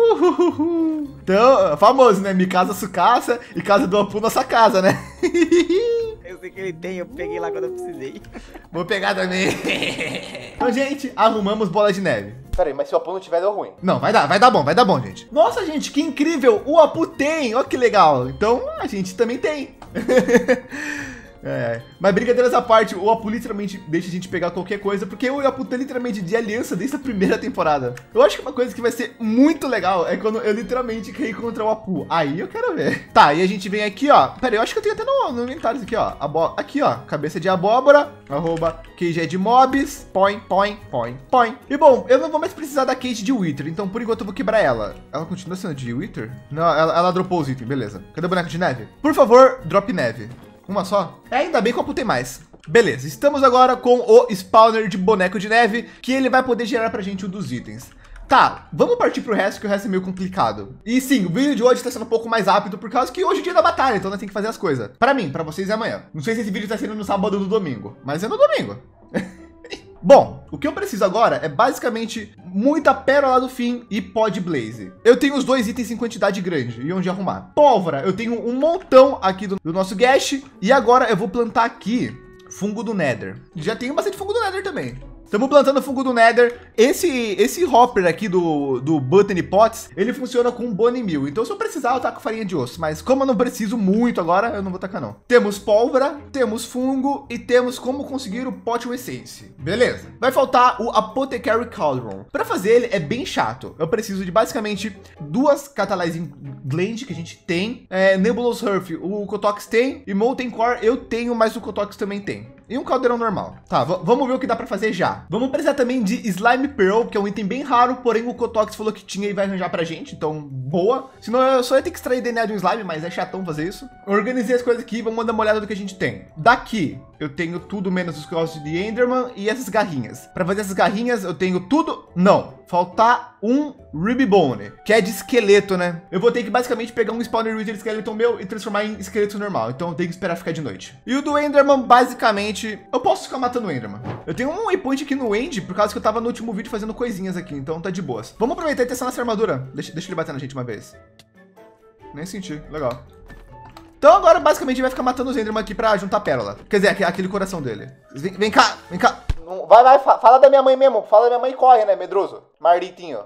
Uh, então, famoso, né? Mi casa su casa e casa do Apu nossa casa, né? Eu sei que ele tem, eu peguei lá quando eu precisei. Vou pegar também. Então, gente, arrumamos bola de neve. Pera aí, mas se o Apu não tiver, deu ruim. Não, vai dar, vai dar bom, vai dar bom, gente. Nossa, gente, que incrível. O Apu tem, olha que legal. Então, a gente também tem. É, mas brincadeiras à parte, o Apu literalmente deixa a gente pegar qualquer coisa, porque o Apu tá literalmente de aliança desde a primeira temporada. Eu acho que uma coisa que vai ser muito legal é quando eu literalmente cair contra o Apu. Aí eu quero ver. Tá, e a gente vem aqui, ó. Pera aí, eu acho que eu tenho até no, no inventário isso aqui, ó. Abó aqui, ó. Cabeça de abóbora, arroba Q G de mobs, põe, põe, põe, põe. E bom, eu não vou mais precisar da Kate de Wither, então por enquanto eu vou quebrar ela. Ela continua sendo de Wither? Não, ela, ela dropou os itens, beleza. Cadê o boneco de neve? Por favor, drop neve. Uma só? É, ainda bem que eu apontei mais. Beleza, estamos agora com o spawner de boneco de neve, que ele vai poder gerar pra gente um dos itens. Tá, vamos partir pro resto, que o resto é meio complicado. E sim, o vídeo de hoje tá sendo um pouco mais rápido, por causa que hoje é dia da batalha, então nós temos que fazer as coisas. Pra mim, pra vocês é amanhã. Não sei se esse vídeo tá sendo no sábado ou no domingo, mas é no domingo. Bom, o que eu preciso agora é basicamente muita pérola do fim e pó de blaze. Eu tenho os dois itens em quantidade grande e onde arrumar. Pólvora, eu tenho um montão aqui do, do nosso gash. E agora eu vou plantar aqui fungo do Nether. Já tenho bastante fungo do Nether também. Estamos plantando fungo do Nether. Esse, esse hopper aqui do, do Botany Pots, ele funciona com Bone Meal. Então, se eu precisar, eu taco farinha de osso. Mas como eu não preciso muito agora, eu não vou tacar, não. Temos pólvora, temos fungo e temos como conseguir o Potion Essence. Beleza. Vai faltar o Apothecary Cauldron. Para fazer ele é bem chato. Eu preciso de basicamente duas Catalyzing Gland que a gente tem. É, Nebulous Earth, o Cotox tem. E Molten Core eu tenho, mas o Cotox também tem. E um caldeirão normal. Tá, vamos ver o que dá para fazer já. Vamos precisar também de Slime Pearl, que é um item bem raro, porém o Cotox falou que tinha e vai arranjar pra gente, então boa. Senão eu só ia ter que extrair D N A de um slime, mas é chatão fazer isso. Eu organizei as coisas aqui, vamos dar uma olhada do que a gente tem. Daqui, eu tenho tudo menos os ossos de Enderman e essas garrinhas. Para fazer essas garrinhas, eu tenho tudo... Não, faltar um Ribbone, que é de esqueleto, né? Eu vou ter que basicamente pegar um Spawner Wither Skeleton meu e transformar em esqueleto normal, então eu tenho que esperar ficar de noite. E o do Enderman, basicamente, eu posso ficar matando o Enderman. Eu tenho um waypoint aqui no End, por causa que eu tava no último vídeo fazendo coisinhas aqui, então tá de boas. Vamos aproveitar e testar nossa armadura. Deixa, deixa ele bater na gente uma vez. Nem senti, legal. Então agora basicamente vai ficar matando os Enderman aqui pra juntar pérola. Quer dizer, aquele coração dele. Vem, vem cá, vem cá. Vai, vai, fala da minha mãe mesmo. Fala da minha mãe e corre, né, medroso? Marlitinho.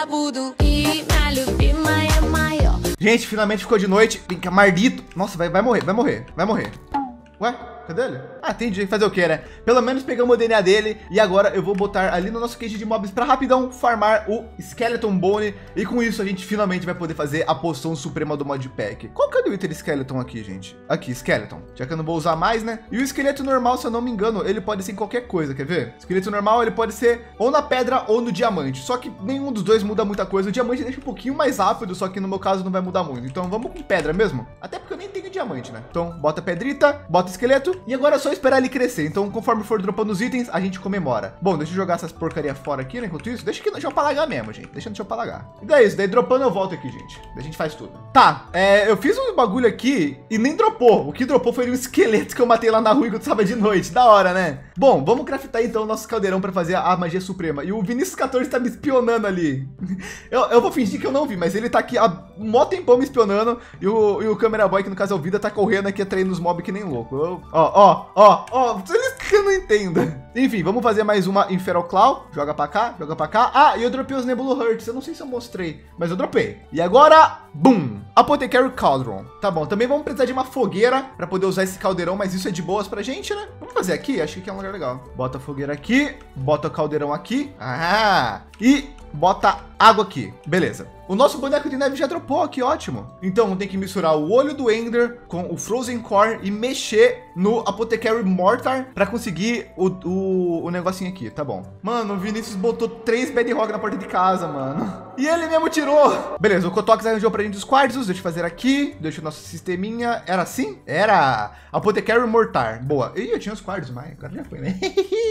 Gente, finalmente ficou de noite. Vem cá, Mardito. Nossa, vai, vai morrer, vai morrer, vai morrer. Ué? Cadê ele? Ah, entendi. Fazer o que, né? Pelo menos pegamos o D N A dele. E agora eu vou botar ali no nosso cage de mobs pra rapidão farmar o Skeleton Bone. E com isso a gente finalmente vai poder fazer a poção suprema do Modpack. Qual que é o Wither Skeleton aqui, gente? Aqui, Skeleton. Já que eu não vou usar mais, né? E o esqueleto normal, se eu não me engano, ele pode ser em qualquer coisa, quer ver? O esqueleto normal, ele pode ser ou na pedra ou no diamante. Só que nenhum dos dois muda muita coisa. O diamante deixa um pouquinho mais rápido, só que no meu caso não vai mudar muito. Então vamos com pedra mesmo. Até porque eu nem tenho diamante, né? Então bota pedrita, bota esqueleto. E agora é só esperar ele crescer. Então, conforme for dropando os itens, a gente comemora. Bom, deixa eu jogar essas porcaria fora aqui, né? Enquanto isso, deixa que deixa eu palagar mesmo, gente. Deixa eu palagar. E daí isso, daí dropando eu volto aqui, gente. Daí a gente faz tudo. Tá, é, eu fiz um bagulho aqui e nem dropou. O que dropou foi um esqueleto que eu matei lá na rua enquanto estava de noite. Da hora, né? Bom, vamos craftar então o nosso caldeirão para fazer a magia suprema. E o Vinícius quatorze tá me espionando ali. Eu, eu vou fingir que eu não vi, mas ele tá aqui há um mó tempão me espionando. E o, e o Camera Boy, que no caso é o Vida, tá correndo aqui atraindo os mobs que nem louco. Eu, ó, ó, ó, ó. Eles que eu não entendo. Enfim, vamos fazer mais uma Inferal Claw. Joga pra cá, joga pra cá. Ah, e eu dropei os Nebulous Hearts. Eu não sei se eu mostrei, mas eu dropei. E agora, boom! Apothecary Cauldron. Tá bom, também vamos precisar de uma fogueira pra poder usar esse caldeirão, mas isso é de boas pra gente, né? Vamos fazer aqui? Acho que aqui é um lugar legal. Bota a fogueira aqui, bota o caldeirão aqui. Ah! E bota água aqui. Beleza. O nosso boneco de neve já dropou, que ótimo. Então tem que misturar o olho do Ender com o Frozen Core e mexer no Apothecary Mortar para conseguir o, o, o negocinho aqui, tá bom. Mano, o Vinícius botou três Bedrock na porta de casa, mano. E ele mesmo tirou. Beleza, o Cotox arranjou pra gente os quartzos. Deixa eu fazer aqui. Deixa o nosso sisteminha. Era assim? Era Apothecary Mortar. Boa. Ih, eu tinha os quartzos, mas agora já foi, né?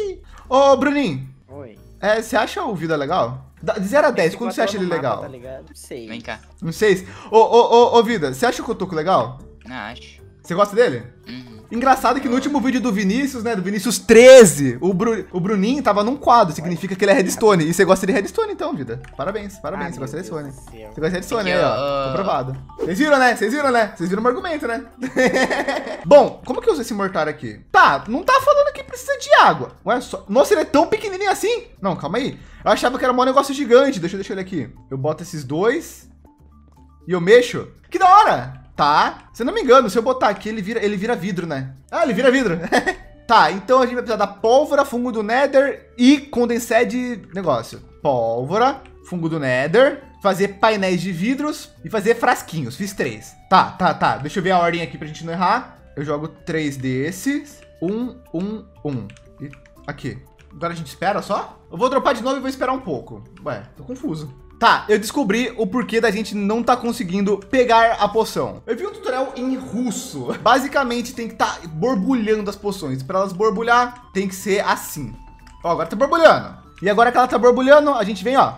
Ô, Bruninho. Oi. É, você acha o Vida legal? De zero a dez, quando você acha ele mapa, legal? Tá ligado? Não sei. Vem cá. Não sei. Ô, ô, ô, ô, Vida, você acha o Cotoco legal? Não, acho. Você gosta dele? Uhum. Engraçado que no último vídeo do Vinícius, né, do Vinícius treze, o, Bru, o Bruninho tava num quadro, significa que ele é redstone. E você gosta de redstone então, Vida? Parabéns, parabéns, Ah, você gosta de meu redstone. Deus do céu. Você gosta de redstone, Aqui, aí, ó, ó. comprovado. Vocês viram, né? Vocês viram, né? Vocês viram o argumento, né? Bom, como que eu uso esse mortar aqui? Tá, não tá falando que precisa de água. Ué, só... Nossa, ele é tão pequenininho assim? Não, calma aí. Eu achava que era um negócio gigante. Deixa eu deixar ele aqui. Eu boto esses dois e eu mexo. Que da hora! Tá, se eu não me engano, se eu botar aqui, ele vira, ele vira vidro, né? Ah, ele vira vidro. Tá, então a gente vai precisar da pólvora, fungo do Nether e condensed negócio. Pólvora, fungo do Nether, fazer painéis de vidros e fazer frasquinhos. Fiz três. Tá, tá, tá. Deixa eu ver a ordem aqui pra gente não errar. Eu jogo três desses. Um, um, um. E aqui. Agora a gente espera só? Eu vou dropar de novo e vou esperar um pouco. Ué, tô confuso. Tá, eu descobri o porquê da gente não tá conseguindo pegar a poção. Eu vi um tutorial em russo. Basicamente tem que estar tá borbulhando as poções. Para elas borbulhar, tem que ser assim. Ó, agora tá borbulhando. E agora que ela tá borbulhando, a gente vem, ó.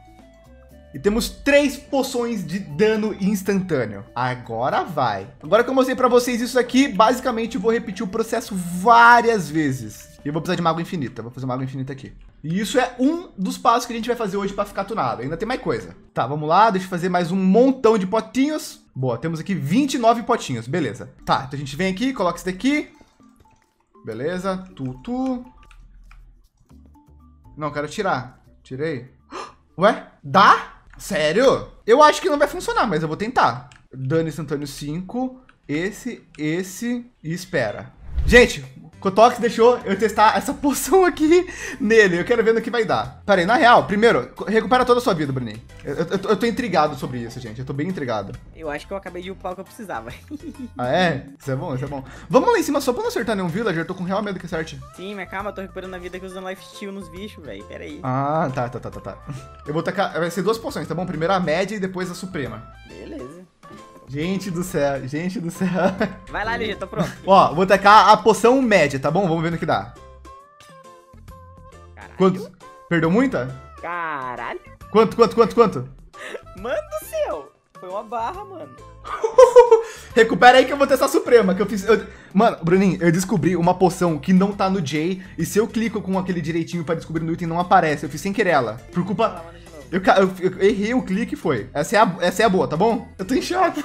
E temos três poções de dano instantâneo. Agora vai. Agora que eu mostrei para vocês isso aqui, basicamente eu vou repetir o processo várias vezes. E eu vou precisar de uma água infinita. Vou fazer uma água infinita aqui. E isso é um dos passos que a gente vai fazer hoje para ficar tunado. Ainda tem mais coisa. Tá, vamos lá. Deixa eu fazer mais um montão de potinhos. Boa, temos aqui vinte e nove potinhos. Beleza. Tá, então a gente vem aqui, coloca isso daqui. Beleza. Tu, tu. Não, eu quero tirar. Tirei. Ué? Dá? Sério? Eu acho que não vai funcionar, mas eu vou tentar. Dano instantâneo cinco. Esse, esse e espera. Gente, Kotox deixou eu testar essa poção aqui nele. Eu quero ver no que vai dar. Pera aí, na real, primeiro, recupera toda a sua vida, Bruninho. Eu, eu, eu tô intrigado sobre isso, gente. Eu tô bem intrigado. Eu acho que eu acabei de upar o que eu precisava. Ah, é? Isso é bom, isso é bom. Vamos lá em cima só pra não acertar nenhum villager. Eu tô com real medo que acerte. Sim, mas calma, eu tô recuperando a vida aqui usando lifesteal nos bichos, velho. Pera aí. Ah, tá, tá, tá, tá, tá. Eu vou tacar... Vai ser duas poções, tá bom? Primeiro a média e depois a suprema. Beleza. Gente do céu, gente do céu. Vai lá, L G, tô pronto. Ó, vou tacar a poção média, tá bom? Vamos ver no que dá. Caralho. Quanto? Perdeu muita? Caralho. Quanto, quanto, quanto, quanto? Mano do céu. Foi uma barra, mano. Recupera aí que eu vou testar a suprema, que eu fiz... Eu... Mano, Bruninho, eu descobri uma poção que não tá no J, e se eu clico com aquele direitinho pra descobrir no item, não aparece. Eu fiz sem querer ela. Por culpa... Eu, eu, eu errei o clique e foi. Essa é, a, essa é a boa, tá bom? Eu tô em choque.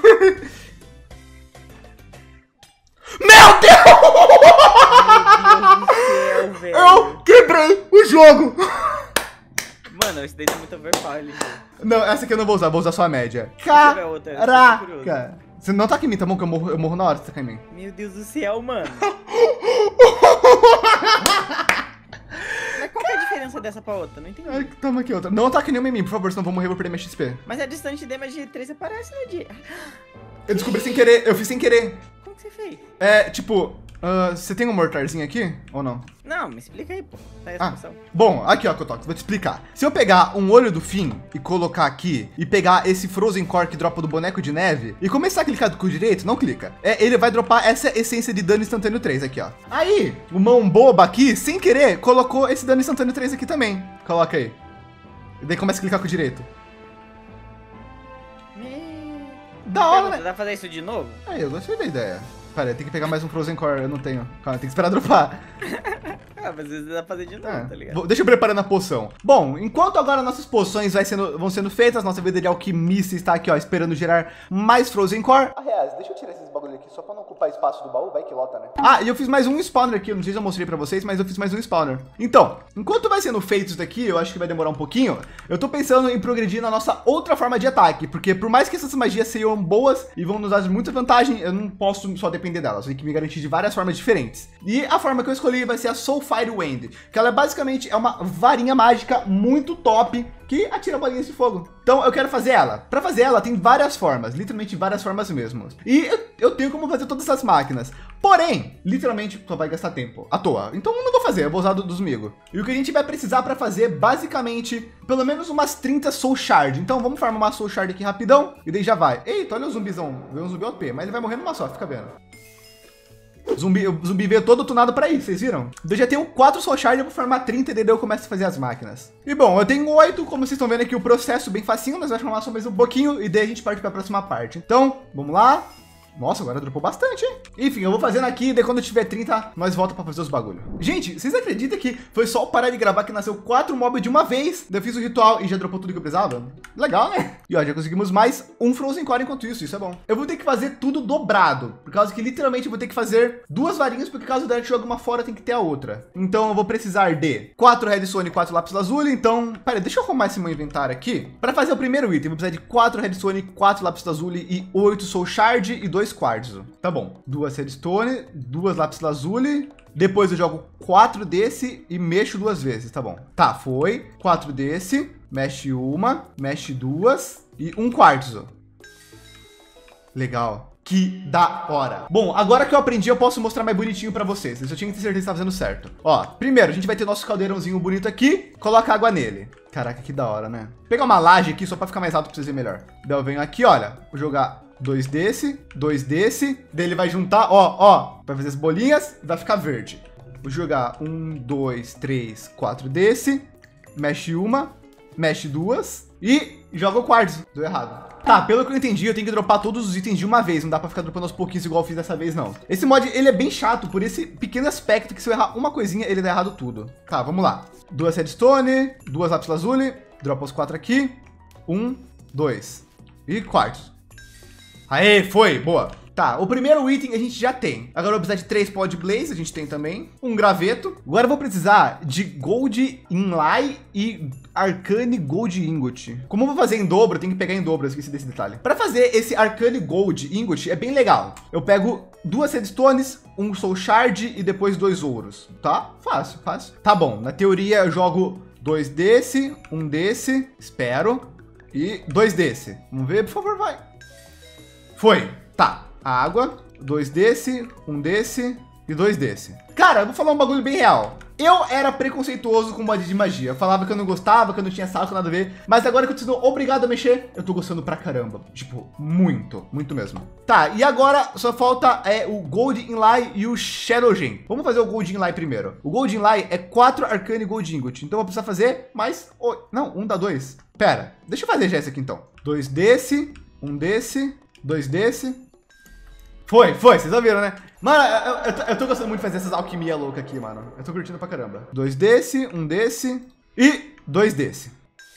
Meu Deus! Meu Deus do céu, velho. Eu quebrei o jogo! Mano, esse daí tá muito overpower, L G. Não, essa aqui eu não vou usar, vou usar só a média. Deixa eu ver a outra, eu tô curioso. Caraca! Você não taca em mim, tá bom? Que eu morro, eu morro na hora que você taca em mim. Meu Deus do céu, mano. Mas qual que é a diferença dessa pra outra? Não entendi. Ai, toma aqui outra. Não ataque nenhuma em mim, por favor, senão eu vou morrer, vou perder minha X P. Mas a distante damage de três aparece, né, de... Eu descobri sem querer, eu fiz sem querer. Como que você fez? É, tipo, uh, você tem um mortarzinho aqui? Ou não? Não, me explica aí, pô. Tá aí a Ah, explicação. bom, aqui ó, Kotox, vou te explicar. Se eu pegar um olho do fim e colocar aqui, e pegar esse Frozen Core que dropa do boneco de neve, e começar a clicar com o direito, não clica. É, ele vai dropar essa essência de dano instantâneo três aqui, ó. Aí, o mão boba aqui, sem querer, colocou esse dano instantâneo três aqui também. Coloca aí. E daí começa a clicar com o direito. Me... Da hora, Pergunta, né? dá pra fazer isso de novo? Aí, eu gostei da ideia. Pera, tem que pegar mais um Frozen Core, eu não tenho. Calma, tem que esperar dropar. Ah, mas às vezes dá pra fazer de novo, É. tá ligado? Vou- Deixa eu preparando a poção. Bom, enquanto agora nossas poções vai sendo, vão sendo feitas, nossa vida de alquimista está aqui, ó, esperando gerar mais Frozen Core. Aliás, deixa eu tirar esses bagulho aqui só pra não ocupar espaço do baú, vai que lota, né? Ah, e eu fiz mais um spawner aqui, eu não sei se eu mostrei pra vocês, mas eu fiz mais um spawner. Então, enquanto vai sendo feito isso daqui, eu acho que vai demorar um pouquinho, eu tô pensando em progredir na nossa outra forma de ataque, porque por mais que essas magias sejam boas e vão nos dar muita vantagem, eu não posso só depender delas, eu tenho que me garantir de várias formas diferentes. E a forma que eu escolhi vai ser a Soulfire Wand, que ela é basicamente é uma varinha mágica muito top que atira bolinhas de fogo. Então eu quero fazer ela. Para fazer ela tem várias formas, literalmente várias formas mesmo. E eu, eu tenho como fazer todas essas máquinas. Porém, literalmente só vai gastar tempo à toa. Então eu não vou fazer, eu vou usar do, dos Migo. E o que a gente vai precisar para fazer basicamente pelo menos umas trinta Soul Shard. Então vamos farmar uma Soul Shard aqui rapidão e daí já vai. Eita, olha o zumbizão, veio um zumbi O P, mas ele vai morrer numa só, fica vendo. Zumbi, o zumbi veio todo tunado pra ir, vocês viram? Eu já tenho quatro Soul Shard, eu vou formar trinta e daí eu começo a fazer as máquinas. E bom, eu tenho oito, como vocês estão vendo aqui o processo bem facinho, nós vamos formar só mais um pouquinho e daí a gente parte pra próxima parte. Então, vamos lá. Nossa, agora dropou bastante, hein? Enfim, eu vou fazendo aqui, daí quando eu tiver trinta, nós volta pra fazer os bagulho. Gente, vocês acreditam que foi só eu parar de gravar que nasceu quatro mobs de uma vez? Daí eu fiz o ritual e já dropou tudo que eu precisava? Legal, né? E ó, já conseguimos mais um Frozen Core enquanto isso, isso é bom. Eu vou ter que fazer tudo dobrado, por causa que literalmente eu vou ter que fazer duas varinhas, porque caso o Dart jogue uma fora, tem que ter a outra. Então eu vou precisar de quatro Redstone e quatro Lápis Lazuli, então... Pera, deixa eu arrumar esse meu inventário aqui. Para fazer o primeiro item, eu vou precisar de quatro Redstone, quatro Lápis Lazuli e oito Soul Shard e dois Quartzo. Tá bom. Duas Redstone, duas Lápis Lazuli. Depois eu jogo quatro desse e mexo duas vezes, tá bom. Tá, foi. Quatro desse, mexe uma, mexe duas e um Quartzo. Legal. Que da hora. Bom, agora que eu aprendi, eu posso mostrar mais bonitinho pra vocês. Eu tinha que ter certeza que tá fazendo certo. Ó, primeiro, a gente vai ter nosso caldeirãozinho bonito aqui. Coloca água nele. Caraca, que da hora, né? Vou pegar uma laje aqui só pra ficar mais alto pra vocês verem melhor. Daí eu venho aqui, olha. Vou jogar dois desse, dois desse. Daí ele vai juntar, ó, ó. Vai fazer as bolinhas e vai ficar verde. Vou jogar um, dois, três, quatro desse. Mexe uma, mexe duas. E joga o quartzo. Deu errado. Tá, pelo que eu entendi, eu tenho que dropar todos os itens de uma vez. Não dá pra ficar dropando aos pouquinhos igual eu fiz dessa vez, não. Esse mod, ele é bem chato por esse pequeno aspecto que se eu errar uma coisinha, ele dá errado tudo. Tá, vamos lá. Duas Redstone, duas Lápis Lazuli. Dropa os quatro aqui. Um, dois. E quartzo. Aê, foi, boa. Tá, o primeiro item a gente já tem. Agora eu vou precisar de três Pod Blaze, a gente tem também. Um graveto. Agora eu vou precisar de Gold Inlay e Arcane Gold Ingot. Como eu vou fazer em dobro, eu tenho que pegar em dobro, eu esqueci desse detalhe. Para fazer esse Arcane Gold Ingot é bem legal. Eu pego duas Redstones, um Soul Shard e depois dois ouros, tá? Fácil, fácil. Tá bom, na teoria eu jogo dois desse, um desse, espero, e dois desse. Vamos ver, por favor, vai. Foi, tá. Água, dois desse, um desse e dois desse. Cara, eu vou falar um bagulho bem real. Eu era preconceituoso com mod de magia. Eu falava que eu não gostava, que eu não tinha saco, nada a ver. Mas agora que eu tô sendo obrigado a mexer, eu tô gostando pra caramba. Tipo, muito, muito mesmo. Tá, e agora só falta é, o Gold Inlay e o Shadow Gem. Vamos fazer o Gold Inlay primeiro. O Gold Inlay é quatro Arcane Gold Ingot. Então eu vou precisar fazer mais... Oh, não, um dá dois. Pera, deixa eu fazer já esse aqui então. Dois desse, um desse, dois desse... Foi, foi, vocês ouviram, né? Mano, eu, eu, tô, eu tô gostando muito de fazer essas alquimia louca aqui, mano. Eu tô curtindo pra caramba. Dois desse, um desse e dois desse.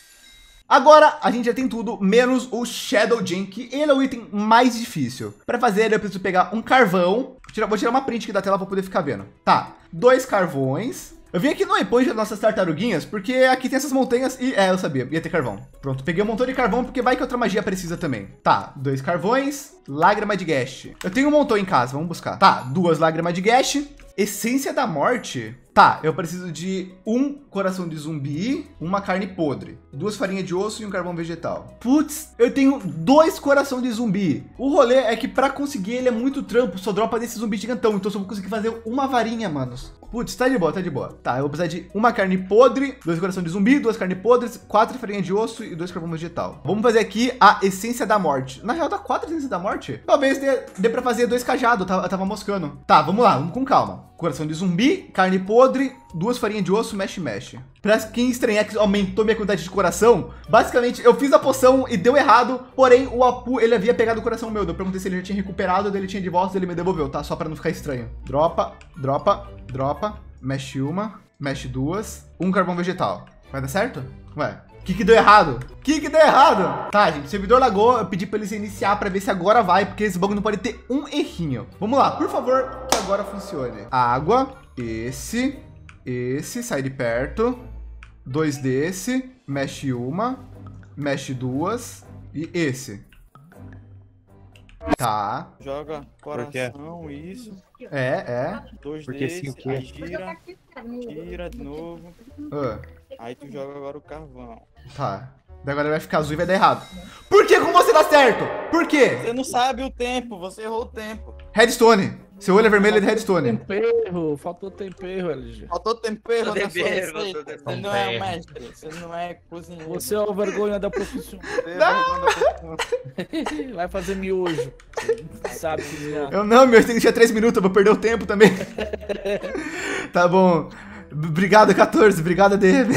Agora, a gente já tem tudo, menos o Shadow Gem, que ele é o item mais difícil. Pra fazer ele, eu preciso pegar um carvão. Vou tirar, vou tirar uma print aqui da tela pra poder ficar vendo. Tá, dois carvões. Eu vim aqui no waypoint das nossas tartaruguinhas, porque aqui tem essas montanhas e... É, eu sabia, ia ter carvão. Pronto, peguei um montão de carvão, porque vai que outra magia precisa também. Tá, dois carvões, lágrima de Gash. Eu tenho um montão em casa, vamos buscar. Tá, duas lágrimas de Gash, essência da morte. Tá, eu preciso de um coração de zumbi, uma carne podre, duas farinhas de osso e um carvão vegetal. Putz, eu tenho dois coração de zumbi. O rolê é que pra conseguir ele é muito trampo, só dropa desse zumbi gigantão, então eu só vou conseguir fazer uma varinha, manos. Putz, tá de boa, tá de boa. Tá, eu vou precisar de uma carne podre, dois coração de zumbi, duas carnes podres, quatro farinhas de osso e dois carvão vegetal. Vamos fazer aqui a essência da morte. Na real, dá quatro essências da morte? Talvez dê, dê pra fazer dois cajados, eu tava, eu tava moscando. Tá, vamos lá, vamos com calma. Coração de zumbi, carne podre, duas farinhas de osso, mexe, mexe. Pra quem estranhar que aumentou minha quantidade de coração, basicamente eu fiz a poção e deu errado, porém o Apu, ele havia pegado o coração meu. Eu perguntei se ele já tinha recuperado, daí ele tinha de volta, ele me devolveu, tá? Só pra não ficar estranho. Dropa, dropa, dropa, mexe uma, mexe duas, um carvão vegetal. Vai dar certo? Ué. O que que deu errado? O que que deu errado? Tá, gente, o servidor lagou, eu pedi pra eles iniciar pra ver se agora vai, porque esse bagulho não pode ter um errinho. Vamos lá, por favor, que agora funcione. Água, esse, esse, sai de perto, dois desse, mexe uma, mexe duas e esse. Tá. Joga coração, isso. É, é. Dois Porque desses, sim, o quê? aí gira, tira de novo. Ah, Aí tu joga agora o carvão. tá. Daí agora vai ficar azul e vai dar errado. Por que com você dá certo? Por quê? Você não sabe o tempo, você errou o tempo. Redstone. Seu olho é vermelho é de redstone. Tempero, faltou tempero, L G. Faltou tempero na sua Tempero, receita. faltou Você não é mestre, você não é cozinheiro. Você é o vergonha da profissão. Você é vergonha da profissão. Vai fazer miojo. Sabe cozinhar. Eu não, meu, tem que deixar três minutos, eu vou perder o tempo também. Tá bom. Obrigado, quatorze. Obrigado, D M.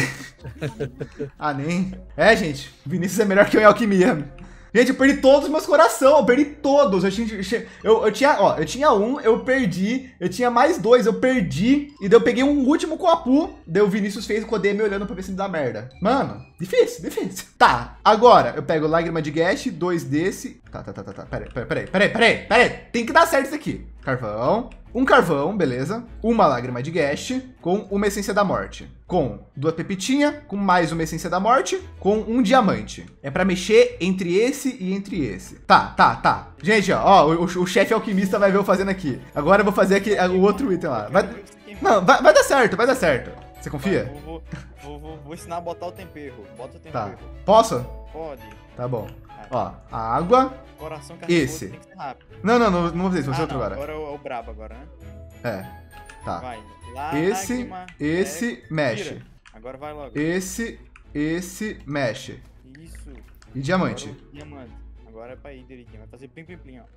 Ah, nem. É, gente. Vinícius é melhor que eu em alquimia. Gente, eu perdi todos os meus coração. Eu perdi todos. Eu tinha, eu, eu tinha, ó, eu tinha um, eu perdi. Eu tinha mais dois, eu perdi. E daí eu peguei um último com a Apu. Daí o Vinícius fez com o D M olhando pra ver se me dá merda. Mano, difícil, difícil. Tá, agora eu pego lágrima de Gash, dois desse. Tá, tá, tá, tá, tá. Peraí, peraí, peraí, peraí, peraí, peraí. Tem que dar certo isso aqui. Carvão. Um carvão, beleza. Uma lágrima de Gash com uma essência da morte. Com duas pepitinhas, com mais uma essência da morte, com um diamante. É pra mexer entre esse e entre esse. Tá, tá, tá. Gente, ó, ó o, o chefe alquimista vai ver eu fazendo aqui. Agora eu vou fazer aqui o outro item lá. Vai, não, vai, vai dar certo, vai dar certo. Você confia? Vou, vou, vou, vou ensinar a botar o tempero. Bota o tempero. Tá. Posso? Pode. Tá bom. Ó, a água. Coração Esse. Tem que ser rápido. Não, não, não, não vou fazer isso, vou fazer Ah, outro não, agora. agora é o, é o brabo agora, né? É. Tá. Vai. Lá, Esse, lágrima, esse, é, mexe. tira. Agora vai logo. Esse, esse, mexe. Isso. E diamante. Agora o diamante. Agora é pra ir direitinho. Vai fazer plim, plim, plim, ó.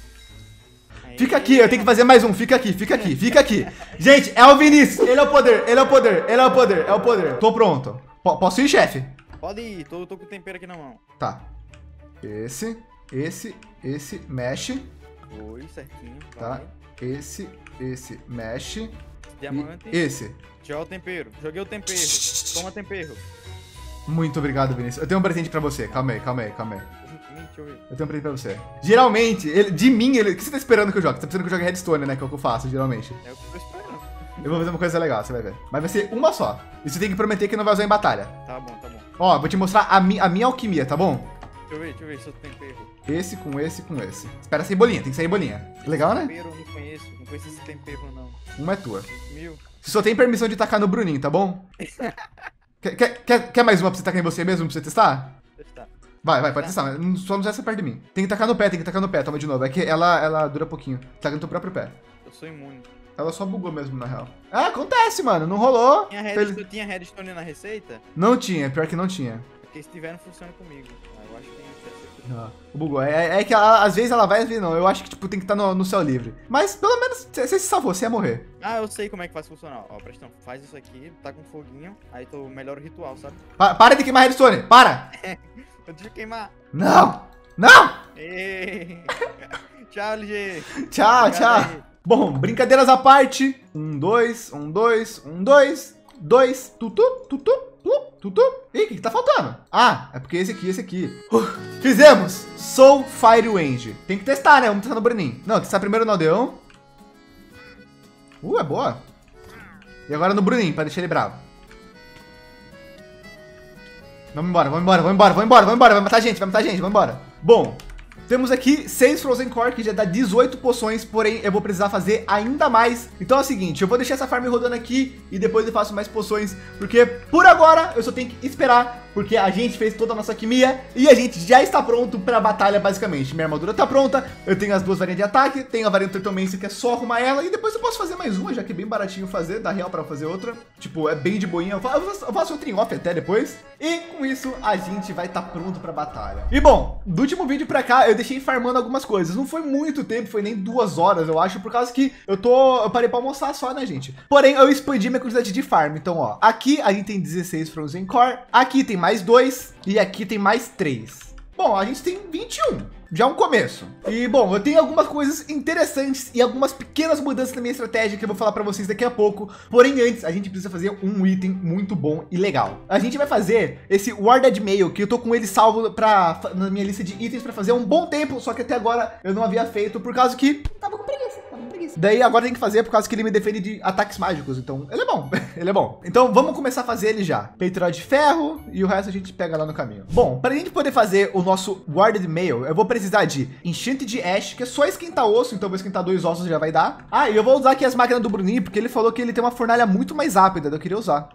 Aí. Fica aqui, eu tenho que fazer mais um. Fica aqui, fica aqui, fica aqui. Gente, é o Vinícius. Ele é o poder, ele é o poder, ele é o poder, é o poder. Tô pronto. P- posso ir, chefe? Pode ir. Tô, tô com o tempero aqui na mão. Tá. Esse, esse, esse, mexe. Foi, certinho. Tá. Vai. Esse, esse, mexe. Diamante. E esse. Joga o tempero. Joguei o tempero. Toma tempero. Muito obrigado, Vinícius. Eu tenho um presente pra você. Calma aí, calma aí, calma aí. mim, deixa eu ver. Eu tenho um presente pra você. Geralmente, ele, de mim, ele... O que você tá esperando que eu jogue? Você tá pensando que eu jogue Redstone, né? Que é o que eu faço, geralmente. É o que eu tô esperando. Eu vou fazer uma coisa legal, você vai ver. Mas vai ser uma só. E você tem que prometer que não vai usar em batalha. Tá bom, tá bom. Ó, vou te mostrar a, mi a minha alquimia, tá bom? Deixa eu ver, deixa eu ver se eu tenho tempero. Esse com esse com esse. Espera sair bolinha, tem que sair bolinha. Legal, né? Tempero eu não conheço, não conheço esse tempero não. Uma é tua. Mil. Você só tem permissão de tacar no Bruninho, tá bom? quer, quer, quer, quer mais uma pra você tacar em você mesmo, pra você testar? Testar. Vai, vai, pode testar, mas não- só não usa essa perto de mim. Tem que tacar no pé, tem que tacar no pé, toma de novo. É que ela, ela dura pouquinho. Taca no teu próprio pé. Eu sou imune. Ela só bugou mesmo, na real. Ah, acontece, mano, não rolou. Tinha Fel- redstone, tinha redstone na receita? Não tinha, pior que não tinha. Porque se tiver não funciona comigo. Ah, eu acho que tem receita. Ah, bugou. É, é que ela- às vezes ela vai, às vezes não. Eu acho que tipo, tem que estar no, no céu livre. Mas pelo menos você se salvou, você ia morrer. Ah, eu sei como é que faz funcionar. Ó, presta atenção, faz isso aqui, tá com foguinho, aí tu melhora o ritual, sabe? Pa- para de queimar a redstone, para! Eu deixa eu queimar. Não! Não! Ei. Tchau, L G. Tchau, Obrigado tchau. aí. Bom, brincadeiras à parte. Um, dois, um, dois, um, dois, dois, tutu, tutu, tutu, tutu. Ih, o que, que tá faltando? Ah, é porque esse aqui, esse aqui. Uh, fizemos! Soul Fire Wind. Tem que testar, né? Vamos testar no Bruninho. Não, testar primeiro no Aldeão. Uh, é boa. E agora no Bruninho, pra deixar ele bravo. Vamos embora, vamos embora, vamos embora, vamos embora, vamos embora. Vai matar a gente, vai matar a gente, vamos embora. Bom, temos aqui seis Frozen Core, que já dá dezoito poções, porém eu vou precisar fazer ainda mais. Então é o seguinte, eu vou deixar essa farm rodando aqui e depois eu faço mais poções, porque por agora eu só tenho que esperar, porque a gente fez toda a nossa alquimia e a gente já está pronto para a batalha basicamente. Minha armadura tá pronta, eu tenho as duas varinhas de ataque, tenho a varinha do Turtlemancer que é só arrumar ela e depois eu posso fazer mais uma, já que é bem baratinho fazer, dá real para fazer outra. Tipo, é bem de boinha, eu faço, eu faço outro em off até depois. E com isso a gente vai estar pronto para a batalha. E bom, do último vídeo para cá eu deixei farmando algumas coisas, não foi muito tempo, foi nem duas horas eu acho, por causa que eu tô, eu parei para almoçar só, né gente? Porém eu expandi minha quantidade de farm, então ó, aqui a gente tem dezesseis Frozen Core, aqui tem mais dois e aqui tem mais três. Bom, a gente tem vinte e um, já é um começo. E bom, eu tenho algumas coisas interessantes e algumas pequenas mudanças na minha estratégia que eu vou falar para vocês daqui a pouco. Porém, antes, a gente precisa fazer um item muito bom e legal. A gente vai fazer esse Warded Mail, que eu tô com ele salvo pra, na minha lista de itens para fazer um bom tempo, só que até agora eu não havia feito por causa que Tava com preguiça, tava com preguiça. daí agora tem que fazer por causa que ele me defende de ataques mágicos. Então, ele é bom, ele é bom. Então, vamos começar a fazer ele já. Peitoral de ferro e o resto a gente pega lá no caminho. Bom, para a gente poder fazer o nosso Warded Mail, eu vou precisar de enchente de ash, que é só esquentar osso, então eu vou esquentar dois ossos já vai dar. Ah, e eu vou usar aqui as máquinas do Bruninho, porque ele falou que ele tem uma fornalha muito mais rápida, eu queria usar.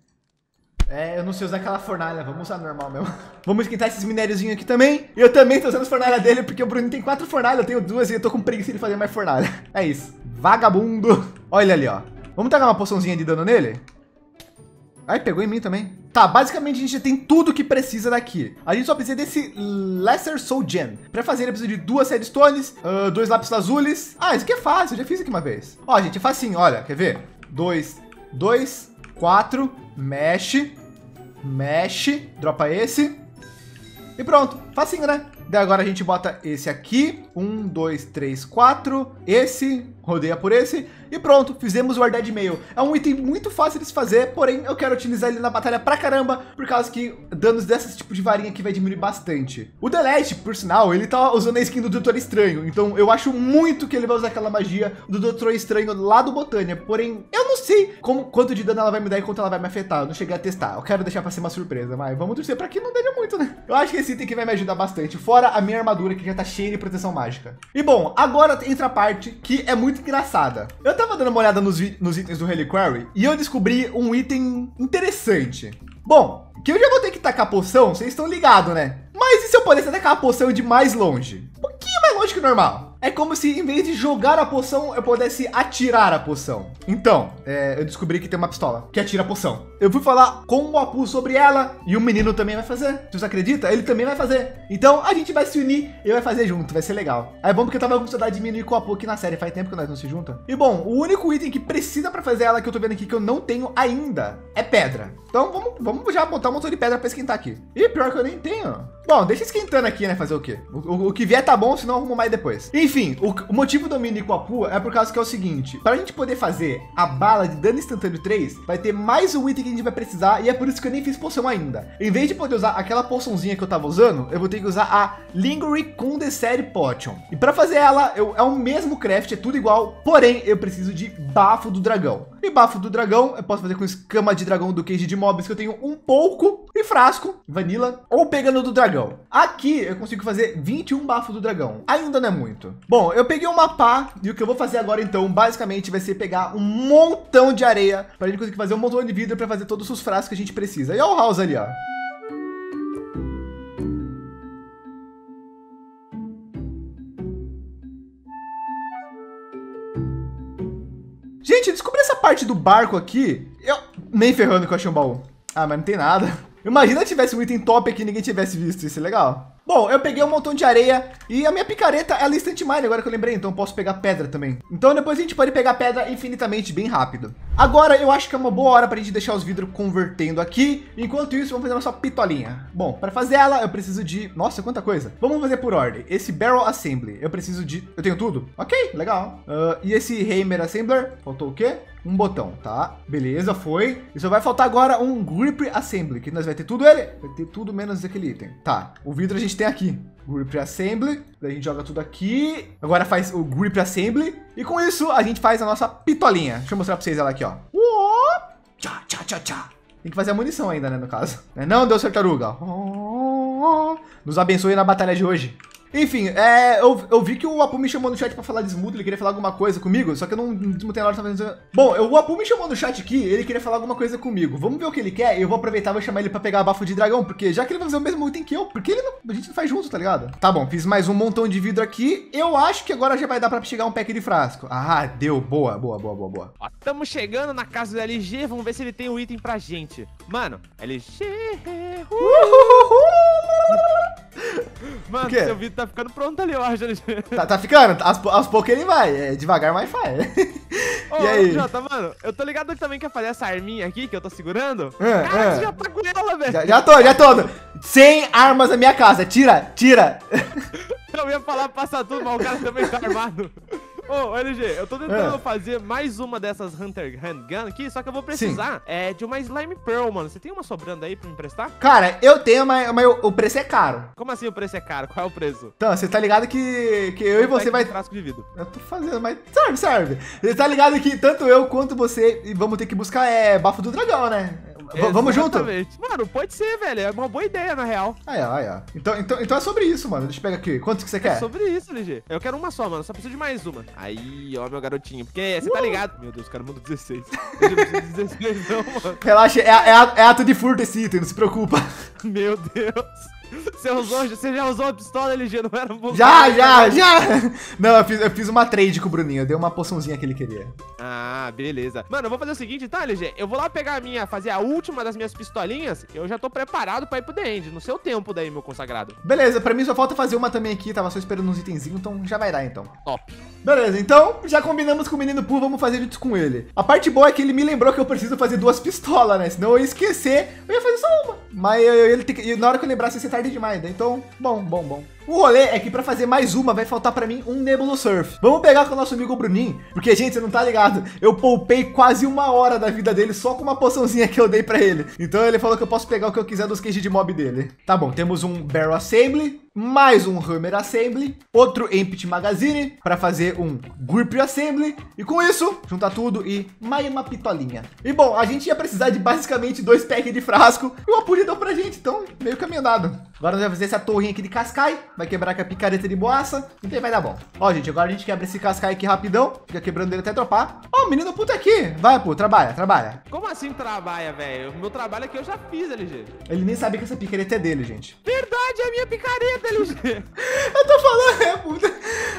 É, eu não sei usar aquela fornalha, vamos usar normal mesmo. Vamos esquentar esses minériozinhos aqui também. E eu também tô usando as fornalhas dele, porque o Bruninho tem quatro fornalhas, eu tenho duas e eu tô com preguiça de fazer mais fornalha. É isso, vagabundo. Olha ele ali, ó. Vamos tacar uma poçãozinha de dano nele? Ai, pegou em mim também. Tá, basicamente a gente já tem tudo que precisa daqui. A gente só precisa desse Lesser Soul Gem. Pra fazer ele precisa de duas Redstones, uh, dois lápis azules. Ah, isso aqui é fácil, eu já fiz aqui uma vez. Ó, gente, é facinho, olha, quer ver? Dois, dois, quatro, mexe, mexe, dropa esse. E pronto, facinho, né? Daí agora a gente bota esse aqui, um, dois, três, quatro, esse, rodeia por esse e pronto, fizemos o Warded Mail. É um item muito fácil de se fazer, porém eu quero utilizar ele na batalha pra caramba, por causa que danos desse tipo de varinha aqui vai diminuir bastante. O Delete, por sinal, ele tá usando a skin do Doutor Estranho, então eu acho muito que ele vai usar aquela magia do Doutor Estranho lá do Botânia, porém eu não sei como, quanto de dano ela vai me dar e quanto ela vai me afetar, eu não cheguei a testar, eu quero deixar pra ser uma surpresa, mas vamos torcer pra que não dê muito, né? Eu acho que esse item aqui vai me ajudar bastante, fora a minha armadura que já tá cheia de proteção mágica. E bom, agora entra a parte que é muito engraçada. Eu tava dando uma olhada nos, nos itens do Reliquary e eu descobri um item interessante. Bom, que eu já vou ter que tacar a poção, vocês estão ligados, né? Mas e se eu pudesse tacar a poção de mais longe? Um pouquinho mais longe que o normal. É como se em vez de jogar a poção, eu pudesse atirar a poção. Então, é, eu descobri que tem uma pistola que atira a poção. Eu fui falar com o Apu sobre ela e o menino também vai fazer. Você acredita? Ele também vai fazer. Então a gente vai se unir e vai fazer junto, vai ser legal. É bom porque eu tava com saudade de menino e com o Apu aqui na série. Faz tempo que nós não se juntam. E bom, o único item que precisa para fazer ela que eu tô vendo aqui que eu não tenho ainda é pedra. Então vamos, vamos já botar um motor de pedra para esquentar aqui. E pior que eu nem tenho. Bom, deixa esquentando aqui, né? Fazer o quê? O, o, o que vier tá bom, senão eu arrumo mais depois. Enfim. Enfim, o, o motivo do mini com a Apu é por causa que é o seguinte. Para a gente poder fazer a bala de dano instantâneo três, vai ter mais um item que a gente vai precisar. E é por isso que eu nem fiz poção ainda. Em vez de poder usar aquela poçãozinha que eu tava usando, eu vou ter que usar a Lingering Condensary Potion. E para fazer ela, eu, é o mesmo craft, é tudo igual. Porém, eu preciso de bafo do dragão. E bafo do dragão, eu posso fazer com escama de dragão do cage de mobs, que eu tenho um pouco. E frasco, vanilla, ou pegando do dragão. Aqui, eu consigo fazer vinte e um bafo do dragão. Ainda não é muito. Bom, eu peguei uma pá. E o que eu vou fazer agora, então, basicamente, vai ser pegar um montão de areia. Pra gente conseguir fazer um montão de vidro pra fazer todos os frascos que a gente precisa. E olha o house ali, ó. Gente, descobri essa parte do barco aqui. Eu nem ferrando que eu achei um baú. Ah, mas não tem nada. Imagina se tivesse um item top aqui e ninguém tivesse visto. Isso é legal. Bom, eu peguei um montão de areia e a minha picareta ela é instant mine, agora que eu lembrei, então eu posso pegar pedra também. Então depois a gente pode pegar pedra infinitamente bem rápido. Agora eu acho que é uma boa hora para a gente deixar os vidros convertendo aqui. Enquanto isso, vamos fazer nossa pitolinha. Bom, para fazer ela eu preciso de... Nossa, quanta coisa. Vamos fazer por ordem. Esse Barrel Assembly, eu preciso de... Eu tenho tudo? Ok, legal. Uh, e esse Hammer Assembler, faltou o quê? Um botão, tá? Beleza, foi. E só vai faltar agora um Grip Assembly, que nós vai ter tudo ele. Vai ter tudo menos aquele item. Tá, o vidro a gente tem aqui. Grip Assembly, daí a gente joga tudo aqui. Agora faz o Grip Assembly. E com isso a gente faz a nossa pitolinha. Deixa eu mostrar pra vocês ela aqui, ó. Tchá, tchá, tchá, tchá. Tem que fazer a munição ainda, né, no caso. Não, Deus tartaruga. Nos abençoe na batalha de hoje. Enfim, é, eu, eu vi que o Apu me chamou no chat pra falar de smooth, ele queria falar alguma coisa comigo, só que eu não desmutei na hora de fazer. Bom, eu, o Apu me chamou no chat aqui, ele queria falar alguma coisa comigo. Vamos ver o que ele quer e eu vou aproveitar e vou chamar ele pra pegar bafo de dragão, porque já que ele vai fazer o mesmo item que eu, porque ele não, a gente não faz junto, tá ligado? Tá bom, fiz mais um montão de vidro aqui, eu acho que agora já vai dar pra chegar um pack de frasco. Ah, deu, boa, boa, boa, boa, boa. Ó, tamo chegando na casa do L G, vamos ver se ele tem um item pra gente. Mano, L G... Mano, seu vídeo tá ficando pronto ali, eu acho. Tá, tá ficando, aos, aos poucos ele vai, é devagar, mas faz. Ô, e aí? Jota, mano, eu tô ligado que também quer fazer essa arminha aqui que eu tô segurando. É, Cara, é. você já tá com ela, velho. Já, já tô, já tô. cem armas na minha casa, tira, tira. Eu ia falar passar tudo, mas o cara também tá armado. Ô, ô, L G, eu tô tentando é. fazer mais uma dessas Hunter Handgun aqui, só que eu vou precisar é, de uma Slime Pearl, mano. Você tem uma sobrando aí pra me emprestar? Cara, eu tenho, mas, mas o preço é caro. Como assim o preço é caro? Qual é o preço? Então, você tá ligado que, que eu e você vai... frasco de vidro. Eu tô fazendo, mas serve, serve. Você tá ligado que tanto eu quanto você vamos ter que buscar é, bafo do dragão, né? V vamos junto? Mano, pode ser, velho. É uma boa ideia, na real. Ah, é, ah, é. Então, então, então é sobre isso, mano. Deixa eu pegar aqui. Quantos que você quer? É sobre isso, L G. Eu quero uma só, mano. Só preciso de mais uma. Aí, ó, meu garotinho. Porque você uh! tá ligado? Meu Deus, o cara mandou dezesseis. Eu não preciso de dezesseis, não, mano. Relaxa, é, é, é ato de furto esse item, não se preocupa. Meu Deus. Você, usou, você já usou a pistola, L G, não era um bom? Já, já, já! Não, eu fiz, eu fiz uma trade com o Bruninho, eu dei uma poçãozinha que ele queria. Ah, beleza. Mano, eu vou fazer o seguinte, tá, L G? Eu vou lá pegar a minha, fazer a última das minhas pistolinhas, eu já tô preparado pra ir pro The End, no seu tempo daí, meu consagrado. Beleza, pra mim só falta fazer uma também aqui, tava só esperando uns itenzinhos, então já vai dar, então. Top. Beleza, então já combinamos com o menino Poo, vamos fazer juntos com ele. A parte boa é que ele me lembrou que eu preciso fazer duas pistolas, né? Senão eu ia esquecer, eu ia fazer só uma. Mas eu, eu, ele tem que, na hora que eu lembrasse, ia ser tarde demais, né? Então... Bom, bom, bom. O rolê é que pra fazer mais uma vai faltar pra mim um Nebulous Surf. Vamos pegar com o nosso amigo Bruninho, porque, gente, você não tá ligado. Eu poupei quase uma hora da vida dele só com uma poçãozinha que eu dei pra ele. Então ele falou que eu posso pegar o que eu quiser dos cages de mob dele. Tá bom, temos um Barrel Assembly, mais um Hammer Assembly, outro Empty Magazine pra fazer um Grip Assembly. E com isso, juntar tudo e mais uma pitolinha. E bom, a gente ia precisar de basicamente dois packs de frasco e o Apu deu pra gente, então meio caminho andado. Agora nós vamos fazer essa torrinha aqui de cascai. Vai quebrar com a picareta de boaça. Então vai dar bom. Ó, gente, agora a gente quebra esse cascai aqui rapidão. Fica quebrando ele até dropar. Ó, o menino puta aqui. Vai, pô, trabalha, trabalha. Como assim trabalha, velho? O meu trabalho aqui eu já fiz, L G. Ele nem sabe que essa picareta é dele, gente. Verdade, é a minha picareta, L G. Eu tô falando, é, puta.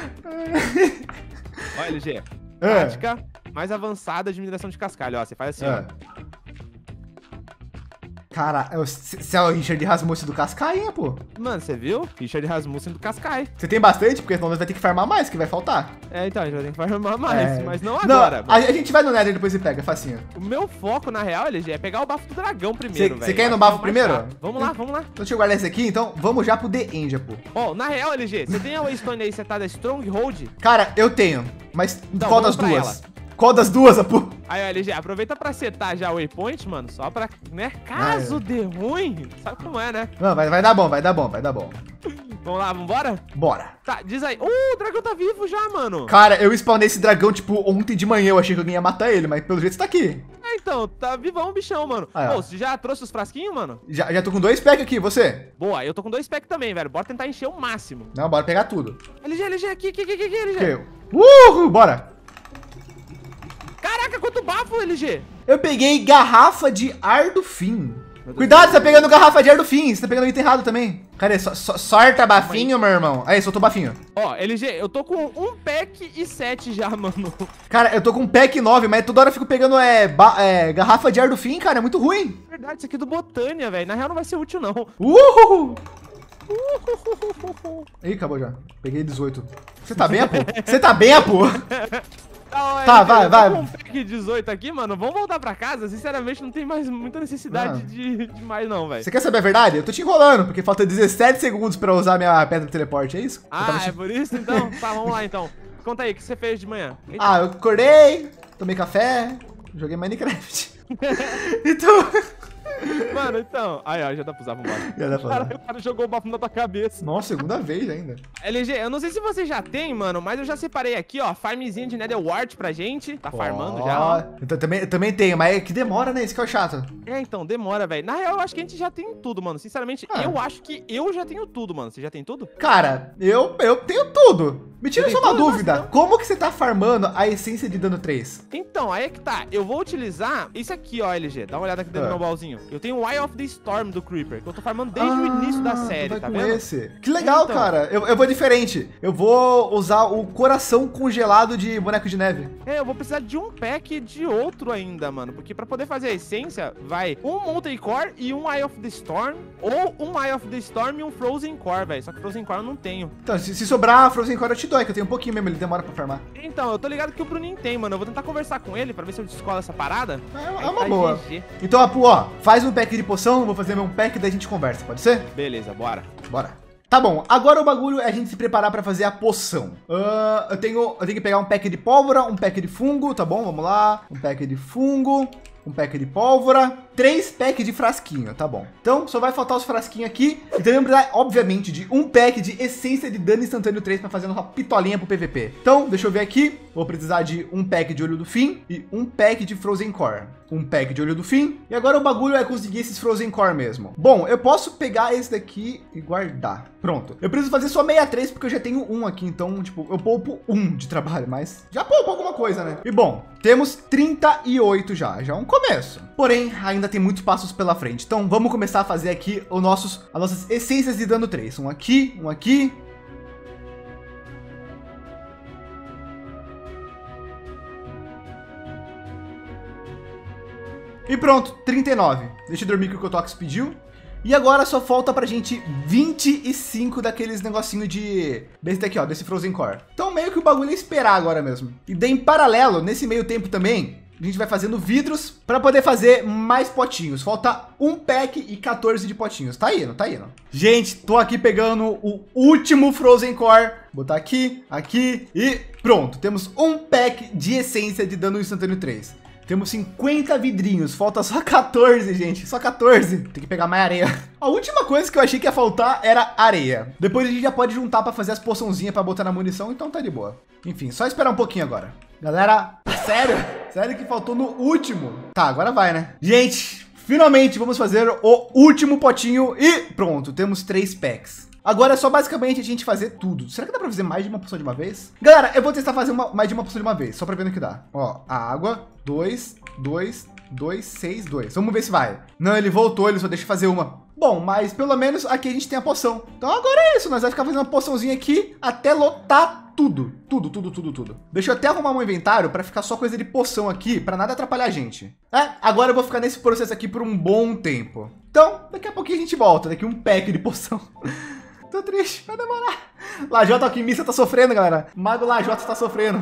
Ó, L G. É. Tática mais avançada de mineração de cascalho, ó. Você faz assim, é. ó. Cara, se é o Richard Rasmussen do Cascainha, pô. Mano, você viu? Richard Rasmussen do Cascai. Você tem bastante? Porque senão nós vai ter que farmar mais, que vai faltar. É, então, a gente vai ter que farmar mais, É. mas não Não, agora. a, a gente vai no Nether depois e pega, facinho. O meu foco, na real, L G, é pegar o bafo do dragão primeiro, velho. Você quer ir no Eu acho bafo que é o mais primeiro? chato. Vamos lá, vamos lá. Então deixa eu guardar esse aqui, então vamos já pro The End, pô. Ó, na real, L G, você tem a Waystone aí setada Stronghold? Cara, eu tenho, mas Então, qual das vamos pra duas? Qual das duas, Apu? Aí, ó, L G, aproveita pra setar já o waypoint, mano, só pra, né, caso Ah, é. dê ruim, sabe como é, né? Não, vai, vai dar bom, vai dar bom, vai dar bom. Vamos lá, vambora? Bora. Tá, diz aí. Uh, o dragão tá vivo já, mano. Cara, eu spawnei esse dragão, tipo, ontem de manhã. Eu achei que alguém ia matar ele, mas pelo jeito você tá aqui. É, então, tá vivão o bichão, mano. Aí, ó. Pô, você já trouxe os frasquinhos, mano? Já, já tô com dois packs aqui, você? Boa, eu tô com dois packs também, velho. Bora tentar encher o máximo. Não, bora pegar tudo. L G, L G, aqui, aqui, aqui, aqui, L G. Ok. Uhul, bora. Caraca, quanto bafo, L G. Eu peguei garrafa de ar do fim. Cuidado, você tá pegando garrafa de ar do fim. Você tá pegando item errado também. Cadê? So, so, sorta bafinho, meu irmão. Aí, soltou bafinho. Ó, L G, eu tô com um pack e sete já, mano. Cara, eu tô com um pack nove, mas toda hora eu fico pegando é, ba, é, garrafa de ar do fim, cara. É muito ruim. Verdade, isso aqui é do Botânia, velho. Na real não vai ser útil, não. Uhul. Ih, acabou já. Peguei dezoito. Você tá bem, Apu? Você tá bem, Apu? Tá, Tá, L G, vai, eu vai. tô com um pack dezoito aqui, mano. Vamos voltar pra casa? Sinceramente, não tem mais muita necessidade Ah. de, de mais, não, velho. Você quer saber a verdade? Eu tô te enrolando, porque falta dezessete segundos pra usar minha pedra de teleporte, é isso? Eu Ah, tava é te- por isso então? Tá, vamos lá então. Conta aí, o que você fez de manhã? Eita. Ah, eu acordei, tomei café, joguei Minecraft. Então... Mano, então. Aí, ó, já dá pra usar, vambora. Já dá pra Cara, usar. o cara jogou o bafo na tua cabeça. Nossa, segunda vez ainda. L G, eu não sei se você já tem, mano, mas eu já separei aqui, ó, farmzinha de Nether Wart pra gente. Tá farmando já, ó. Eu t- também, eu também tenho, mas é que demora, né? Isso que é o chato. É, então, demora, velho. Na real, eu acho que a gente já tem tudo, mano. Sinceramente, Ah. eu acho que eu já tenho tudo, mano. Você já tem tudo? Cara, eu, eu tenho tudo. Me tira Você só tem uma tudo? dúvida. Nossa, não. Como que você tá farmando a essência de dano três? Então, aí é que tá. Eu vou utilizar isso aqui, ó, L G. Dá uma olhada aqui dentro Ah. do meu baúzinho. Eu tenho o Eye of the Storm do Creeper, que eu tô farmando desde o início da Ah, tu série, vai tá com vendo? esse. Que legal, Então. cara. Eu, eu vou diferente. Eu vou usar o coração congelado de boneco de neve. É, eu vou precisar de um pack de outro ainda, mano. Porque pra poder fazer a essência, vai um Molten Core e um Eye of the Storm. Ou um Eye of the Storm e um Frozen Core, velho. Só que Frozen Core eu não tenho. Então, se, se sobrar Frozen Core, eu te dou, é que eu tenho um pouquinho mesmo, ele demora pra farmar. Então, eu tô ligado que o Bruninho tem, mano. Eu vou tentar conversar com ele pra ver se eu descolo essa parada. É, Aí é uma tá boa. G G. Então, Apu, ó, faz um pack de poção, eu vou fazer meu pack, daí a gente conversa, pode ser? Beleza, bora. Bora. Tá bom, agora o bagulho é a gente se preparar pra fazer a poção. Ah, eu, tenho, eu tenho que pegar um pack de pólvora, um pack de fungo, tá bom? Vamos lá. Um pack de fungo, um pack de pólvora, três packs de frasquinho, tá bom. Então, só vai faltar os frasquinhos aqui. E também vamos precisar, obviamente, de um pack de essência de dano instantâneo três pra fazer uma pitolinha pro P V P. Então, deixa eu ver aqui. Vou precisar de um pack de olho do fim e um pack de Frozen Core. Um pack de olho do fim. E agora o bagulho é conseguir esses Frozen Core mesmo. Bom, eu posso pegar esse daqui e guardar. Pronto. Eu preciso fazer só sessenta e três porque eu já tenho um aqui. Então, tipo, eu poupo um de trabalho, mas já poupo alguma coisa, né? E bom, temos trinta e oito já. Já é um começo. Porém, ainda tem muitos passos pela frente. Então, vamos começar a fazer aqui os nossos, as nossas essências de dano três. Um aqui, um aqui. E pronto, trinta e nove. Deixa eu dormir que o Kotox pediu. E agora só falta pra gente vinte e cinco daqueles negocinho de... Desse daqui, ó, desse Frozen Core. Então meio que o bagulho é esperar agora mesmo. E daí em paralelo, nesse meio tempo também, a gente vai fazendo vidros pra poder fazer mais potinhos. Falta um pack e quatorze de potinhos. Tá indo, tá indo. Gente, tô aqui pegando o último Frozen Core. Vou botar aqui, aqui e pronto. Temos um pack de essência de dano instantâneo três. Temos cinquenta vidrinhos, falta só quatorze, gente, só quatorze. Tem que pegar mais areia. A última coisa que eu achei que ia faltar era areia. Depois a gente já pode juntar pra fazer as poçãozinhas pra botar na munição, então tá de boa. Enfim, só esperar um pouquinho agora. Galera, sério? Sério que faltou no último? Tá, agora vai, né? Gente, finalmente vamos fazer o último potinho e pronto, temos três packs. Agora é só basicamente a gente fazer tudo. Será que dá pra fazer mais de uma poção de uma vez? Galera, eu vou testar fazer uma, mais de uma poção de uma vez, só pra ver no que dá. Ó, a água, dois, dois, dois, seis, dois. Vamos ver se vai. Não, ele voltou, ele só deixa eu fazer uma. bom, mas pelo menos aqui a gente tem a poção. Então agora é isso, nós vamos ficar fazendo uma poçãozinha aqui até lotar tudo. Tudo, tudo, tudo, tudo. Deixa eu até arrumar um inventário para ficar só coisa de poção aqui, para nada atrapalhar a gente. É, agora eu vou ficar nesse processo aqui por um bom tempo. Então, daqui a pouquinho a gente volta, daqui um pack de poção. Tô triste, vai demorar. Lajota Alquimista tá sofrendo, galera. Mago Lajota tá sofrendo.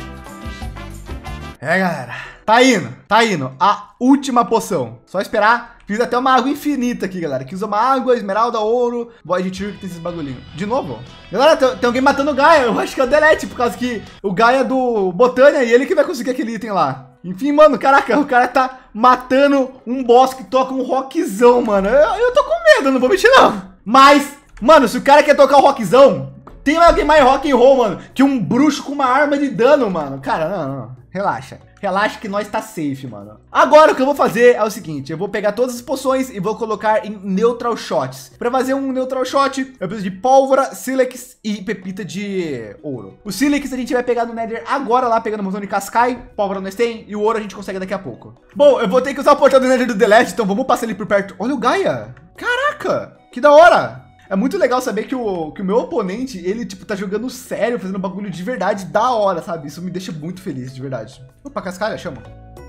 É, galera. Tá indo, tá indo. A última poção. Só esperar. Fiz até uma água infinita aqui, galera. Que usa uma água, esmeralda, ouro, Void Tree, que tem esses bagulhinhos. De novo? Galera, tem, tem alguém matando o Gaia. Eu acho que é o Delete, por causa que o Gaia é do Botânia e ele que vai conseguir aquele item lá. Enfim, mano, caraca, o cara tá matando um boss que toca um rockzão, mano. Eu, eu tô com medo, não vou mentir, não. Mas, mano, se o cara quer tocar o rockzão, tem alguém mais rock and roll, mano, que um bruxo com uma arma de dano, mano. Cara, não, não. Relaxa. Relaxa que nós tá safe, mano. Agora o que eu vou fazer é o seguinte. Eu vou pegar todas as poções e vou colocar em Neutral Shots. Para fazer um Neutral Shot, eu preciso de pólvora, sílex e pepita de ouro. O sílex a gente vai pegar no Nether agora lá, pegando um montão de cascai. Pólvora nós tem e o ouro a gente consegue daqui a pouco. Bom, eu vou ter que usar o portal do Nether do Delete, então vamos passar ali por perto. Olha o Gaia. Caraca, que da hora. É muito legal saber que o, que o meu oponente, ele, tipo, tá jogando sério, fazendo bagulho de verdade da hora, sabe? Isso me deixa muito feliz, de verdade. Opa, cascalha, chama.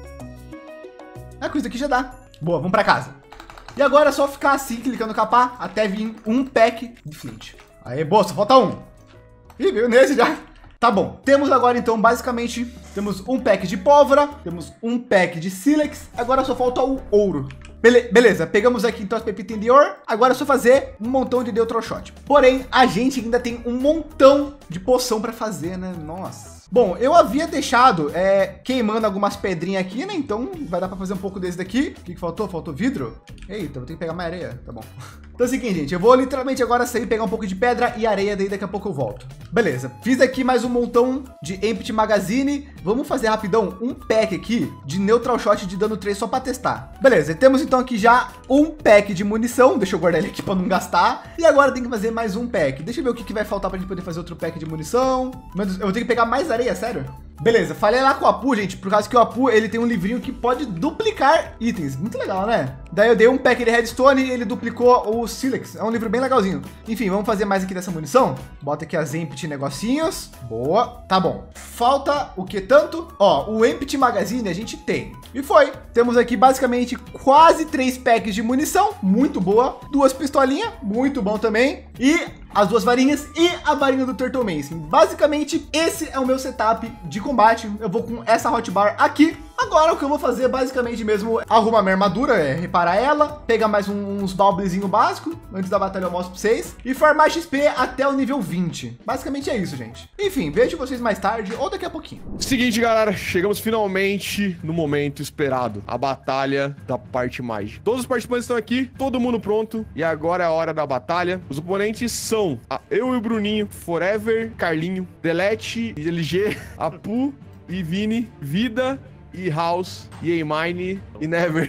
Ah, com isso aqui já dá. Boa, vamos pra casa. E agora é só ficar assim, clicando capar, até vir um pack de flint. Aê, boa, só falta um. Ih, veio nesse já. Tá bom, temos agora então, basicamente, temos um pack de pólvora, temos um pack de sílex, agora só falta o ouro. Bele beleza, pegamos aqui então as pepitas de ouro, agora é só fazer um montão de Neutral Shot. Porém, a gente ainda tem um montão de poção para fazer, né? Nossa. Bom, eu havia deixado é, queimando algumas pedrinhas aqui, né? Então vai dar para fazer um pouco desse daqui. O que, que faltou? Faltou vidro? Eita, vou ter que pegar mais areia. Tá bom. Então é o seguinte, gente. Eu vou literalmente agora sair, pegar um pouco de pedra e areia, daí daqui a pouco eu volto. Beleza. Fiz aqui mais um montão de Empty Magazine. Vamos fazer rapidão um pack aqui de Neutral Shot de dano três só para testar. Beleza. E temos então aqui já um pack de munição. Deixa eu guardar ele aqui para não gastar. E agora tem que fazer mais um pack. Deixa eu ver o que, que vai faltar para a gente poder fazer outro pack de munição. Eu vou ter que pegar mais areia, sério? Beleza, falei lá com o Apu, gente, por causa que o Apu, ele tem um livrinho que pode duplicar itens. Muito legal, né? Daí eu dei um pack de redstone e ele duplicou o sílex. É um livro bem legalzinho. Enfim, vamos fazer mais aqui dessa munição. Bota aqui as empty negocinhos. Boa, tá bom. Falta o que tanto? Ó, o empty magazine a gente tem. E foi. Temos aqui basicamente quase três packs de munição. Muito boa. Duas pistolinhas. Muito bom também. E as duas varinhas e a varinha do Turtle Mason. Basicamente, esse é o meu setup de combate. Eu vou com essa hotbar aqui. Agora o que eu vou fazer basicamente mesmo é arrumar minha armadura, é reparar ela, pegar mais um, uns balblezinho básico, antes da batalha eu mostro pra vocês, e farmar X P até o nível vinte. Basicamente é isso, gente. Enfim, vejo vocês mais tarde ou daqui a pouquinho. Seguinte, galera, chegamos finalmente no momento esperado, a batalha da parte mágica. Todos os participantes estão aqui, todo mundo pronto, e agora é a hora da batalha. Os oponentes são a, eu e o Bruninho, Forever, Carlinho, Delete, L G, Apu, e Vini, Vida, e House, e A-Mine, e Never.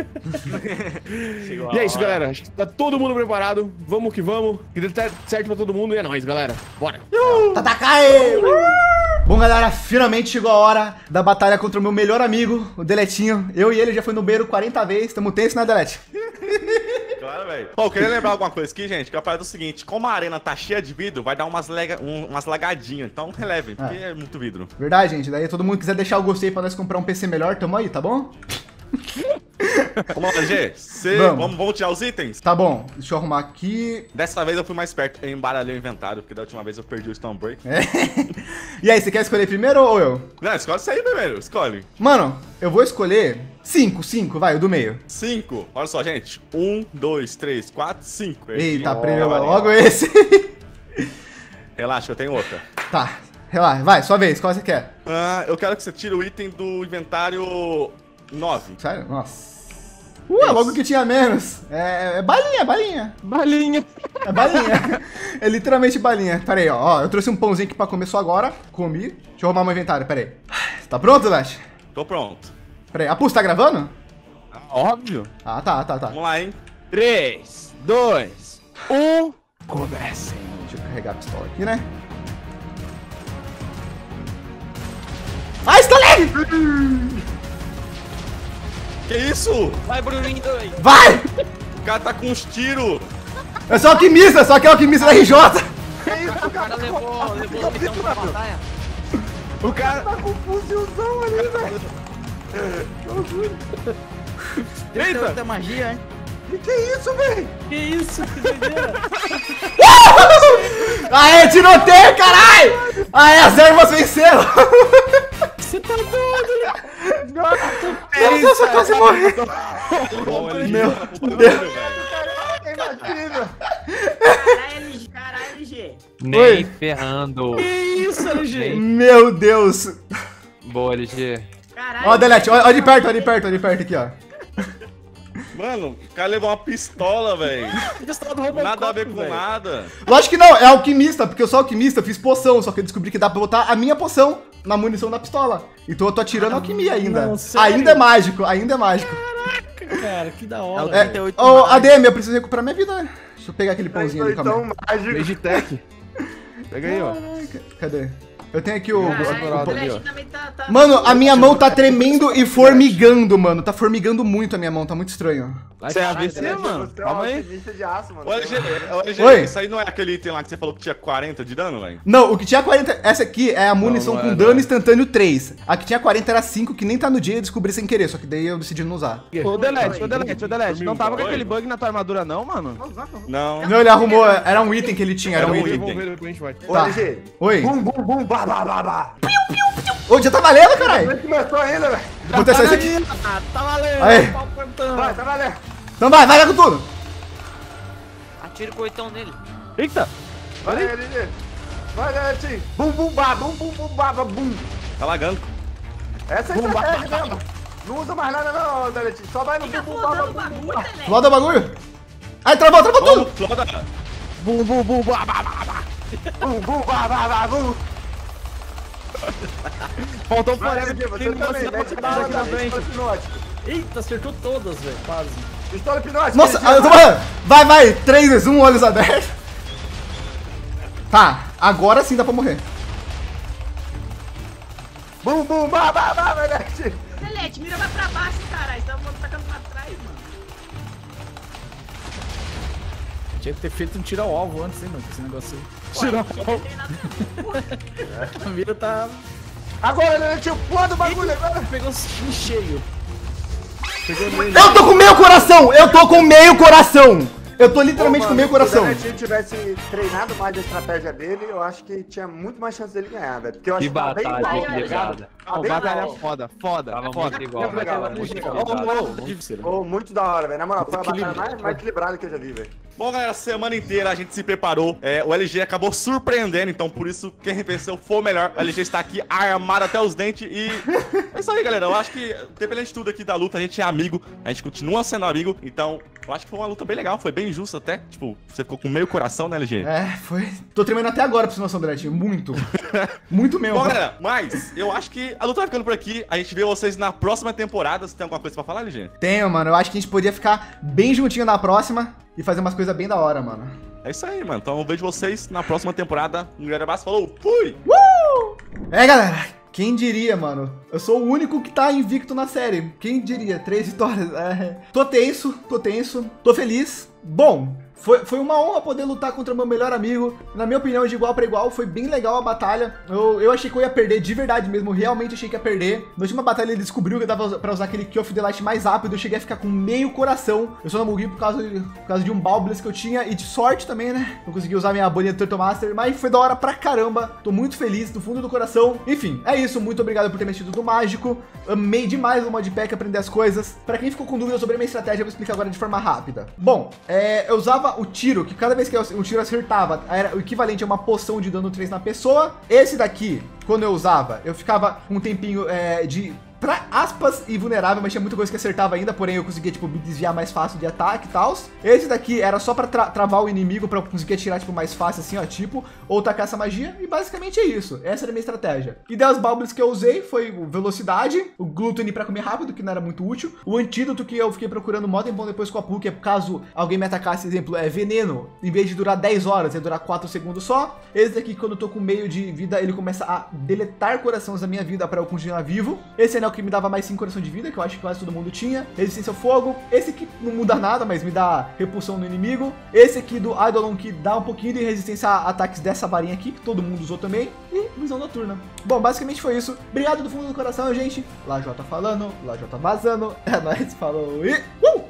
E é isso, galera. Acho que tá todo mundo preparado. Vamos que vamos. Que dê certo pra todo mundo. E é nóis, galera. Bora. Tatakai! Bom, galera, finalmente chegou a hora da batalha contra o meu melhor amigo, o Deletinho. Eu e ele já foi no beiro quarenta vezes. Tamo tenso, né, Delete? Claro, velho. Pô, eu queria lembrar alguma coisa aqui, gente, que a parada é o seguinte, como a arena tá cheia de vidro, vai dar umas, lega, um, umas lagadinhas, então releve, porque é. é muito vidro. Verdade, gente. Daí todo mundo quiser deixar o gostei pra nós comprar um P C melhor, tamo aí, tá bom? Vamos lá, G. Cê, vamos. Vamos, vamos tirar os itens? Tá bom, deixa eu arrumar aqui. Dessa vez eu fui mais perto, eu embaralhei o inventário, porque da última vez eu perdi o Stone Break. É. E aí, você quer escolher primeiro ou eu? Não, escolhe isso aí primeiro, escolhe. Mano, eu vou escolher cinco, cinco, vai, o do meio. Cinco. Olha só, gente. Um, dois, três, quatro, cinco. Eita, primeiro logo esse. Relaxa, eu tenho outra. Tá, relaxa, vai, sua vez, qual você quer? Ah, eu quero que você tire o item do inventário nove. Sério? Nossa. Uh, logo que tinha menos. É, é balinha, balinha. Balinha. É balinha. É literalmente balinha. Pera aí, ó. ó. Eu trouxe um pãozinho aqui pra comer só agora. Comi. Deixa eu arrumar meu inventário, pera aí. Tá pronto, Lash? Tô pronto. Pera aí, a Pulse tá gravando? Óbvio. Ah, tá, tá, tá. Vamos lá, hein? três, dois, um, comecem. Deixa eu carregar a pistola aqui, né? Ah, está leve! Que isso? Vai, Bruninho dois. Vai! cara tá com uns tiros. É só alquimista, só que é alquimista da R J. O cara levou, levou o pitão pra batalha. O cara Tá com um fuzilzão ali, velho. Eita! Da magia, hein? Que que é isso, velho? Que isso, que doideira. Aê, tiroteio, caralho! Aê, as ervas venceram! Você tá doido, Meu Deus, eu quase morri! Bom, ele Meu joga pro Deus. bagulho, velho. Imagina. Caralho, caralho, L G. Nem Oi. ferrando. que isso, L G. Meu Deus! Boa, L G. Caralho. Ó, Delete, ó, ó de perto, ó de perto, ó de perto aqui, ó. Mano, o cara levou uma pistola, velho. Nada a ver com nada. Lógico que não, é alquimista, porque eu sou alquimista, eu fiz poção, só que eu descobri que dá pra botar a minha poção na munição da pistola. Então eu tô atirando alquimia ainda. não, sério? Ainda é mágico, ainda é mágico. Cara, que da hora. É, trinta e oito ô, mais. A D M, eu preciso recuperar minha vida, né? Deixa eu pegar aquele pãozinho ali, calma aí. Então, mágico. Legitech. Pega aí, ó. Caraca, cadê? Eu tenho aqui o... Caralho, o- o o- Delete também tá, tá- Mano, a minha mão tá tremendo e formigando, mano. Tá formigando muito a minha mão, tá muito estranho. Você é A V C, mano? Você é um Calma aí. alquimista de aço, mano. Ô, L G, ô, L G, Oi. isso aí não é aquele item lá que você falou que tinha quarenta de dano, velho? Não, o que tinha quarenta... Essa aqui é a munição não é, com não dano é. instantâneo três. A que tinha quarenta era cinco, que nem tá no dia, eu descobri sem querer. Só que daí eu decidi não usar. Ô, Delete, ô, Delete, ô, Delete. Não tava com Oi. aquele bug na tua armadura, não, mano? Não. Não, ele arrumou... Era um item que ele tinha, era um Era um item. item. Vamos ver, depois a gente vai. Ô, Tá. L G. Oi. Bum, bum, bum, bá, bá, bá, bá. Ô, já tá valendo, caralho? Nem começou ainda, velho. Vou testar isso aqui. Ah, tá valendo. Aí. Pau cantando. Vai, tá valendo. Então vai, vai, vai com tudo. Atira o coitão nele. Eita! Vai, L G. Vai, Delete. Bum, bum, bá, bum, bum, bum, bá, bá, bum. Tá lagando. Essa é a estratégia mesmo. Não usa mais nada não, Delete. Só vai no bum, bum, bá, bá, Flodando o bum, bum, bagulho, bá. Delete. Floda o bagulho. Ai, travou, travou Vamos, tudo. Floda. Bum, bum, bum, bum, bá, bá, bá. Bum, bum, bá, bá, bá, bum. Faltou um Vai, forever L G, você também. Mete bala aqui na da frente. pistola hipnótica. Eita, acertou todas, velho. Quase. Pistola hipnótica. Nossa, L G, eu tô morrendo. Vai, vai. três, dois, um, olhos abertos. Tá, agora sim dá pra morrer. Bum, bum, bá, bá, bá, Delete. Delete, mira vai pra baixo, caralho. Você tá tacando pra trás, mano. Tinha que ter feito um tiro ao alvo antes, hein, mano? Esse negócio aí. Tirou. Não tem nada. A mira tá... Agora, Delete, pula do bagulho agora. Pegou em cheio. Eu tô com meio coração. Eu tô com meio coração. Eu tô literalmente Ô, com mano, meio coração. Se o Delete tivesse treinado mais a estratégia dele, eu acho que tinha muito mais chance dele ganhar, velho. Porque eu acho Que que tava bem batalha igual, tá equilibrada. ligado? Ó, Tava bem batalha igual. foda, foda, Tava foda. muito igual, Muito legal, tava muito muito legal. equilibrado. Ô, muito da hora, velho. Na moral, foi a batalha mais, mais equilibrada que eu já vi, velho. Bom, galera, semana inteira a gente se preparou. É, o L G acabou surpreendendo, então por isso quem venceu foi o melhor. O L G está aqui armado até os dentes e... É isso aí, galera. Eu acho que, independente de tudo aqui da luta, a gente é amigo. A gente continua sendo amigo. Então, eu acho que foi uma luta bem legal. Foi bem justa até. Tipo, você ficou com meio coração, né, L G? É, foi. Tô tremendo até agora pra você noção, Delete. Muito. Muito mesmo. Bom, galera, mas eu acho que a luta vai ficando por aqui. A gente vê vocês na próxima temporada. Você tem alguma coisa pra falar, L G? Tenho, mano. Eu acho que a gente podia ficar bem juntinho na próxima e fazer umas coisas bem da hora, mano. É isso aí, mano. Então eu vejo vocês na próxima temporada. Um grande abraço. Falou. Fui! Uh! É, galera. Quem diria, mano? Eu sou o único que tá invicto na série. Quem diria? Três vitórias. É. Tô tenso, tô tenso, tô feliz. Bom, foi, foi uma honra poder lutar contra meu melhor amigo. Na minha opinião, de igual pra igual, foi bem legal a batalha. Eu, eu achei que eu ia perder de verdade mesmo, realmente achei que ia perder. Na última batalha ele descobriu que dava pra usar aquele Key of the Light mais rápido. Eu cheguei a ficar com meio coração. Eu só não morri por causa de, por causa de um Balbless que eu tinha e de sorte também, né? Não consegui usar minha bolinha do Turtle Master, mas foi da hora pra caramba. Tô muito feliz, do fundo do coração. Enfim, é isso. Muito obrigado por ter mexido no Mágico. Amei demais o modpack, aprender as coisas. Pra quem ficou com dúvida sobre a minha estratégia, eu vou explicar agora de forma rápida. Bom, é, eu usava o tiro, que cada vez que o tiro acertava, era o equivalente a uma poção de dano três na pessoa. Esse daqui, quando eu usava, eu ficava um tempinho é, de... pra aspas, invulnerável, mas tinha muita coisa que acertava ainda, porém eu conseguia, tipo, me desviar mais fácil de ataque e tal. Esse daqui era só pra tra travar o inimigo, pra eu conseguir atirar, tipo, mais fácil, assim, ó, tipo, ou tacar essa magia, e basicamente é isso. Essa era a minha estratégia. E das Balbles que eu usei foi o Velocidade, o Gluttony pra comer rápido, que não era muito útil, o Antídoto que eu fiquei procurando mó tempão depois com a P U, que é caso alguém me atacasse, exemplo, é Veneno, em vez de durar dez horas, ia durar quatro segundos só. Esse daqui, quando eu tô com meio de vida, ele começa a deletar corações da minha vida pra eu continuar vivo. Esse anel que me dava mais cinco coração de vida, que eu acho que quase todo mundo tinha. Resistência ao fogo. Esse aqui não muda nada, mas me dá repulsão no inimigo. Esse aqui do Eidolon, que dá um pouquinho de resistência a ataques dessa varinha aqui, que todo mundo usou também. E visão noturna. Bom, basicamente foi isso. Obrigado do fundo do coração, gente. Lajota falando, Lajota vazando. É nóis, falou e... Uh!